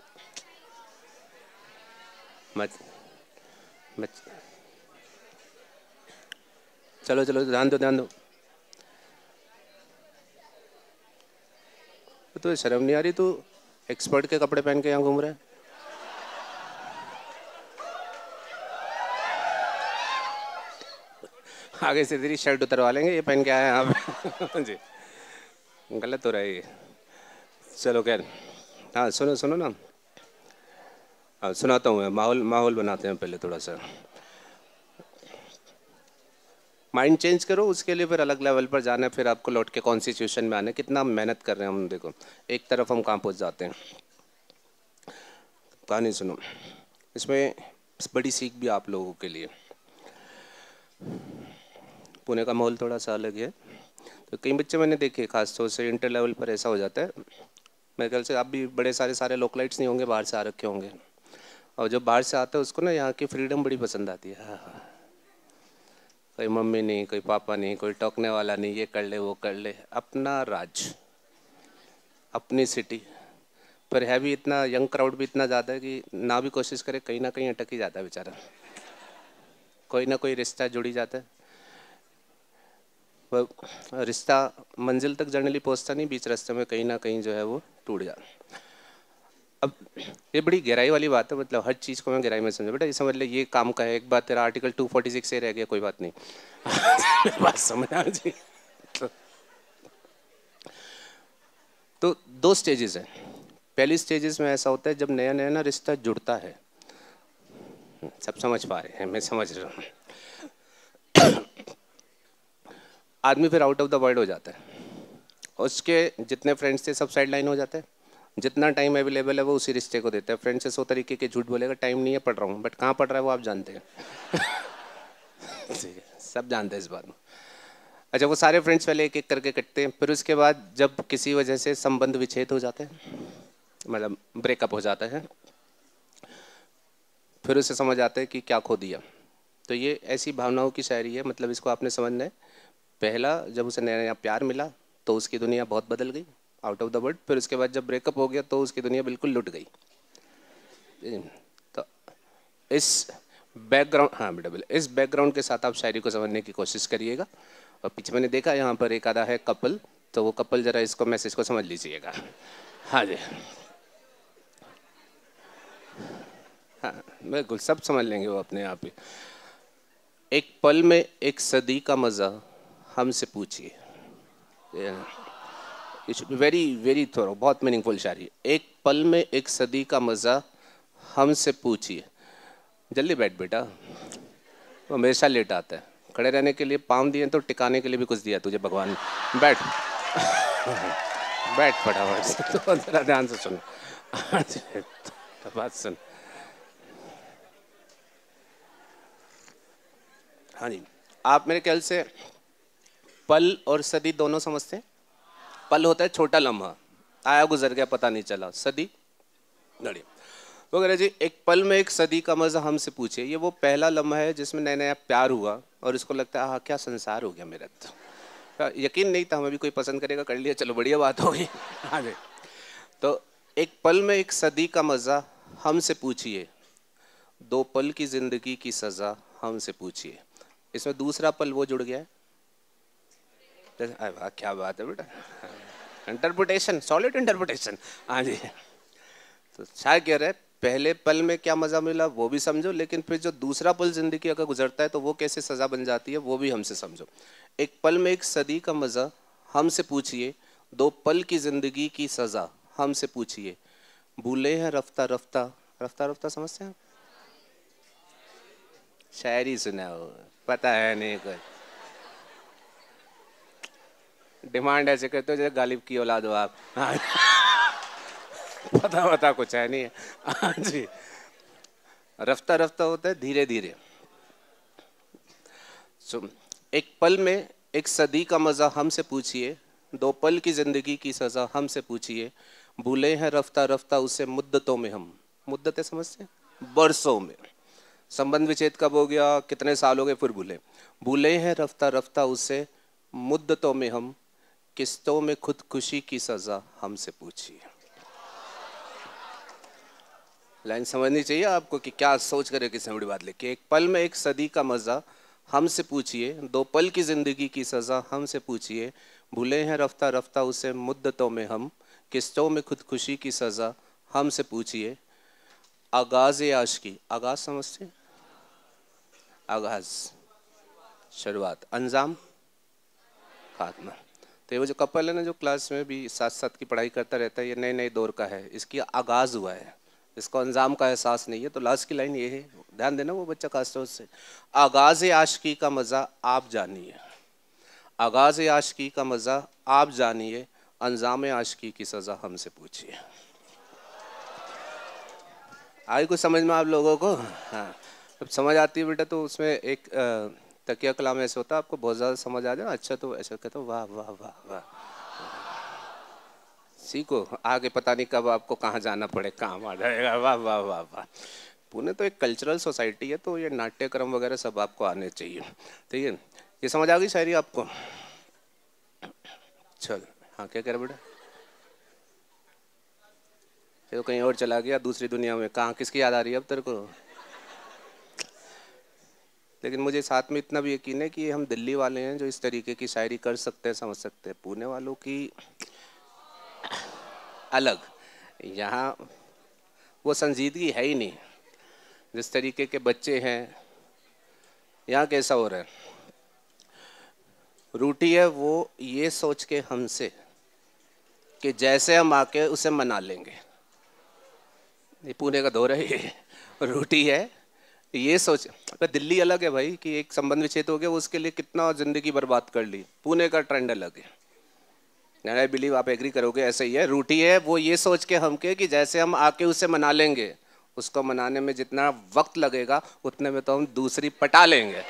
मत मत चलो चलो ध्यान दो ध्यान दो। तो शर्म नहीं आ रही? तू एक्सपर्ट के कपड़े पहन के यहाँ घूम रहा है। आगे से तेरी शर्ट उतरवा लेंगे, ये पहन के आया यहाँ पे। जी गलत हो रहा है ये। चलो खैर, हाँ सुनो सुनो ना, हाँ सुनाता हूँ मैं। माहौल माहौल बनाते हैं पहले थोड़ा सा। माइंड चेंज करो, उसके लिए फिर अलग लेवल पर जाना है, फिर आपको लौट के कौन सी सिचुएशन में आना है। कितना मेहनत कर रहे हैं हम, देखो एक तरफ हम कहाँ पहुँच जाते हैं। कहानी सुनो, इसमें बड़ी सीख भी आप लोगों के लिए। पुणे का माहौल थोड़ा सा अलग है, तो कई बच्चे मैंने देखे खास तौर से इंटर लेवल पर ऐसा हो जाता है। मेरे ख्याल से आप भी बड़े सारे सारे लोकलाइट्स नहीं होंगे, बाहर से आ रखे होंगे, और जब बाहर से आता है उसको ना यहाँ की फ्रीडम बड़ी पसंद आती है। हाँ हाँ, कोई मम्मी नहीं, कोई पापा नहीं, कोई टोकने वाला नहीं, ये कर ले वो कर ले, अपना राज, अपनी सिटी। पर है भी इतना, यंग क्राउड भी इतना ज़्यादा है कि ना भी कोशिश करे कहीं ना कहीं अटक ही जाता है बेचारा। कोई ना कोई रिश्ता जुड़ ही जाता है। वह रिश्ता मंजिल तक जनरली पहुंचता नहीं, बीच रास्ते में कहीं ना कहीं जो है वो टूट जाता है। अब ये बड़ी गहराई वाली बात है, मतलब हर चीज़ को मैं गहराई में समझा बेटा। ये समझ ले ये काम का है, एक बात तेरा आर्टिकल टू फोर्टी सिक्स से रह गया, कोई बात नहीं। बात समझा जी। तो, तो दो स्टेजेस हैं। पहली स्टेजेस में ऐसा होता है जब नया नया ना रिश्ता जुड़ता है। सब समझ पा रहे हैं, मैं समझ रहा हूँ। आदमी फिर आउट ऑफ द वर्ल्ड हो जाता है, उसके जितने फ्रेंड्स थे सब साइड लाइन हो जाते हैं। जितना टाइम अवेलेबल है वो उसी रिश्ते को देता है। फ्रेंड से सौ तरीके के झूठ बोलेगा, टाइम नहीं है पढ़ रहा हूँ, बट कहाँ पढ़ रहा है वो आप जानते हैं। ठीक है, सब जानते हैं इस बात में। अच्छा, वो सारे फ्रेंड्स पहले एक एक करके कटते हैं, फिर उसके बाद जब किसी वजह से संबंध विच्छेद हो जाते हैं, मतलब ब्रेकअप हो जाता है, फिर उसे समझ आता है कि क्या खो दिया। तो ये ऐसी भावनाओं की शायरी है, मतलब इसको आपने समझना है। पहला जब उसे नया नया प्यार मिला तो उसकी दुनिया बहुत बदल गई, आउट ऑफ द वर्ल्ड। फिर उसके बाद जब ब्रेकअप हो गया तो उसकी दुनिया बिल्कुल लुट गई। तो इस बैकग्राउंड, हाँ बेटा बिल्कुल, इस बैकग्राउंड के साथ आप शायरी को समझने की कोशिश करिएगा। और पीछे मैंने देखा यहाँ पर एक आधा है कपल, तो वो कपल जरा इसको मैसेज को समझ लीजिएगा। हाँ जी, हाँ बिल्कुल सब समझ लेंगे वो अपने आप ही। एक पल में एक सदी का मज़ा हमसे पूछिए। वेरी वेरी थोरो, बहुत मीनिंगफुल शायरी। एक पल में एक सदी का मज़ा हमसे पूछिए। जल्दी बैठ बेटा, वो हमेशा लेट आता है। खड़े रहने के लिए पाँव दिए तो टिकाने के लिए भी कुछ दिया तुझे भगवान ने। बैठ बैठ फटाफट। तो जरा ध्यान से सुनो, तो बात सुन। हाँ जी, आप मेरे ख्याल से पल और सदी दोनों समझते हैं। पल होता है छोटा लम्हा, आया गुजर गया पता नहीं चला। सदी घड़ी वगैरह जी। एक पल में एक सदी का मज़ा हमसे पूछे, ये वो पहला लम्हा है जिसमें नया नया प्यार हुआ और इसको लगता है हाँ क्या संसार हो गया मेरा। तो यकीन नहीं था हमें भी कोई पसंद करेगा, कर लिया, चलो बढ़िया बात होगी। हाँ जी, तो एक पल में एक सदी का मज़ा हमसे पूछिए, दो पल की जिंदगी की सज़ा हमसे पूछिए। इसमें दूसरा पल वो जुड़ गया है। वाह क्या बात है बेटा, इंटरप्रिटेशन, सॉलिड इंटरप्रिटेशन। हाँ जी, तो शायद कह रहे हैं पहले पल में क्या मज़ा मिला वो भी समझो, लेकिन फिर जो दूसरा पल जिंदगी अगर गुजरता है तो वो कैसे सज़ा बन जाती है वो भी हमसे समझो। एक पल में एक सदी का मज़ा हमसे पूछिए, दो पल की जिंदगी की सजा हमसे पूछिए, भूले हैं रफ्ता रफ्ता। रफ्ता रफ्ता समझते हैं? शायरी सुना हो, पता है नहीं कुछ। डिमांड ऐसे करते हो जैसे गालिब की औलाद हो आप। हाँ। पता पता कुछ है नहीं है। हाँ जी, रफ्ता रफ्ता होता है धीरे धीरे। सो एक पल में एक सदी का मजा हमसे पूछिए, दो पल की जिंदगी की सजा हमसे पूछिए, भूले हैं रफ्ता रफ्ता उसे मुद्दतों में हम। मुद्दतें समझते हैं? बरसों में। संबंध विच्छेद कब हो गया, कितने साल हो गए, फिर भूले। भूले हैं रफ्ता रफ्ता उसे मुद्दतों में हम, किस्तों में खुदकुशी की सजा हमसे पूछिए। लाइन समझनी चाहिए आपको कि क्या सोच कर किसने बड़ी बात लिखी। एक पल में एक सदी का मजा हमसे पूछिए, दो पल की जिंदगी की सजा हमसे पूछिए, भूले हैं रफ्ता रफ्ता उसे मुद्दतों में हम, किस्तों में खुदकुशी की सजा हमसे पूछिए। आगाज आशिकी, आगाज समझते हैं? आगाज शुरुआत, अंजाम खात्मा। तो ये वो जो कपल है ना, जो क्लास में भी साथ साथ की पढ़ाई करता रहता है, ये नए नए दौर का है, इसकी आगाज हुआ है, इसको अंजाम का एहसास नहीं है। तो लास्ट की लाइन ये है, ध्यान देना वो बच्चा खासतौर से, आगाज आशिकी का मजा आप जानिए, आगाज आशिकी का मजा आप जानिए, अंजाम आशिकी की सजा हमसे पूछिए। आई कुछ समझ में आप लोगों को? हाँ, जब समझ आती है बेटा तो उसमें एक तकिया कलाम ऐसे होता है, आपको बहुत ज़्यादा समझ आ जाए ना, अच्छा तो ऐसा कहता हूँ वाह वाह वाह वाह, सीखो, आगे पता नहीं कब आपको कहाँ जाना पड़े, काम आ जाएगा। वाह वाह वाह वाह। पुणे तो एक कल्चरल सोसाइटी है, तो ये नाट्यक्रम वगैरह सब आपको आने चाहिए। ठीक है, ये समझ आ गई शायरी आपको? चल हाँ, क्या कह रहे बेटा? तो कहीं और चला गया दूसरी दुनिया में, कहाँ किसकी याद आ रही है अब तेरे को? लेकिन मुझे साथ में इतना भी यकीन है कि हम दिल्ली वाले हैं जो इस तरीके की शायरी कर सकते हैं, समझ सकते हैं। पुणे वालों की अलग, यहाँ वो संजीदगी है ही नहीं। जिस तरीके के बच्चे हैं यहाँ, कैसा हो रहा है, रूठी है वो ये सोच के हमसे कि जैसे हम आके उसे मना लेंगे। ये पुणे का दौर है, ये रूठी है ये सोच। पर दिल्ली अलग है भाई, कि एक संबंध विच्छेद हो गया, उसके लिए कितना जिंदगी बर्बाद कर ली। पुणे का ट्रेंड अलग है। आई बिलीव आप एग्री करोगे, ऐसा ही है। रूठी है वो ये सोच के हमके कि जैसे हम आके उसे मना लेंगे, उसको मनाने में जितना वक्त लगेगा उतने में तो हम दूसरी पटा लेंगे।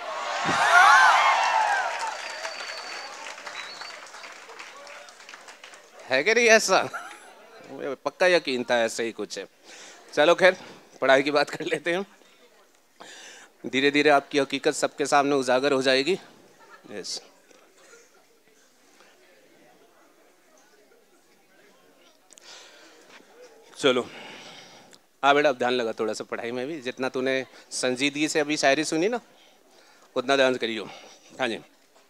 है कि नहीं ऐसा? पक्का यकीन था ऐसे ही कुछ है। चलो खैर, पढ़ाई की बात कर लेते हैं। धीरे धीरे आपकी हकीकत सबके सामने उजागर हो जाएगी। यस, चलो आ बेटा, अब ध्यान लगा थोड़ा सा पढ़ाई में भी। जितना तूने संजीदगी से अभी शायरी सुनी ना, उतना ध्यान करियो। हाँ जी,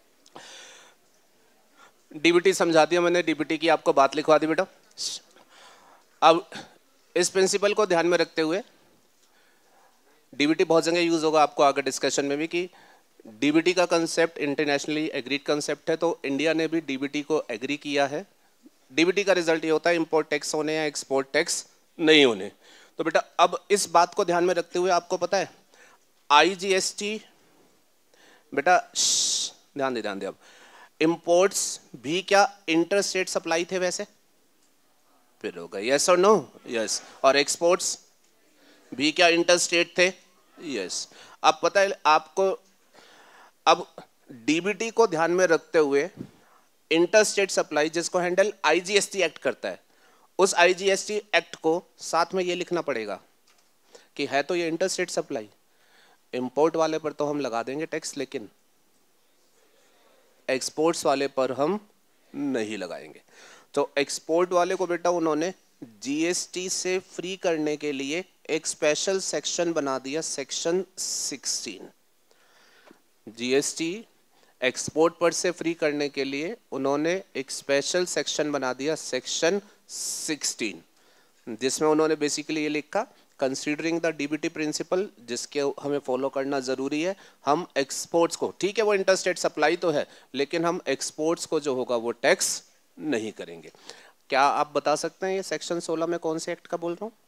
डीबीटी समझा दिया मैंने, डीबीटी की आपको बात लिखवा दी बेटा। अब इस प्रिंसिपल को ध्यान में रखते हुए, डीबीटी बहुत जगह यूज होगा आपको आगे डिस्कशन में भी, कि डीबीटी का कंसेप्ट इंटरनेशनली एग्रीड कंसेप्ट है, तो इंडिया ने भी डीबीटी को एग्री किया है। डीबीटी का रिजल्ट ये होता है इंपोर्ट टैक्स होने या एक्सपोर्ट टैक्स नहीं होने। तो बेटा अब इस बात को ध्यान में रखते हुए, आपको पता है आईजीएसटी, बेटा ध्यान दे ध्यान दे, अब इंपोर्ट्स भी क्या इंटर स्टेट सप्लाई थे वैसे? फिर होगा यस और नो? यस। और एक्सपोर्ट्स भी क्या इंटर स्टेट थे? यस। अब पता है आपको, अब डीबीटी को ध्यान में रखते हुए इंटर स्टेट सप्लाई जिसको हैंडल आईजीएसटी एक्ट करता है, उस आईजीएसटी एक्ट को साथ में ये लिखना पड़ेगा कि है तो ये इंटर स्टेट सप्लाई, इंपोर्ट वाले पर तो हम लगा देंगे टैक्स, लेकिन एक्सपोर्ट्स वाले पर हम नहीं लगाएंगे। तो एक्सपोर्ट वाले को बेटा उन्होंने जीएसटी से फ्री करने के लिए एक स्पेशल सेक्शन बना दिया, सेक्शन सिक्सटीन। जीएसटी एक्सपोर्ट पर से फ्री करने के लिए उन्होंने एक स्पेशल सेक्शन बना दिया, सेक्शन सिक्सटीन, जिसमें उन्होंने बेसिकली ये लिखा कंसीडरिंग द डीबीटी प्रिंसिपल, जिसके हमें फॉलो करना ज़रूरी है, हम एक्सपोर्ट्स को, ठीक है वो इंटरस्टेट सप्लाई तो है, लेकिन हम एक्सपोर्ट्स को जो होगा वो टैक्स नहीं करेंगे। क्या आप बता सकते हैं ये सेक्शन सोलह में कौन से एक्ट का बोल रहा हूँ?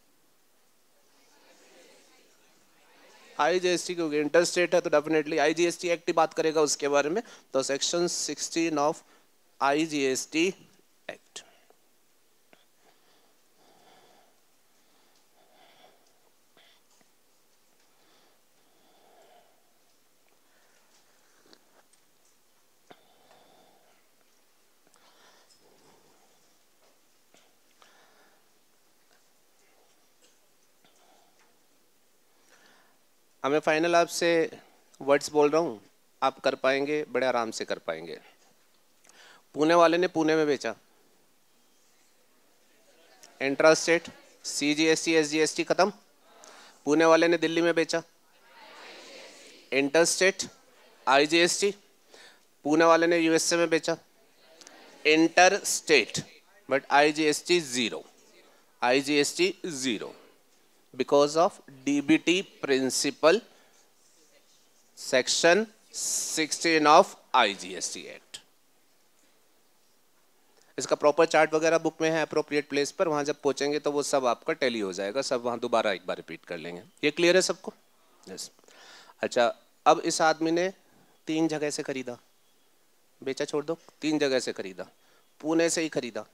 आईजीएसटी, क्योंकि इंटरस्टेट है तो डेफिनेटली आईजीएसटी एक्ट ही बात करेगा उसके बारे में। तो section sixteen of IGST act. हमें फाइनल आपसे वर्ड्स बोल रहा हूँ, आप कर पाएंगे, बड़े आराम से कर पाएंगे। पुणे वाले ने पुणे में बेचा, इंट्रास्टेट, सीजीएसटी एसजीएसटी खत्म। पुणे वाले ने दिल्ली में बेचा, इंटरस्टेट आईजीएसटी। पुणे वाले ने यूएसए में बेचा, inter state, but IGST zero, IGST zero because of DBT principle, section sixteen of IGST act. इसका प्रॉपर चार्ट वगैरह बुक में है अप्रोप्रिएट प्लेस पर, वहां जब पहुंचेंगे तो वो सब आपका टैली हो जाएगा, सब वहां दोबारा एक बार रिपीट कर लेंगे। ये क्लियर है सबको? यस। अच्छा, अब इस आदमी ने तीन जगह से खरीदा, बेचा छोड़ दो, तीन जगह से खरीदा, पुणे से ही खरीदा,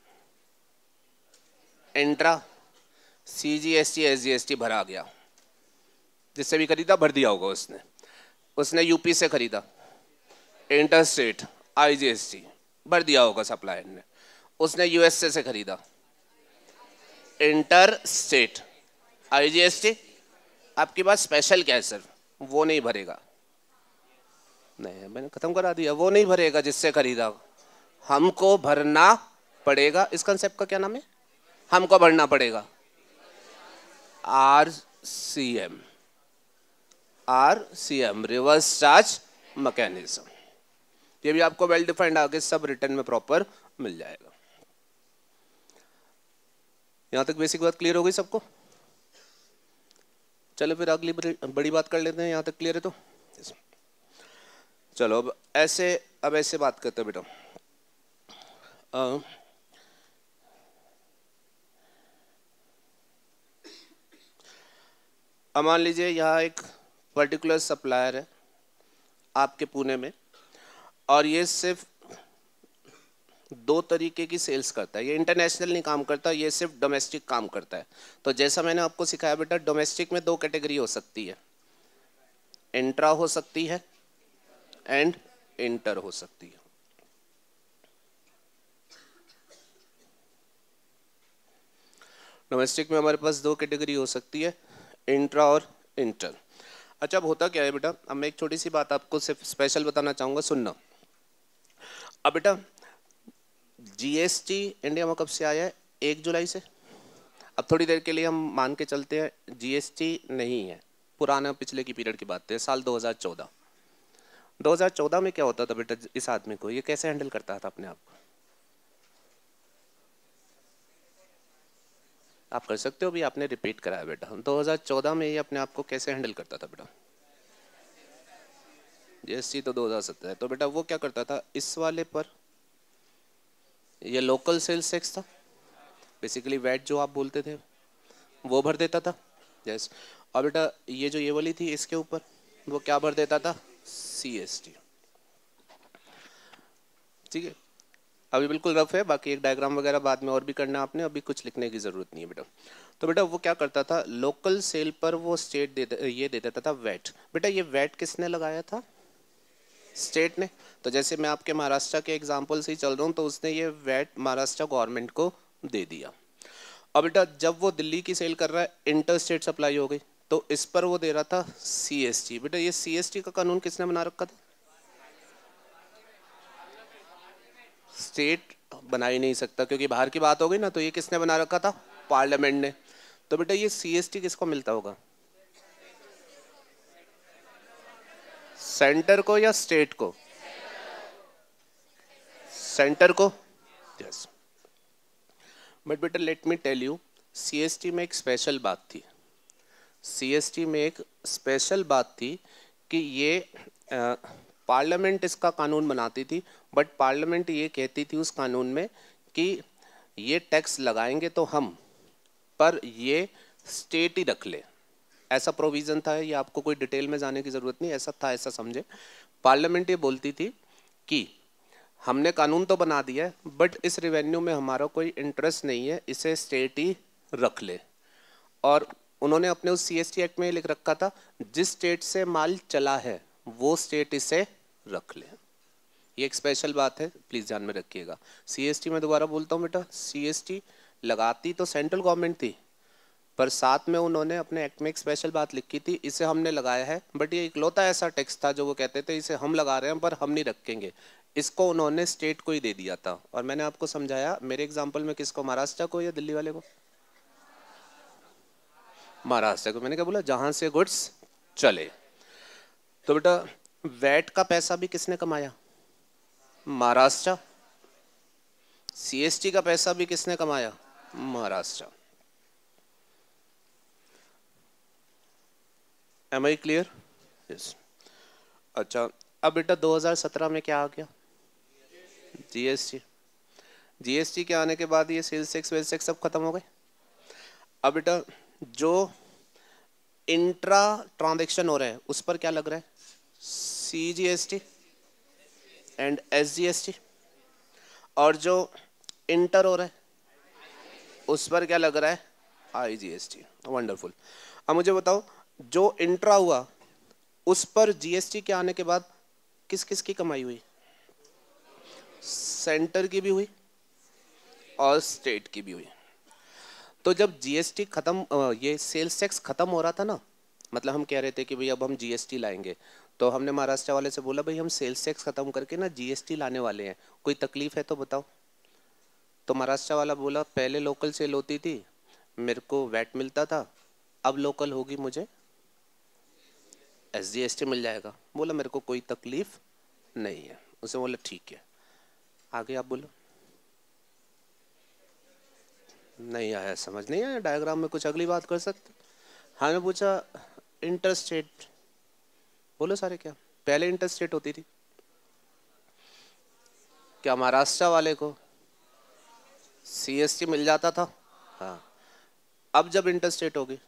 इंट्रा सीजीएसटी एसजीएसटी भरा गया, जिससे भी खरीदा भर दिया होगा उसने। उसने यूपी से खरीदा, इंटरस्टेट आईजीएसटी भर दिया होगा सप्लायर ने। उसने यूएसए से खरीदा, इंटर स्टेट आईजीएसटी। आपकी बात स्पेशल क्या है सर? वो नहीं भरेगा, नहीं मैंने खत्म करा दिया, वो नहीं भरेगा जिससे खरीदा, हमको भरना पड़ेगा। इस कंसेप्ट का क्या नाम है? हमको भरना पड़ेगा, R C M, R C M reverse charge mechanism. ये भी आपको वेल डिफाइंड आगे सब रिटर्न में प्रॉपर मिल जाएगा। यहां तक बेसिक बात क्लियर हो गई सबको? चलो फिर अगली बड़ी बात कर लेते हैं, यहां तक क्लियर है तो चलो अब ऐसे अब ऐसे बात करते हैं बेटा। अब मान लीजिए यहाँ एक पर्टिकुलर सप्लायर है आपके पुणे में, और ये सिर्फ दो तरीके की सेल्स करता है, ये इंटरनेशनल नहीं काम करता, ये सिर्फ डोमेस्टिक काम करता है। तो जैसा मैंने आपको सिखाया बेटा, डोमेस्टिक में दो कैटेगरी हो सकती है, इंट्रा हो सकती है एंड इंटर हो सकती है। डोमेस्टिक में हमारे पास दो कैटेगरी हो सकती है, इंट्रा और इंटर। अच्छा, अब होता क्या है बेटा, अब मैं एक छोटी सी बात आपको सिर्फ स्पेशल बताना चाहूंगा, सुनना। अब बेटा जीएसटी इंडिया में कब से आया है? एक जुलाई से। अब थोड़ी देर के लिए हम मान के चलते हैं जीएसटी नहीं है, पुराना पिछले की पीरियड की बात है, साल दो हज़ार चौदह। दो हज़ार चौदह में क्या होता था बेटा, इस आदमी को ये कैसे हैंडल करता था अपने आप को? आप कर सकते हो भी, आपने रिपीट कराया बेटा। दो हज़ार चौदह में ये अपने आप को कैसे हैंडल करता था बेटा? जीएसटी तो दो हज़ार सत्रह है। तो बेटा वो क्या करता था, इस वाले पर ये लोकल सेल्स टैक्स था, बेसिकली वैट जो आप बोलते थे वो भर देता था। यस। और बेटा ये जो ये वाली थी इसके ऊपर वो क्या भर देता था? सीएसटी। ठीक है, अभी बिल्कुल रफ है, बाकी एक डायग्राम वगैरह बाद में और भी करना आपने, अभी कुछ लिखने की जरूरत नहीं है बेटा। तो बेटा वो क्या करता था, लोकल सेल पर वो स्टेट दे ये दे देता था वैट। बेटा ये वैट किसने लगाया था? स्टेट ने। तो जैसे मैं आपके महाराष्ट्र के एग्जाम्पल से ही चल रहा हूँ, तो उसने ये वैट महाराष्ट्र गवर्नमेंट को दे दिया। अब बेटा जब वो दिल्ली की सेल कर रहा है, इंटर स्टेट सप्लाई हो गई, तो इस पर वो दे रहा था सीएसटी। बेटा ये सीएसटी का कानून किसने बना रखा था? स्टेट बना ही नहीं सकता, क्योंकि बाहर की बात हो गई ना, तो ये किसने बना रखा था? पार्लियामेंट ने। तो बेटा ये सीएसटी किसको मिलता होगा? सेंटर को या स्टेट को? सेंटर को। यस। बट बेटा let me tell you, CST में एक स्पेशल बात थी, सीएसटी में एक स्पेशल बात थी कि ये पार्लियामेंट इसका कानून बनाती थी, बट पार्लियामेंट ये कहती थी उस कानून में कि ये टैक्स लगाएंगे तो हम, पर ये स्टेट ही रख ले। ऐसा प्रोविजन था, ये आपको कोई डिटेल में जाने की जरूरत नहीं, ऐसा था, ऐसा समझे। पार्लियामेंट ये बोलती थी कि हमने कानून तो बना दिया है, बट इस रेवेन्यू में हमारा कोई इंटरेस्ट नहीं है, इसे स्टेट ही रख ले। और उन्होंने अपने उस सीएसटी एक्ट में लिख रखा था, जिस स्टेट से माल चला है वो स्टेट इसे रख ले। ये एक स्पेशल बात है, प्लीज ध्यान में रखिएगा। सीएसटी में दोबारा बोलता हूँ बेटा, सीएसटी लगाती तो सेंट्रल गवर्नमेंट थी, पर साथ में उन्होंने अपने एक्ट में एक स्पेशल बात लिखी थी, इसे हमने लगाया है, बट ये इकलौता ऐसा टैक्स था जो वो कहते थे इसे हम लगा रहे हैं पर हम नहीं रखेंगे, इसको उन्होंने स्टेट को ही दे दिया था। और मैंने आपको समझाया मेरे एग्जाम्पल में किसको, महाराष्ट्र को या दिल्ली वाले को? महाराष्ट्र को। मैंने क्या बोला? जहां से गुड्स चले। तो बेटा वैट का पैसा भी किसने कमाया? महाराष्ट्र। सीएसटी का पैसा भी किसने कमाया? Maharashtra. Am I clear? Yes. अच्छा, अब बेटा दो हज़ार सत्रह में क्या आ गया? जीएसटी। जीएसटी के आने के बाद ये सेल्स टैक्स वेल्स टैक्स सब खत्म हो गए। अब बेटा जो इंट्रा ट्रांजैक्शन हो रहा है उस पर क्या लग रहा है? CGST and SGST. और जो इंटर हो रहा है उस पर क्या लग रहा है? आईजीएसटी। वंडरफुल। अब मुझे बताओ, जो इंट्रा हुआ उस पर जीएसटी के आने के बाद किस किस की कमाई हुई? सेंटर की भी हुई और स्टेट की भी हुई। तो जब जीएसटी खत्म, ये सेल्स टैक्स खत्म हो रहा था ना, मतलब हम कह रहे थे कि भाई अब हम जीएसटी लाएंगे, तो हमने महाराष्ट्र वाले से बोला भाई हम सेल्स टैक्स खत्म करके ना जीएसटी लाने वाले हैं, कोई तकलीफ है तो बताओ। तो महाराष्ट्र वाला बोला पहले लोकल सेल होती थी, मेरे को वैट मिलता था, अब लोकल होगी मुझे एसजीएसटी मिल जाएगा। बोला मेरे को कोई तकलीफ नहीं है। उसे बोला ठीक है, आगे आप बोलो। नहीं आया, समझ नहीं आया? डायग्राम में कुछ अगली बात कर सकते? हाँ, मैं पूछा इंटरस्टेट, बोलो सारे क्या पहले इंटरस्टेट होती थी? क्या महाराष्ट्र वाले को सीएसटी मिल जाता था? हाँ। अब जब इंटरस्टेट होगी,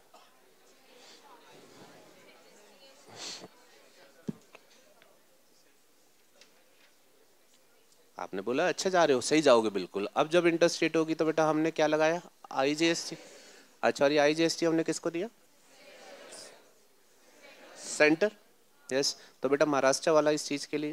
आपने बोला अच्छा जा रहे हो, सही जाओगे बिल्कुल। अब जब इंटरस्टेट होगी तो बेटा हमने क्या लगाया? आईजीएसटी। अच्छा, और ये आईजीएसटी हमने किसको दिया? सेंटर। यस। तो बेटा महाराष्ट्र वाला इस चीज के लिए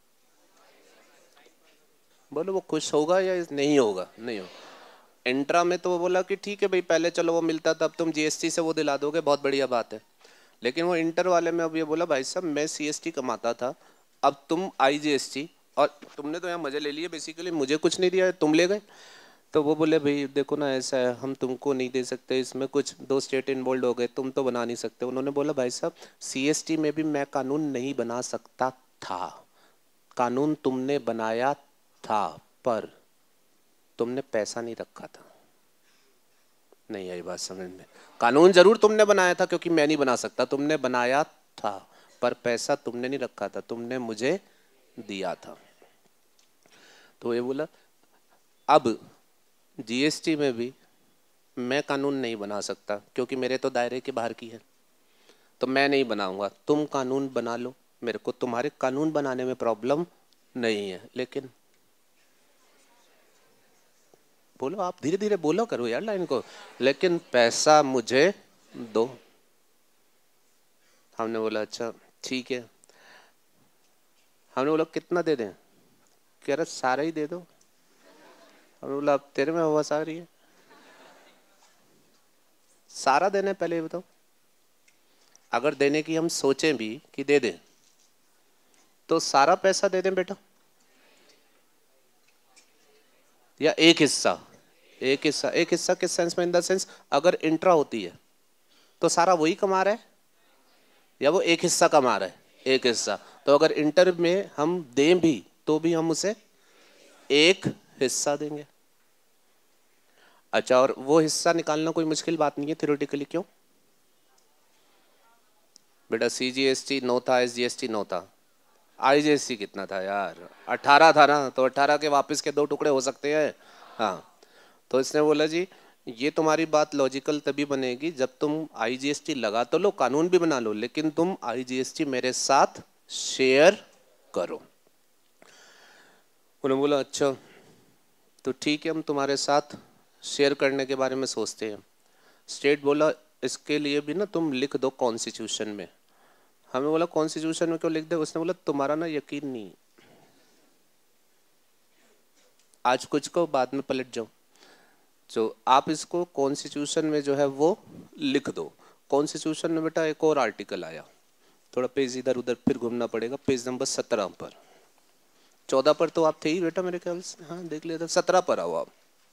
बोलो वो खुश होगा या नहीं होगा? नहीं होगा। इंट्रा में तो वो बोला कि ठीक है भाई, पहले चलो वो मिलता था, अब तुम जीएसटी से वो दिला दोगे, बहुत बढ़िया बात है। लेकिन वो इंटर वाले में अब ये बोला भाई साहब मैं सीएसटी कमाता था, अब तुम आईजीएसटी, और तुमने तो यहाँ मजे ले लिए, बेसिकली मुझे कुछ नहीं दिया, तुम ले गए। तो वो बोले भाई देखो ना ऐसा है, हम तुमको नहीं दे सकते, इसमें कुछ दो स्टेट इन्वॉल्व हो गए, तुम तो बना नहीं सकते। उन्होंने बोला भाई साहब सीएसटी में भी मैं कानून नहीं बना सकता था, कानून तुमने बनाया था पर तुमने पैसा नहीं रखा था। नहीं आई बात समझ में? कानून जरूर तुमने बनाया था क्योंकि मैं नहीं बना सकता, तुमने बनाया था पर पैसा तुमने नहीं रखा था, तुमने मुझे दिया था। तो ये बोला अब जीएसटी में भी मैं कानून नहीं बना सकता क्योंकि मेरे तो दायरे के बाहर की है, तो मैं नहीं बनाऊंगा, तुम कानून बना लो, मेरे को तुम्हारे कानून बनाने में प्रॉब्लम नहीं है। लेकिन बोलो, आप धीरे धीरे बोलो करो यार लाइन को, लेकिन पैसा मुझे दो। हमने बोला अच्छा ठीक है। हमने बोला कितना दे दें? कह रहा सारा ही दे दो। हमने बोला अब तेरे में हवा आ रही है, सारा देने पहले ये बताओ। अगर देने की हम सोचें भी कि दे दें तो सारा पैसा दे दें बेटा या एक हिस्सा? एक हिस्सा। एक हिस्सा किस सेंस में? इन द सेंस अगर इंट्रा होती है तो सारा वही कमा रहा है या वो एक हिस्सा कमा रहा है? एक हिस्सा। तो अगर इंटर में हम दें भी तो भी हम उसे एक हिस्सा देंगे। अच्छा, और वो हिस्सा निकालना कोई मुश्किल बात नहीं है थ्योरेटिकली। क्यों? बेटा सी जी एस टी नौ था, एस जी एस टी नौ था, आई जी एस टी कितना था यार? अठारह था ना, तो अठारह के वापस के दो टुकड़े हो सकते हैं। हाँ, तो इसने बोला जी ये तुम्हारी बात लॉजिकल तभी बनेगी जब तुम आई जी एस टी लगा तो लो, कानून भी बना लो, लेकिन तुम आई जी एस टी मेरे साथ शेयर करो। उन्होंने बोला अच्छा तो ठीक है, हम तुम्हारे साथ शेयर करने के बारे में सोचते हैं। स्टेट बोला इसके लिए भी ना तुम लिख दो कॉन्स्टिट्यूशन में। हमें बोला कॉन्स्टिट्यूशन में क्यों लिख दे? उसने बोला तुम्हारा ना यकीन नहीं, आज कुछ को बाद में पलट जाओ, जो आप इसको कॉन्स्टिट्यूशन में जो है वो लिख दो। कॉन्स्टिट्यूशन में बेटा एक और आर्टिकल आया, थोड़ा पेज इधर उधर फिर घूमना पड़ेगा, पेज नंबर सत्रह पर। चौदह पर तो आप थे ही बेटा मेरे ख्याल से, हाँ देख लिया था, सत्रह पर आओ आप।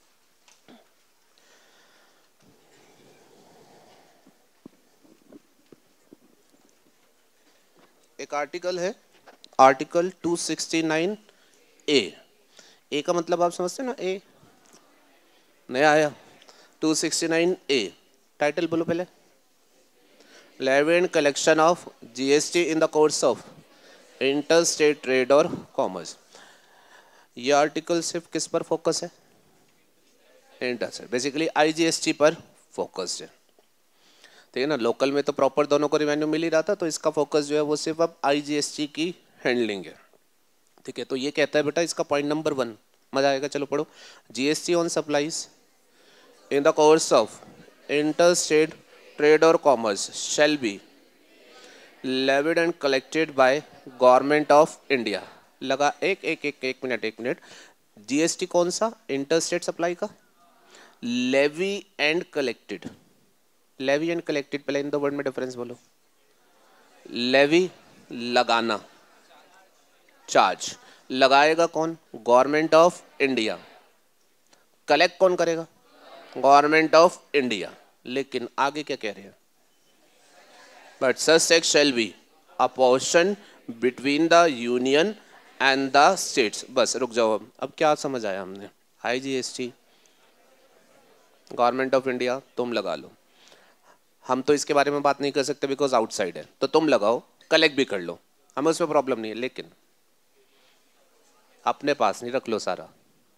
एक आर्टिकल है, article two sixty nine A. A का मतलब आप समझते हैं ना, ए नया आया। Two sixty nine A title बोलो पहले। Levy and collection of GST in the course of inter state trade और कॉमर्स। ये आर्टिकल सिर्फ किस पर फोकस है? इंटर स्टेट, बेसिकली आईजीएसटी पर फोकस्ड है। ठीक है ना, लोकल में तो प्रॉपर दोनों को रिवेन्यू मिल ही रहा था, तो इसका फोकस जो है वो सिर्फ अब आईजीएसटी की हैंडलिंग है। ठीक है, तो ये कहता है बेटा इसका पॉइंट नंबर वन, मजा आएगा, चलो पढ़ो। GST on supplies in the course of inter state trade और commerce shall be levied and collected by Government of India. लगा एक एक एक एक मिनट एक मिनट। जीएसटी कौन सा? इंटर स्टेट सप्लाई का। Levy and collected, levy and collected पहले इन दो वर्ड में डिफरेंस बोलो। लेवी लगाना, चार्ज लगाएगा कौन? Government of India. कलेक्ट कौन करेगा? Government of India. लेकिन आगे क्या कह रहे हैं? But such tax shall be apportion between the union and the states. बस रुक जाओ, अब अब क्या समझ आया हमने? आईजीएसटी गवर्नमेंट ऑफ इंडिया तुम लगा लो, हम तो इसके बारे में बात नहीं कर सकते बिकॉज आउटसाइड है, तो तुम लगाओ, कलेक्ट भी कर लो, हमें उसमें प्रॉब्लम नहीं है, लेकिन अपने पास नहीं रख लो सारा।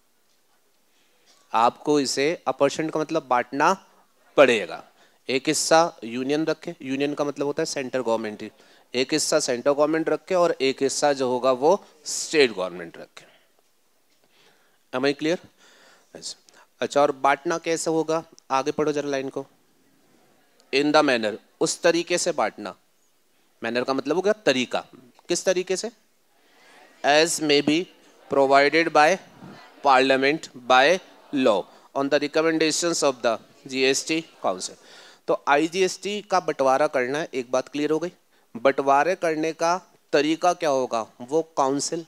आपको इसे अपॉर्शन का मतलब बांटना पड़ेगा। एक हिस्सा यूनियन रखे, यूनियन का मतलब होता है सेंट्रल गवर्नमेंट ही, एक हिस्सा सेंट्रल गवर्नमेंट रखे और एक हिस्सा जो होगा वो स्टेट गवर्नमेंट रखे। Am I clear? अच्छा, और बांटना कैसे होगा? आगे पढ़ो जरा लाइन को। इन द मैनर, उस तरीके से बांटना। मैनर का मतलब हो गया तरीका, किस तरीके से? As may be provided by parliament by law on the recommendations of the GST council. तो आईजीएसटी का बंटवारा करना है, एक बात क्लियर हो गई। बंटवारे करने का तरीका क्या होगा? वो काउंसिल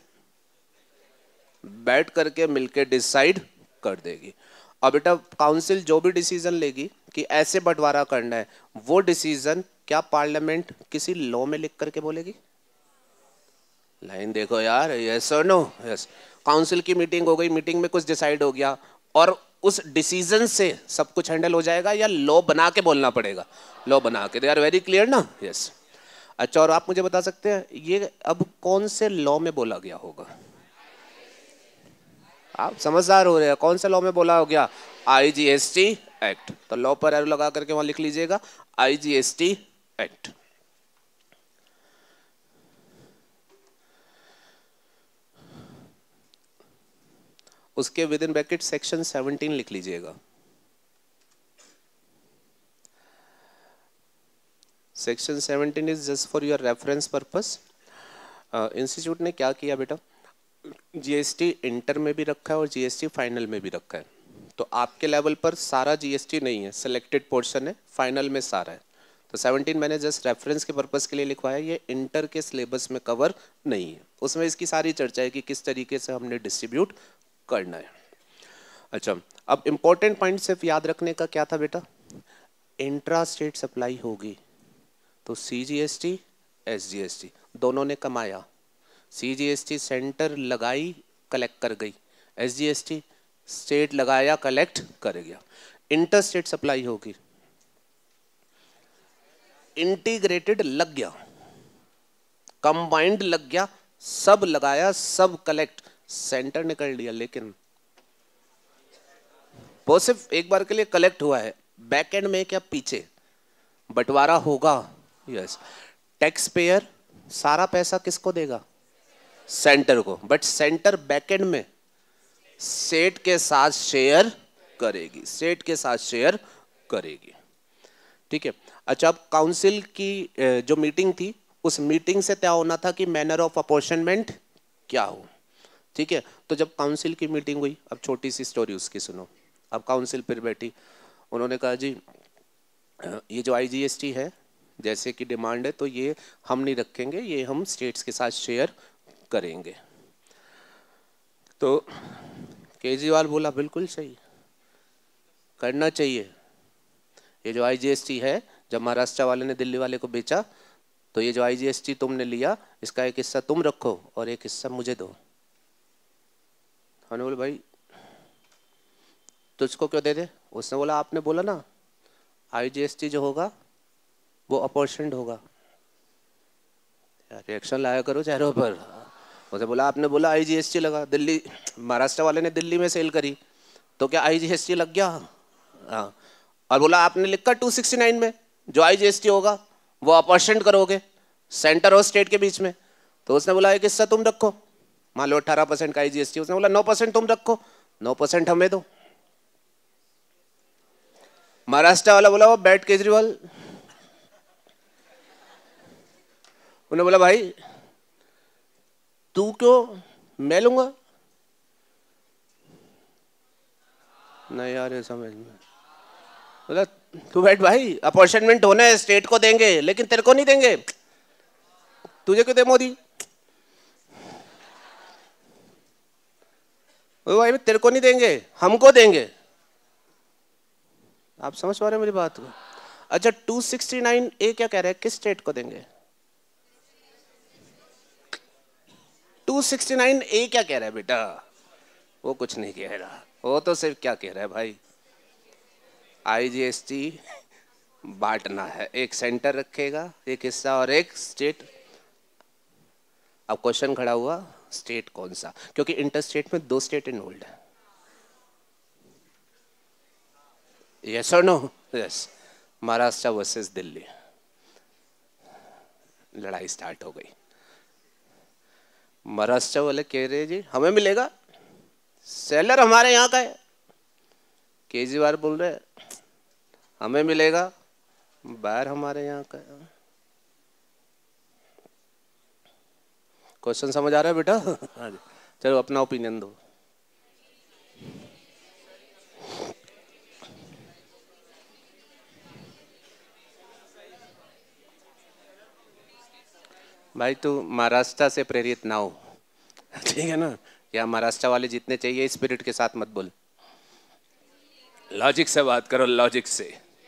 बैठ करके मिलके डिसाइड कर देगी। और बेटा काउंसिल जो भी डिसीजन लेगी कि ऐसे बंटवारा करना है, वो डिसीजन क्या पार्लियामेंट किसी लॉ में लिख करके बोलेगी? लाइन देखो यार, यस और नो? यस। काउंसिल की मीटिंग हो गई, मीटिंग में कुछ डिसाइड हो गया और उस डिसीजन से सब कुछ हैंडल हो जाएगा, या लॉ बना के बोलना पड़ेगा? लॉ बना के। दे आर वेरी क्लियर ना? यस। अच्छा, और आप मुझे बता सकते हैं ये अब कौन से लॉ में बोला गया होगा? आप समझदार हो रहे हैं, कौन से लॉ में बोला हो गया? IGST act. तो लॉ पर एरो लगा करके वहां लिख लीजिएगा आईजीएसटी एक्ट। उसके within bracket section seventeen लिख लीजिएगा। Section seventeen is just for your reference purpose. Institute ने क्या किया बेटा, जीएसटी इंटर में भी रखा है और जीएसटी फाइनल में भी रखा है। तो आपके लेवल पर सारा जीएसटी नहीं है, सिलेक्टेड पोर्शन है, फाइनल में सारा है। तो सेवनटीन मैंने जस्ट रेफरेंस के पर्पस के लिए लिखवाया, ये इंटर के सिलेबस में कवर नहीं है। उसमें इसकी सारी चर्चा है कि किस तरीके से हमने डिस्ट्रीब्यूट करना है। अच्छा, अब इंपॉर्टेंट पॉइंट सिर्फ याद रखने का क्या था बेटा? इंट्रा स्टेट सप्लाई होगी तो सीजीएसटी एसजीएसटी दोनों ने कमाया। सीजीएसटी सेंटर लगाई, कलेक्ट कर गई, एसजीएसटी स्टेट लगाया, कलेक्ट कर गया। इंटर स्टेट सप्लाई होगी इंटीग्रेटेड लग गया, कंबाइंड लग गया, सब लगाया, सब कलेक्ट, सेंटर निकल लिया, लेकिन वो सिर्फ एक बार के लिए कलेक्ट हुआ है, बैक एंड में क्या पीछे बंटवारा होगा। यस, टैक्स पेयर सारा पैसा किसको देगा? सेंटर को, बट सेंटर बैक एंड में स्टेट के साथ शेयर करेगी, स्टेट के साथ शेयर करेगी। ठीक है। अच्छा, अब काउंसिल की जो मीटिंग थी, उस मीटिंग से तय होना था कि मैनर ऑफ अपॉर्शनमेंट क्या हो। ठीक है, तो जब काउंसिल की मीटिंग हुई, अब छोटी सी स्टोरी उसकी सुनो। अब काउंसिल फिर बैठी, उन्होंने कहा जी ये जो आईजीएसटी है जैसे कि डिमांड है, तो ये हम नहीं रखेंगे, ये हम स्टेट्स के साथ शेयर करेंगे। तो केजरीवाल बोला बिल्कुल सही, करना चाहिए। ये जो आईजीएसटी है, जब महाराष्ट्र वाले ने दिल्ली वाले को बेचा, तो ये जो आईजीएसटी तुमने लिया, इसका एक हिस्सा तुम रखो और एक हिस्सा मुझे दो। हमने बोले भाई तुझको क्यों दे दे? उसने बोला आपने बोला ना आईजीएसटी जो होगा वो अपॉर्चुनिटी होगा। रिएक्शन लाया करो चेहरों पर। उसे बोला आपने बोला आईजीएसटी लगा, दिल्ली महाराष्ट्र वाले ने दिल्ली में सेल करी, तो क्या आईजीएसटी लग गया? हाँ। और बोला आपने लिखा टू सिक्सटी नाइन में जो आईजीएसटी होगा वो अपॉर्चुनिटी करोगे सेंटर और स्टेट के बीच में। तो उसने बोला एक हिस्सा तुम रखो, मान लो अठारह परसेंट का आईजीएसटी, उसने बोला नौ परसेंट तुम रखो, नौ परसेंट हमें दो। महाराष्ट्र वाला बोला वो बैठ केजरीवाल, उन्होंने बोला भाई तू क्यों, मैं लूंगा। नहीं यार ये समझ में, बोला तू बैठ भाई, अपॉर्चुनिटी होना है, स्टेट को देंगे लेकिन तेरे को नहीं देंगे, तुझे क्यों दे मोदी? भाई तेरे को नहीं देंगे, हमको देंगे। आप समझ पा रहे हैं मेरी बात को? अच्छा, टू सिक्सटी नाइन ए क्या कह रहा है, किस स्टेट को देंगे? टू सिक्सटी नाइन ए क्या कह रहा है बेटा? वो कुछ नहीं कह रहा, वो तो सिर्फ क्या कह रहा है भाई, आईजीएसटी बांटना है, एक सेंटर रखेगा एक हिस्सा और एक स्टेट। अब क्वेश्चन खड़ा हुआ स्टेट कौन सा, क्योंकि इंटर स्टेट में दो स्टेट इन्वॉल्व है। यस और no? Yes. Maharashtra versus Delhi, लड़ाई स्टार्ट हो गई। महाराष्ट्र वाले कह रहे जी हमें मिलेगा, सेलर हमारे यहाँ का है। केजरीवाल बोल रहे हमें मिलेगा, बाहर हमारे यहाँ का है। क्वेश्चन समझ आ रहा है बेटा? चलो अपना ओपिनियन दो। भाई तू महाराष्ट्र से प्रेरित ना हो, ठीक है ना? या महाराष्ट्र वाले जितने चाहिए स्पिरिट के साथ मत बोल, लॉजिक से बात करो, लॉजिक से।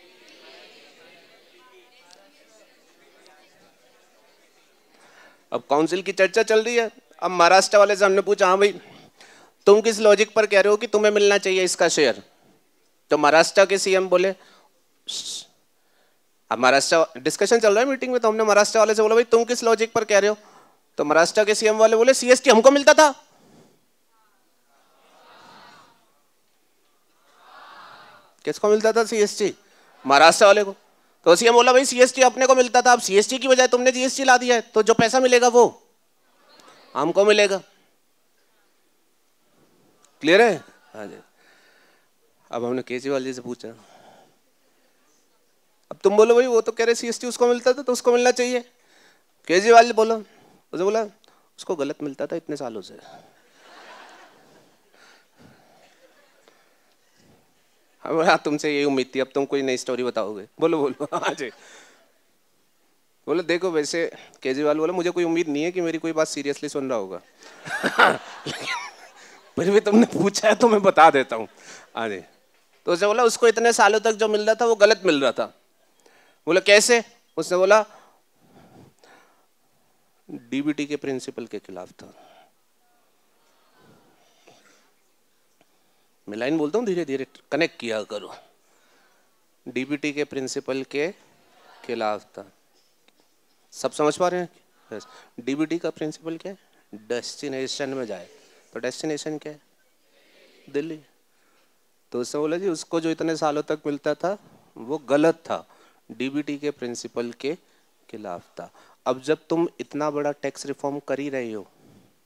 अब काउंसिल की चर्चा चल रही है, अब महाराष्ट्र वाले से हमने पूछा हाँ भाई तुम किस लॉजिक पर कह रहे हो कि तुम्हें मिलना चाहिए इसका शेयर? तो महाराष्ट्र के सीएम बोले, अब महाराष्ट्र डिस्कशन चल रहा है मीटिंग में, तो हमने महाराष्ट्र वाले से बोला भाई तुम किस लॉजिक पर कह रहे हो? तो महाराष्ट्र के सीएम वाले बोले सीएसटी हमको मिलता था। किसको मिलता था सीएसटी? महाराष्ट्र वाले को। तो सीएम बोला भाई सीएसटी अपने को मिलता था, अब सीएसटी की बजाय तुमने जीएसटी ला दिया है, तो जो पैसा मिलेगा वो हमको मिलेगा। क्लियर है? हाँ जी। अब हमने केजरीवाल जी से पूछा, अब तुम बोलो भाई वो तो कह रहे सीएसटी उसको मिलता था तो उसको मिलना चाहिए। केजरीवाल जी बोलो, उसे बोला उसको गलत मिलता था इतने सालों से। हाँ तुमसे यही उम्मीद थी, अब तुम कोई नई स्टोरी बताओगे। बोलो बोलो। हाँ जी। बोलो देखो वैसे केजरीवाल बोला मुझे कोई उम्मीद नहीं है कि मेरी कोई बात सीरियसली सुन रहा होगा। फिर भी तुमने पूछा है तो मैं बता देता हूँ। हाँ जी। तो उसने बोला उसको इतने सालों तक जो मिल रहा था वो गलत मिल रहा था। बोला कैसे? उसने बोला डीबीटी के प्रिंसिपल के खिलाफ था। मैं लाइन बोलता हूँ, धीरे धीरे कनेक्ट किया करो। डीबीटी के प्रिंसिपल के खिलाफ था। सब समझ पा रहे हैं? यस। डीबीटी का प्रिंसिपल क्या है? डेस्टिनेशन में जाए। तो डेस्टिनेशन क्या है? दिल्ली। तो उसने बोला जी उसको जो इतने सालों तक मिलता था वो गलत था, डीबीटी के प्रिंसिपल के खिलाफ था। अब जब तुम इतना बड़ा टैक्स रिफॉर्म कर ही रही हो,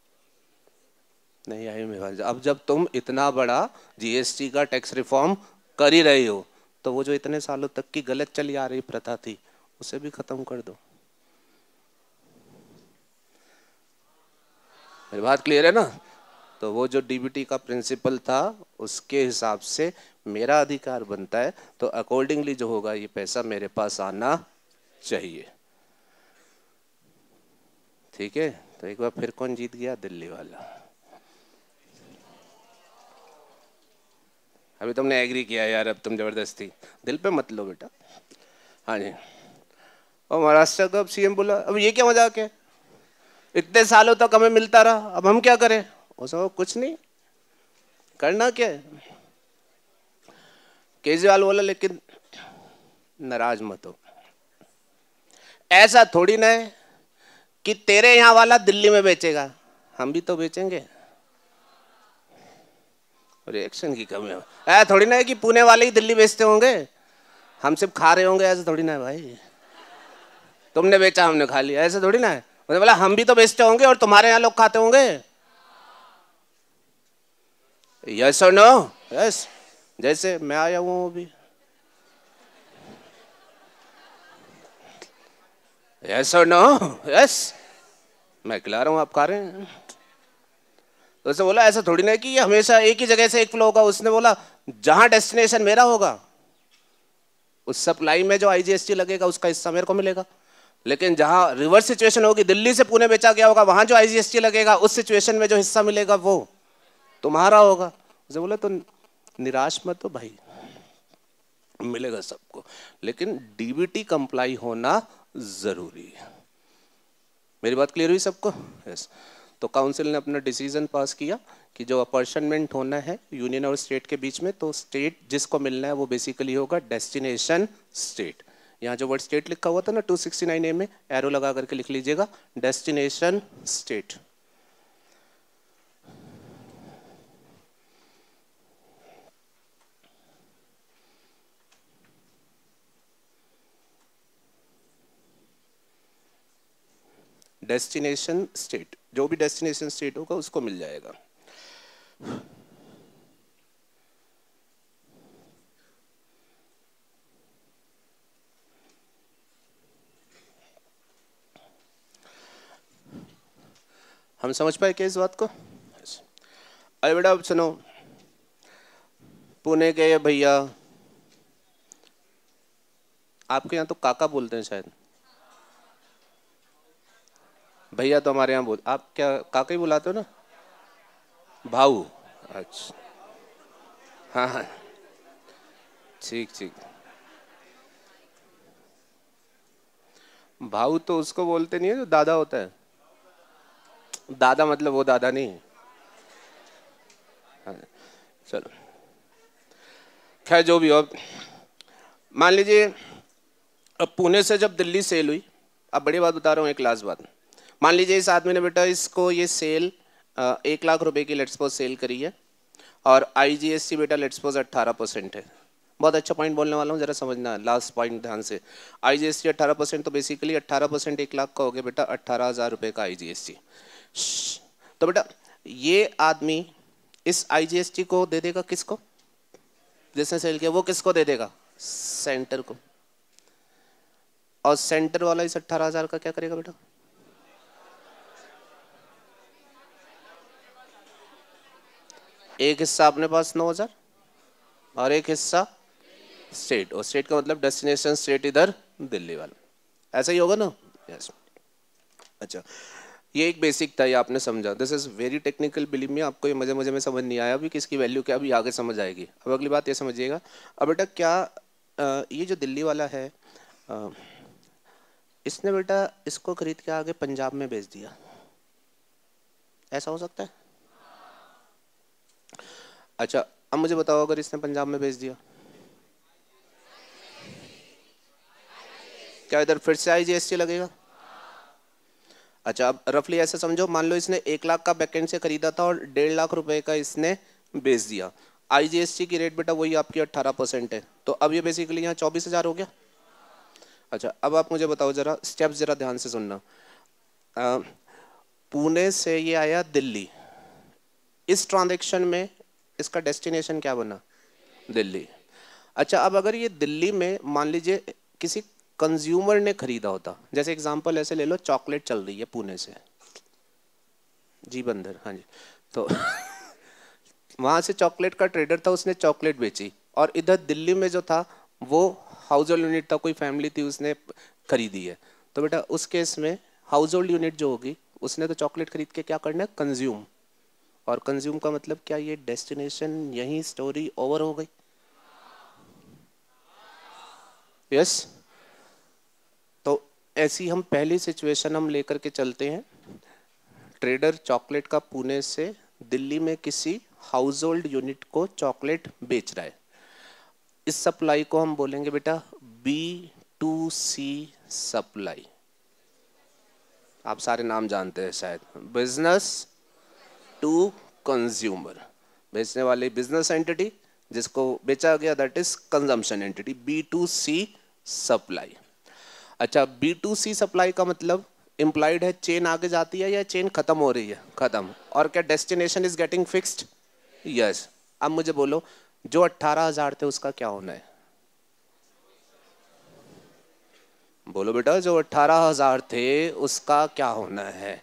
नहीं आई मेवाल, अब जब तुम इतना बड़ा जीएसटी का टैक्स रिफॉर्म कर ही रही हो तो वो जो इतने सालों तक की गलत चली आ रही प्रथा थी उसे भी खत्म कर दो। मेरी बात क्लियर है ना? तो वो जो डीबीटी का प्रिंसिपल था उसके हिसाब से मेरा अधिकार बनता है, तो अकॉर्डिंगली जो होगा ये पैसा मेरे पास आना चाहिए। ठीक है, तो एक बार फिर कौन जीत गया? दिल्ली वाला। अभी तुमने एग्री किया यार, अब तुम जबरदस्ती दिल पे मत लो बेटा। हाँ जी। और महाराष्ट्र का अब सीएम बोला अब ये क्या मजाक है, इतने सालों तक हमें मिलता रहा अब हम क्या करें? वो सब कुछ नहीं करना, क्या है? केजरीवाल बोला लेकिन नाराज मत हो, ऐसा थोड़ी ना है कि तेरे यहां वाला दिल्ली में बेचेगा, हम भी तो बेचेंगे। रिएक्शन की कमी है, ऐसा थोड़ी ना है कि पुणे वाले ही दिल्ली बेचते होंगे, हम सिर्फ खा रहे होंगे, ऐसा थोड़ी ना है भाई। तुमने बेचा हमने खा लिया, ऐसा थोड़ी ना है। मैंने बोला हम भी तो बेचते होंगे और तुम्हारे यहाँ लोग खाते होंगे। यस और नो? यस। जैसे मैं आया हूँ अभी, यस और नो? यस। मैं खिला रहा हूँ आप खा रहे हैं। तो उसने बोला ऐसा थोड़ी ना है कि ये हमेशा एक ही जगह से एक फ्लो होगा। उसने बोला जहां डेस्टिनेशन मेरा होगा उस सप्लाई में जो आईजीएसटी लगेगा उसका हिस्सा मेरे को मिलेगा, लेकिन जहां रिवर्स सिचुएशन होगी, दिल्ली से पुणे बेचा गया होगा, वहां जो आईजीएसटी लगेगा उस सिचुएशन में जो हिस्सा मिलेगा वो तुम्हारा होगा। उसे बोला तो निराश मत हो भाई, मिलेगा सबको, लेकिन डीबीटी कंप्लाई होना जरूरी है। मेरी बात क्लियर हुई सबको? यस। तो काउंसिल ने अपना डिसीजन पास किया कि जो अपॉर्चनमेंट होना है यूनियन और स्टेट के बीच में, तो स्टेट जिसको मिलना है वो बेसिकली होगा डेस्टिनेशन स्टेट। यहाँ जो वर्ड स्टेट लिखा हुआ था ना टू सिक्सटी नाइन ए में, एरो लगा करके लिख लीजिएगा डेस्टिनेशन स्टेट। डेस्टिनेशन स्टेट, जो भी डेस्टिनेशन स्टेट होगा उसको मिल जाएगा। हम समझ पाए क्या इस बात को? अरे बेटा अब सुनो, पुणे के भैया, आपके यहाँ तो काका बोलते हैं शायद, भैया तो हमारे यहाँ बोल, आप क्या काका ही बुलाते हो ना? भाऊ। अच्छा, हाँ हाँ, ठीक ठीक। भाऊ तो उसको बोलते नहीं है जो दादा होता है, दादा मतलब वो दादा नहीं। हाँ, चलो खैर जो भी हो, मान लीजिए अब पुणे से जब दिल्ली सेल हुई, अब बड़ी बात बता रहा हूँ, एक लास्ट बात, मान लीजिए इस आदमी ने बेटा इसको ये सेल एक लाख रुपए की लेट्स सपोज सेल करी है और आईजीएसटी बेटा लेट्स सपोज अट्ठारह परसेंट है। बहुत अच्छा पॉइंट बोलने वाला हूँ, जरा समझना लास्ट पॉइंट ध्यान से। आईजीएसटी अट्ठारह परसेंट, तो बेसिकली अट्ठारह परसेंट एक लाख का हो गया बेटा अट्ठारह हजार रुपये का आईजीएसटी। तो बेटा ये आदमी इस आईजीएसटी को दे देगा किसको? जिसने सेल किया वो किसको दे देगा? सेंटर को। और सेंटर वाला इस अट्ठारह हजार का क्या करेगा बेटा? एक हिस्सा अपने पास नौ हजार और एक हिस्सा स्टेट, और स्टेट का मतलब डेस्टिनेशन स्टेट इधर दिल्ली वाला, ऐसा ही होगा ना? यस। अच्छा, ये एक बेसिक था, ये आपने समझा। This is very technical, believe me, आपको ये मजे मजे में समझ नहीं आया अभी किसकी वैल्यू क्या, अभी आगे समझ आएगी। अब अगली बात ये समझिएगा, अब बेटा क्या आ, ये जो दिल्ली वाला है आ, इसने बेटा इसको खरीद के आगे पंजाब में बेच दिया, ऐसा हो सकता है? अच्छा अब मुझे बताओ अगर इसने पंजाब में बेच दिया, क्या इधर फिर से आईजीएसटी लगेगा? अच्छा, अब रफली ऐसे समझो, मान लो इसने एक लाख का बैकेंड से खरीदा था और डेढ़ लाख रुपए का इसने बेच दिया। आईजीएसटी की रेट बेटा वही आपकी अट्ठारह परसेंट है, तो अब ये बेसिकली यहाँ चौबीस हजार हो गया। अच्छा, अब आप मुझे बताओ जरा, स्टेप्स जरा ध्यान से सुनना। आ, पुणे से ये आया दिल्ली, इस ट्रांजैक्शन में इसका डेस्टिनेशन क्या बना? दिल्ली। अच्छा, अब अगर ये दिल्ली में मान लीजिए किसी कंज्यूमर ने खरीदा होता, जैसे एग्जांपल ऐसे ले लो, चॉकलेट चल रही है पुणे से, जी बंदर, हाँ जी, तो वहां से चॉकलेट का ट्रेडर था, उसने चॉकलेट बेची, और इधर दिल्ली में जो था वो हाउस होल्ड यूनिट था, कोई फैमिली थी उसने खरीदी है, तो बेटा उस केस में हाउस होल्ड यूनिट जो होगी उसने तो चॉकलेट खरीद के क्या करना है? कंज्यूम। और कंज्यूम का मतलब क्या? ये डेस्टिनेशन, यही स्टोरी ओवर हो गई। Yes yes? तो ऐसी हम पहली सिचुएशन हम लेकर के चलते हैं, ट्रेडर चॉकलेट का पुणे से दिल्ली में किसी हाउस होल्ड यूनिट को चॉकलेट बेच रहा है। इस सप्लाई को हम बोलेंगे बेटा बी टू सी सप्लाई। आप सारे नाम जानते हैं शायद, बिजनेस टू कंज्यूमर, बेचने वाली बिजनेस एंटिटी, जिसको बेचा गया that is consumption entity, B to C supply. अच्छा, बी टू सी सप्लाई का मतलब इंप्लाइड है चेन आगे जाती है या चेन खत्म हो रही है? खत्म। और क्या destination is getting fixed? Yes. अब मुझे बोलो, जो अट्ठारह हजार थे उसका क्या होना है? बोलो बेटा, जो अट्ठारह हजार थे उसका क्या होना है?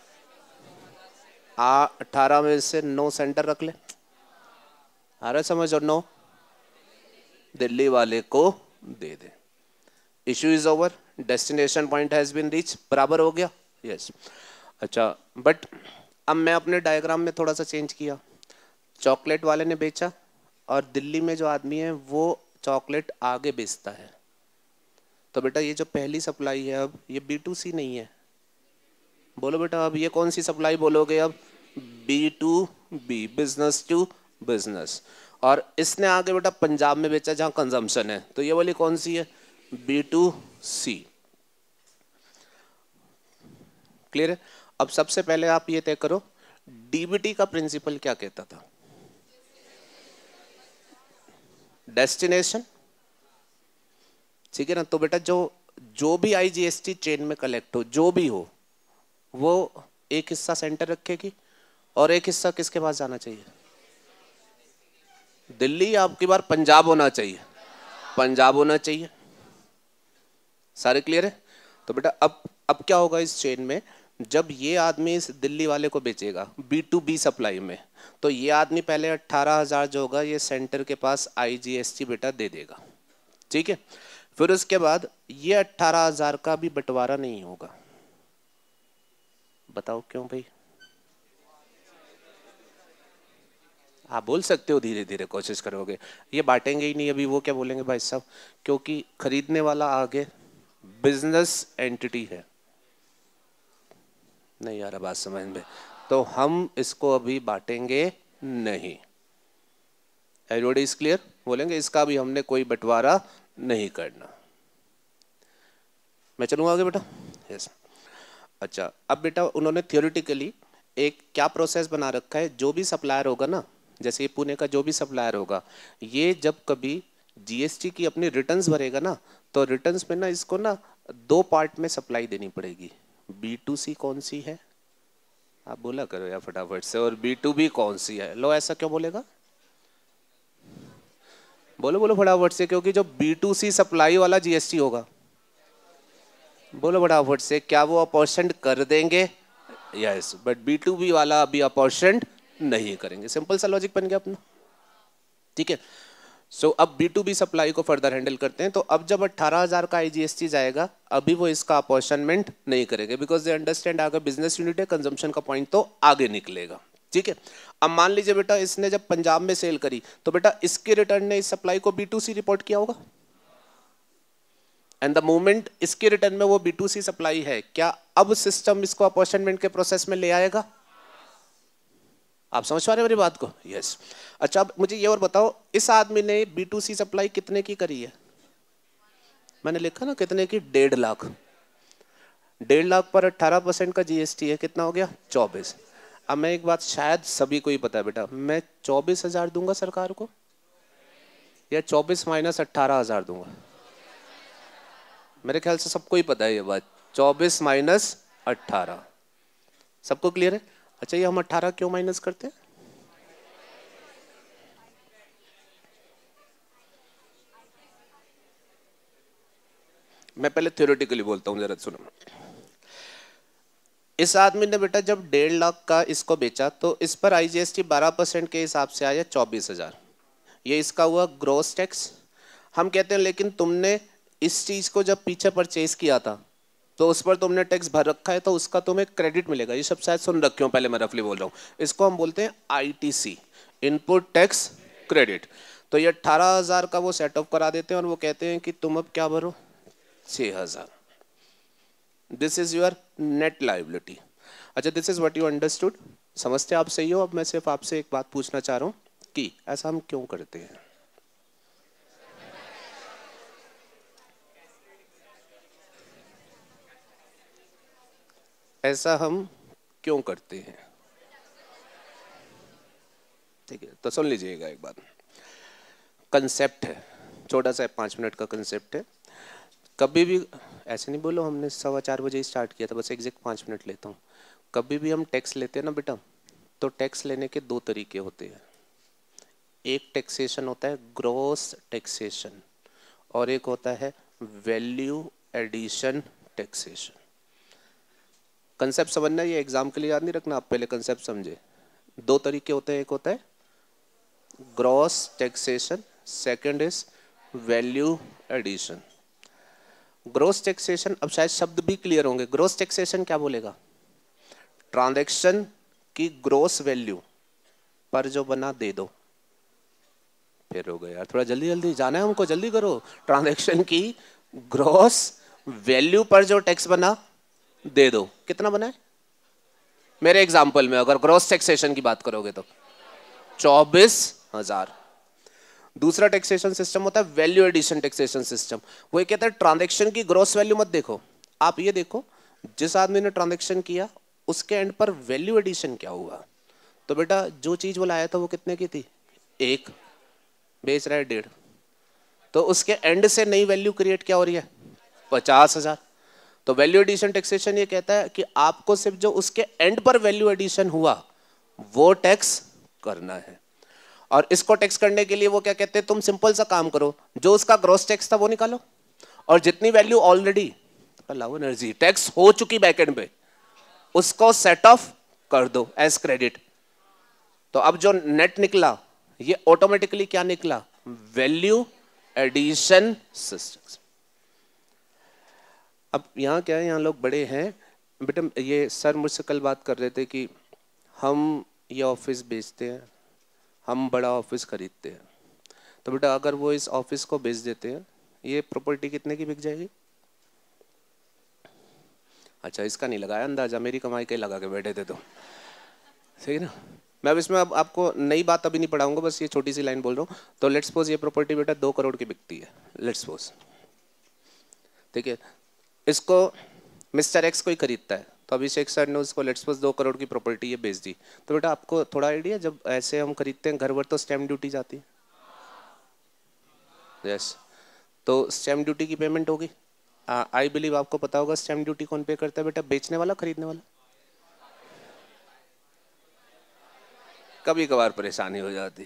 आ अट्ठारह में से नौ सेंटर रख ले, अरे समझ, और नौ दिल्ली वाले को दे दे। Issue is over, destination point has been reach, बराबर हो गया। Yes yes. अच्छा, बट अब मैं अपने डायग्राम में थोड़ा सा चेंज किया, चॉकलेट वाले ने बेचा और दिल्ली में जो आदमी है वो चॉकलेट आगे बेचता है, तो बेटा ये जो पहली सप्लाई है अब ये बी टू सी नहीं है। बोलो बेटा, अब ये कौन सी सप्लाई बोलोगे? अब B to B, business to business. और इसने आगे बेटा पंजाब में बेचा जहां कंजम्पशन है, तो ये वाली कौन सी है? B to C. क्लियर है? अब सबसे पहले आप ये तय करो, डीबीटी का प्रिंसिपल क्या कहता था? डेस्टिनेशन, ठीक है ना? तो बेटा जो जो भी आईजीएसटी चेन में कलेक्ट हो, जो भी हो, वो एक हिस्सा सेंटर रखेगी और एक हिस्सा किसके पास जाना चाहिए? दिल्ली, आपकी बार पंजाब होना चाहिए, पंजाब होना चाहिए। सारे क्लियर है? तो बेटा अब अब क्या होगा इस चेन में, जब ये आदमी इस दिल्ली वाले को बेचेगा बी टू बी सप्लाई में, तो ये आदमी पहले अट्ठारह हजार जो होगा ये सेंटर के पास आईजीएसटी बेटा दे देगा, ठीक है? फिर उसके बाद ये अट्ठारह हजार का भी बंटवारा नहीं होगा। बताओ क्यों भाई? आप बोल सकते हो, धीरे धीरे कोशिश करोगे, ये बांटेंगे ही नहीं अभी। वो क्या बोलेंगे भाई साहब, क्योंकि खरीदने वाला आगे बिजनेस एंटिटी है। नहीं आ रहा बात समझ में? तो हम इसको अभी बांटेंगे नहीं। Everybody is clear? बोलेंगे इसका भी हमने कोई बंटवारा नहीं करना। मैं चलूंगा आगे बेटा? यस। अच्छा, अब बेटा उन्होंने थियोरिटिकली एक क्या प्रोसेस बना रखा है, जो भी सप्लायर होगा ना, जैसे ये पुणे का जो भी सप्लायर होगा, ये जब कभी जीएसटी की अपनी रिटर्न्स भरेगा ना, तो रिटर्न्स में ना इसको ना दो पार्ट में सप्लाई देनी पड़ेगी। बी टू सी कौन सी है? आप बोला करो यार फटाफट से, और बी टू बी कौन सी है? लो, ऐसा क्यों बोलेगा? बोलो बोलो फटाफट से, क्योंकि जो बी टू सी सप्लाई वाला जीएसटी होगा, बोलो फटाफट से, क्या वो अपॉर्शन कर देंगे? Yes, but B to B वाला अभी अपॉर्शन नहीं करेंगे। सिंपल सा लॉजिक बन गया अपना, ठीक है? सो so, अब बी टू बी सप्लाई को फर्दर हैंडल करते हैं। तो अब जब अट्ठारह हजार का आईजीएसटी जाएगा, अभी वो इसका अपॉर्शनमेंट नहीं करेंगे, बिकॉज दे अंडरस्टैंड आगे बिजनेस यूनिट है, कंजम्पशन का पॉइंट तो आगे निकलेगा, ठीक है? अब मान लीजिए बेटा इसने जब पंजाब में सेल करी, तो बेटा इसके रिटर्न ने इस सप्लाई को बी टू सी रिपोर्ट किया होगा, एंड द मोमेंट इसके रिटर्न में वो बी टू सी सप्लाई है, क्या अब सिस्टम इसको अपॉर्शनमेंट के प्रोसेस में ले आएगा? आप समझ पा रहे हैं मेरी बात को? यस। अच्छा, अब मुझे ये और बताओ, इस आदमी ने बी टू सी सप्लाई कितने की करी है? मैंने लिखा ना कितने की, डेढ़ लाख। डेढ़ लाख पर अट्ठारह परसेंट का जीएसटी है, कितना हो गया, चौबीस। अब मैं एक बात शायद सभी को ही पता है बेटा, मैं चौबीस हजार दूंगा सरकार को या चौबीस माइनस अट्ठारह हजार दूंगा? मेरे ख्याल से सबको ही पता है ये बात, चौबीस माइनस अट्ठारह। सबको क्लियर है? अच्छा, ये हम अट्ठारह क्यों माइनस करते हैं? मैं पहले थ्योरेटिकली बोलता हूँ, जरा सुनो। इस आदमी ने बेटा जब डेढ़ लाख का इसको बेचा तो इस पर आईजीएसटी बारह परसेंट के हिसाब से आया चौबीस हजार। ये इसका हुआ ग्रोस टैक्स। हम कहते हैं लेकिन तुमने इस चीज को जब पीछे परचेज किया था तो उस पर तुमने टैक्स भर रखा है, तो उसका तुम्हें क्रेडिट मिलेगा। ये सब शायद सुन रखे हो, पहले मैं रफली बोल रहा हूँ। इसको हम बोलते हैं आईटीसी, इनपुट टैक्स क्रेडिट। तो ये अट्ठारह हजार का वो सेट ऑफ करा देते हैं और वो कहते हैं कि तुम अब क्या भरो, छह हजार। This is your net liability. अच्छा, this is what you understood. समझते आप सही हो? अब मैं सिर्फ आपसे एक बात पूछना चाह रहा हूँ कि ऐसा हम क्यों करते हैं? ऐसा हम क्यों करते हैं? ठीक है, तो सुन लीजिएगा एक बात। कंसेप्ट है, छोटा सा पाँच मिनट का कंसेप्ट है। कभी भी ऐसे नहीं बोलो हमने सवा चार बजे स्टार्ट किया था, बस एग्जैक्ट पाँच मिनट लेता हूँ। कभी भी हम टैक्स लेते हैं ना बेटा, तो टैक्स लेने के दो तरीके होते हैं। एक टैक्सेशन होता है ग्रॉस टैक्सेशन और एक होता है वैल्यू एडिशन टैक्सेशन। कंसेप्ट समझना, ये एग्जाम के लिए याद नहीं रखना, आप पहले कंसेप्ट समझे। दो तरीके होते हैं, एक होता है gross taxation, second is value addition. Gross taxation, अब शायद शब्द भी क्लियर होंगे। ग्रॉस टैक्सेशन क्या बोलेगा? ट्रांजैक्शन की ग्रॉस वैल्यू पर जो बना दे दो। फिर हो गया यार, थोड़ा जल्दी जल्दी जाना है हमको, जल्दी करो। ट्रांजैक्शन की ग्रॉस वैल्यू पर जो टैक्स बना दे दो। कितना बना है मेरे एग्जांपल में, अगर ग्रॉस टैक्सेशन की बात करोगे तो चौबीस हजार। दूसरा टैक्सेशन सिस्टम होता है वैल्यू एडिशन टैक्सेशन सिस्टम। वो ये कहता है ट्रांजैक्शन की ग्रॉस वैल्यू मत देखो, आप ये देखो जिस आदमी ने ट्रांजैक्शन किया उसके एंड पर वैल्यू एडिशन क्या हुआ। तो बेटा जो चीज वो लाया था वो कितने की थी, एक, बेच रहा है डेढ़, तो उसके एंड से नई वैल्यू क्रिएट क्या हो रही है, पचास हजार। तो वैल्यू एडिशन टैक्सेशन ये कहता है कि आपको सिर्फ जो उसके एंड पर वैल्यू एडिशन हुआ वो टैक्स करना है। और इसको टैक्स करने के लिए वो क्या कहते हैं, तुम सिंपल सा काम करो, जो उसका ग्रॉस टैक्स था वो निकालो और जितनी वैल्यू ऑलरेडी लाओ एनर्जी टैक्स हो चुकी बैकएंड पे उसको सेट ऑफ कर दो एज क्रेडिट। तो अब जो नेट निकला ये ऑटोमेटिकली क्या निकला, वैल्यू एडिशन सिस्टम। अब यहाँ क्या है, यहाँ लोग बड़े हैं बेटा। ये सर मुझसे कल बात कर रहे थे कि हम ये ऑफिस बेचते हैं, हम बड़ा ऑफिस खरीदते हैं। तो बेटा अगर वो इस ऑफिस को बेच देते हैं, ये प्रॉपर्टी कितने की बिक जाएगी? अच्छा, इसका नहीं लगाया अंदाजा, मेरी कमाई के लगा के बैठे थे तो सही ना। मैं अब इसमें अब आपको नई बात अभी नहीं पढ़ाऊंगा, बस ये छोटी सी लाइन बोल रहा हूँ। तो लेट्स सपोज ये प्रॉपर्टी बेटा दो करोड़ की बिकती है, लेट्स सपोज, ठीक है। इसको मिस्टर एक्स को ही खरीदता है, तो अभिषेक सर ने उसको लेट्स सपोज दो करोड़ की प्रॉपर्टी ये बेच दी। तो बेटा आपको थोड़ा आइडिया, जब ऐसे हम खरीदते हैं घर वर तो स्टैम्प ड्यूटी जाती है, यस। तो स्टैम्प ड्यूटी की पेमेंट होगी। आई बिलीव आपको पता होगा स्टैम्प ड्यूटी कौन पे करता है बेटा, बेचने वाला खरीदने वाला? कभी कभार परेशानी हो जाती,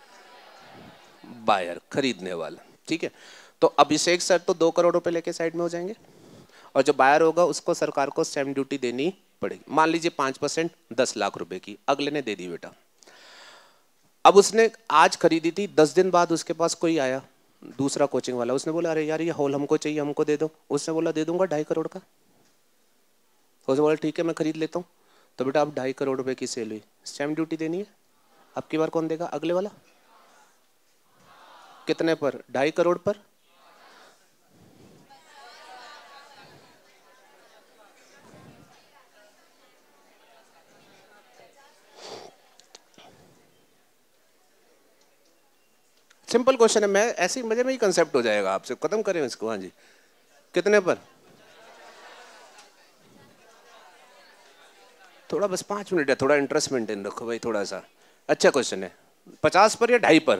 बायर खरीदने वाला, ठीक है। तो अभिषेक सर तो दो करोड़ रुपए लेके साइड में हो जाएंगे और जो बायर होगा उसको सरकार को स्टैम्प ड्यूटी देनी पड़ेगी। मान लीजिए पांच परसेंट दस लाख रुपए की, अगले ने दे दी बेटा। अब उसने आज खरीदी थी, दस दिन बाद उसके पास कोई आया दूसरा कोचिंग वाला, उसने बोला अरे यार ये हॉल हमको चाहिए, हमको दे दो। उसने बोला दे दूंगा ढाई करोड़ का। उसने बोला ठीक है मैं खरीद लेता हूँ। तो बेटा अब ढाई करोड़ रुपए की सेल हुई, स्टैम्प ड्यूटी देनी है। अब की बार कौन देगा, अगले वाला। कितने पर, ढाई करोड़ पर। सिंपल क्वेश्चन है, मैं ऐसे ही मजे में ही कंसेप्ट हो जाएगा आपसे, खत्म करें इसको। हाँ जी, कितने पर? थोड़ा बस पाँच मिनट है, थोड़ा इंटरेस्ट मेंटेन रखो भाई थोड़ा सा। अच्छा क्वेश्चन है। पचास पर या ढाई पर?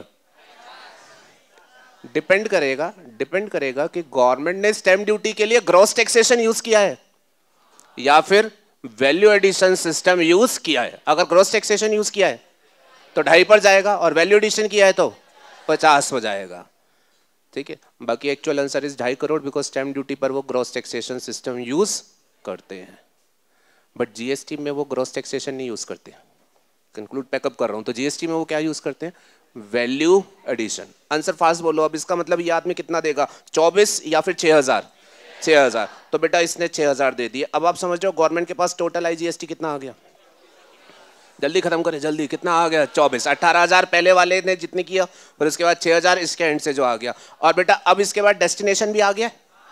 डिपेंड करेगा, डिपेंड करेगा कि गवर्नमेंट ने स्टैम्प ड्यूटी के लिए ग्रॉस टैक्सेशन यूज किया है या फिर वैल्यू एडिशन सिस्टम यूज किया है। अगर ग्रॉस टैक्सेशन यूज किया है तो ढाई पर जाएगा, और वैल्यू एडिशन किया है तो पचास पर जाएगा। ठीक है, बाकी एक्चुअल आंसर इज ढाई करोड़ बिकॉज स्टैम्प ड्यूटी पर वो ग्रॉस टैक्सेशन सिस्टम यूज करते हैं, बट जीएसटी में वो ग्रॉस टैक्सेशन नहीं यूज करते। कंक्लूड पैकअप कर रहा हूं, तो जीएसटी में वो क्या यूज करते हैं? Value addition. आंसर फास्ट बोलो। अब इसका मतलब ये आदमी कितना देगा? चौबीस या फिर छह हजार? छह हजार। तो बेटा इसने छह हजार दे दिए। अब आप समझ रहे हो गवर्नमेंट के पास टोटल आई जीएसटी कितना आ गया? जल्दी खत्म करें, जल्दी। कितना आ गया? चौबीस। अठारह हजार पहले वाले ने जितने किया, और उसके बाद छह हजार इसके एंड से जो आ गया। और बेटा अब इसके बाद डेस्टिनेशन भी आ गया।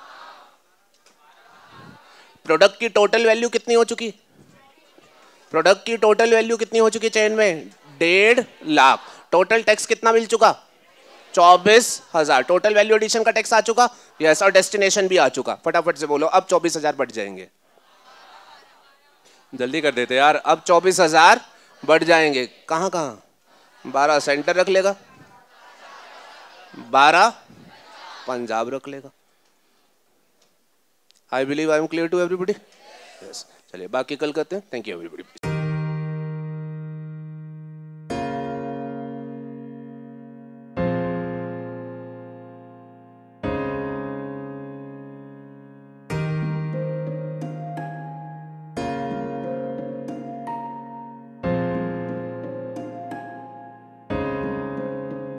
प्रोडक्ट की टोटल वैल्यू कितनी हो चुकी? प्रोडक्ट की टोटल वैल्यू कितनी हो चुकी चेन में? डेढ़ लाख। टोटल टैक्स कितना मिल चुका? चौबीस हजार। टोटल वैल्यू एडिशन का टैक्स आ चुका, यस, और डेस्टिनेशन भी आ चुका। फटाफट से बोलो, अब चौबीस हजार बढ़ जाएंगे। जल्दी कर देते यार, अब चौबीस हजार बढ़ जाएंगे। कहां कहां? बारह सेंटर रख लेगा, बारह पंजाब रख लेगा। I believe I am clear to everybody. Yes, चलिए बाकी कल करते हैं। Thank you everybody.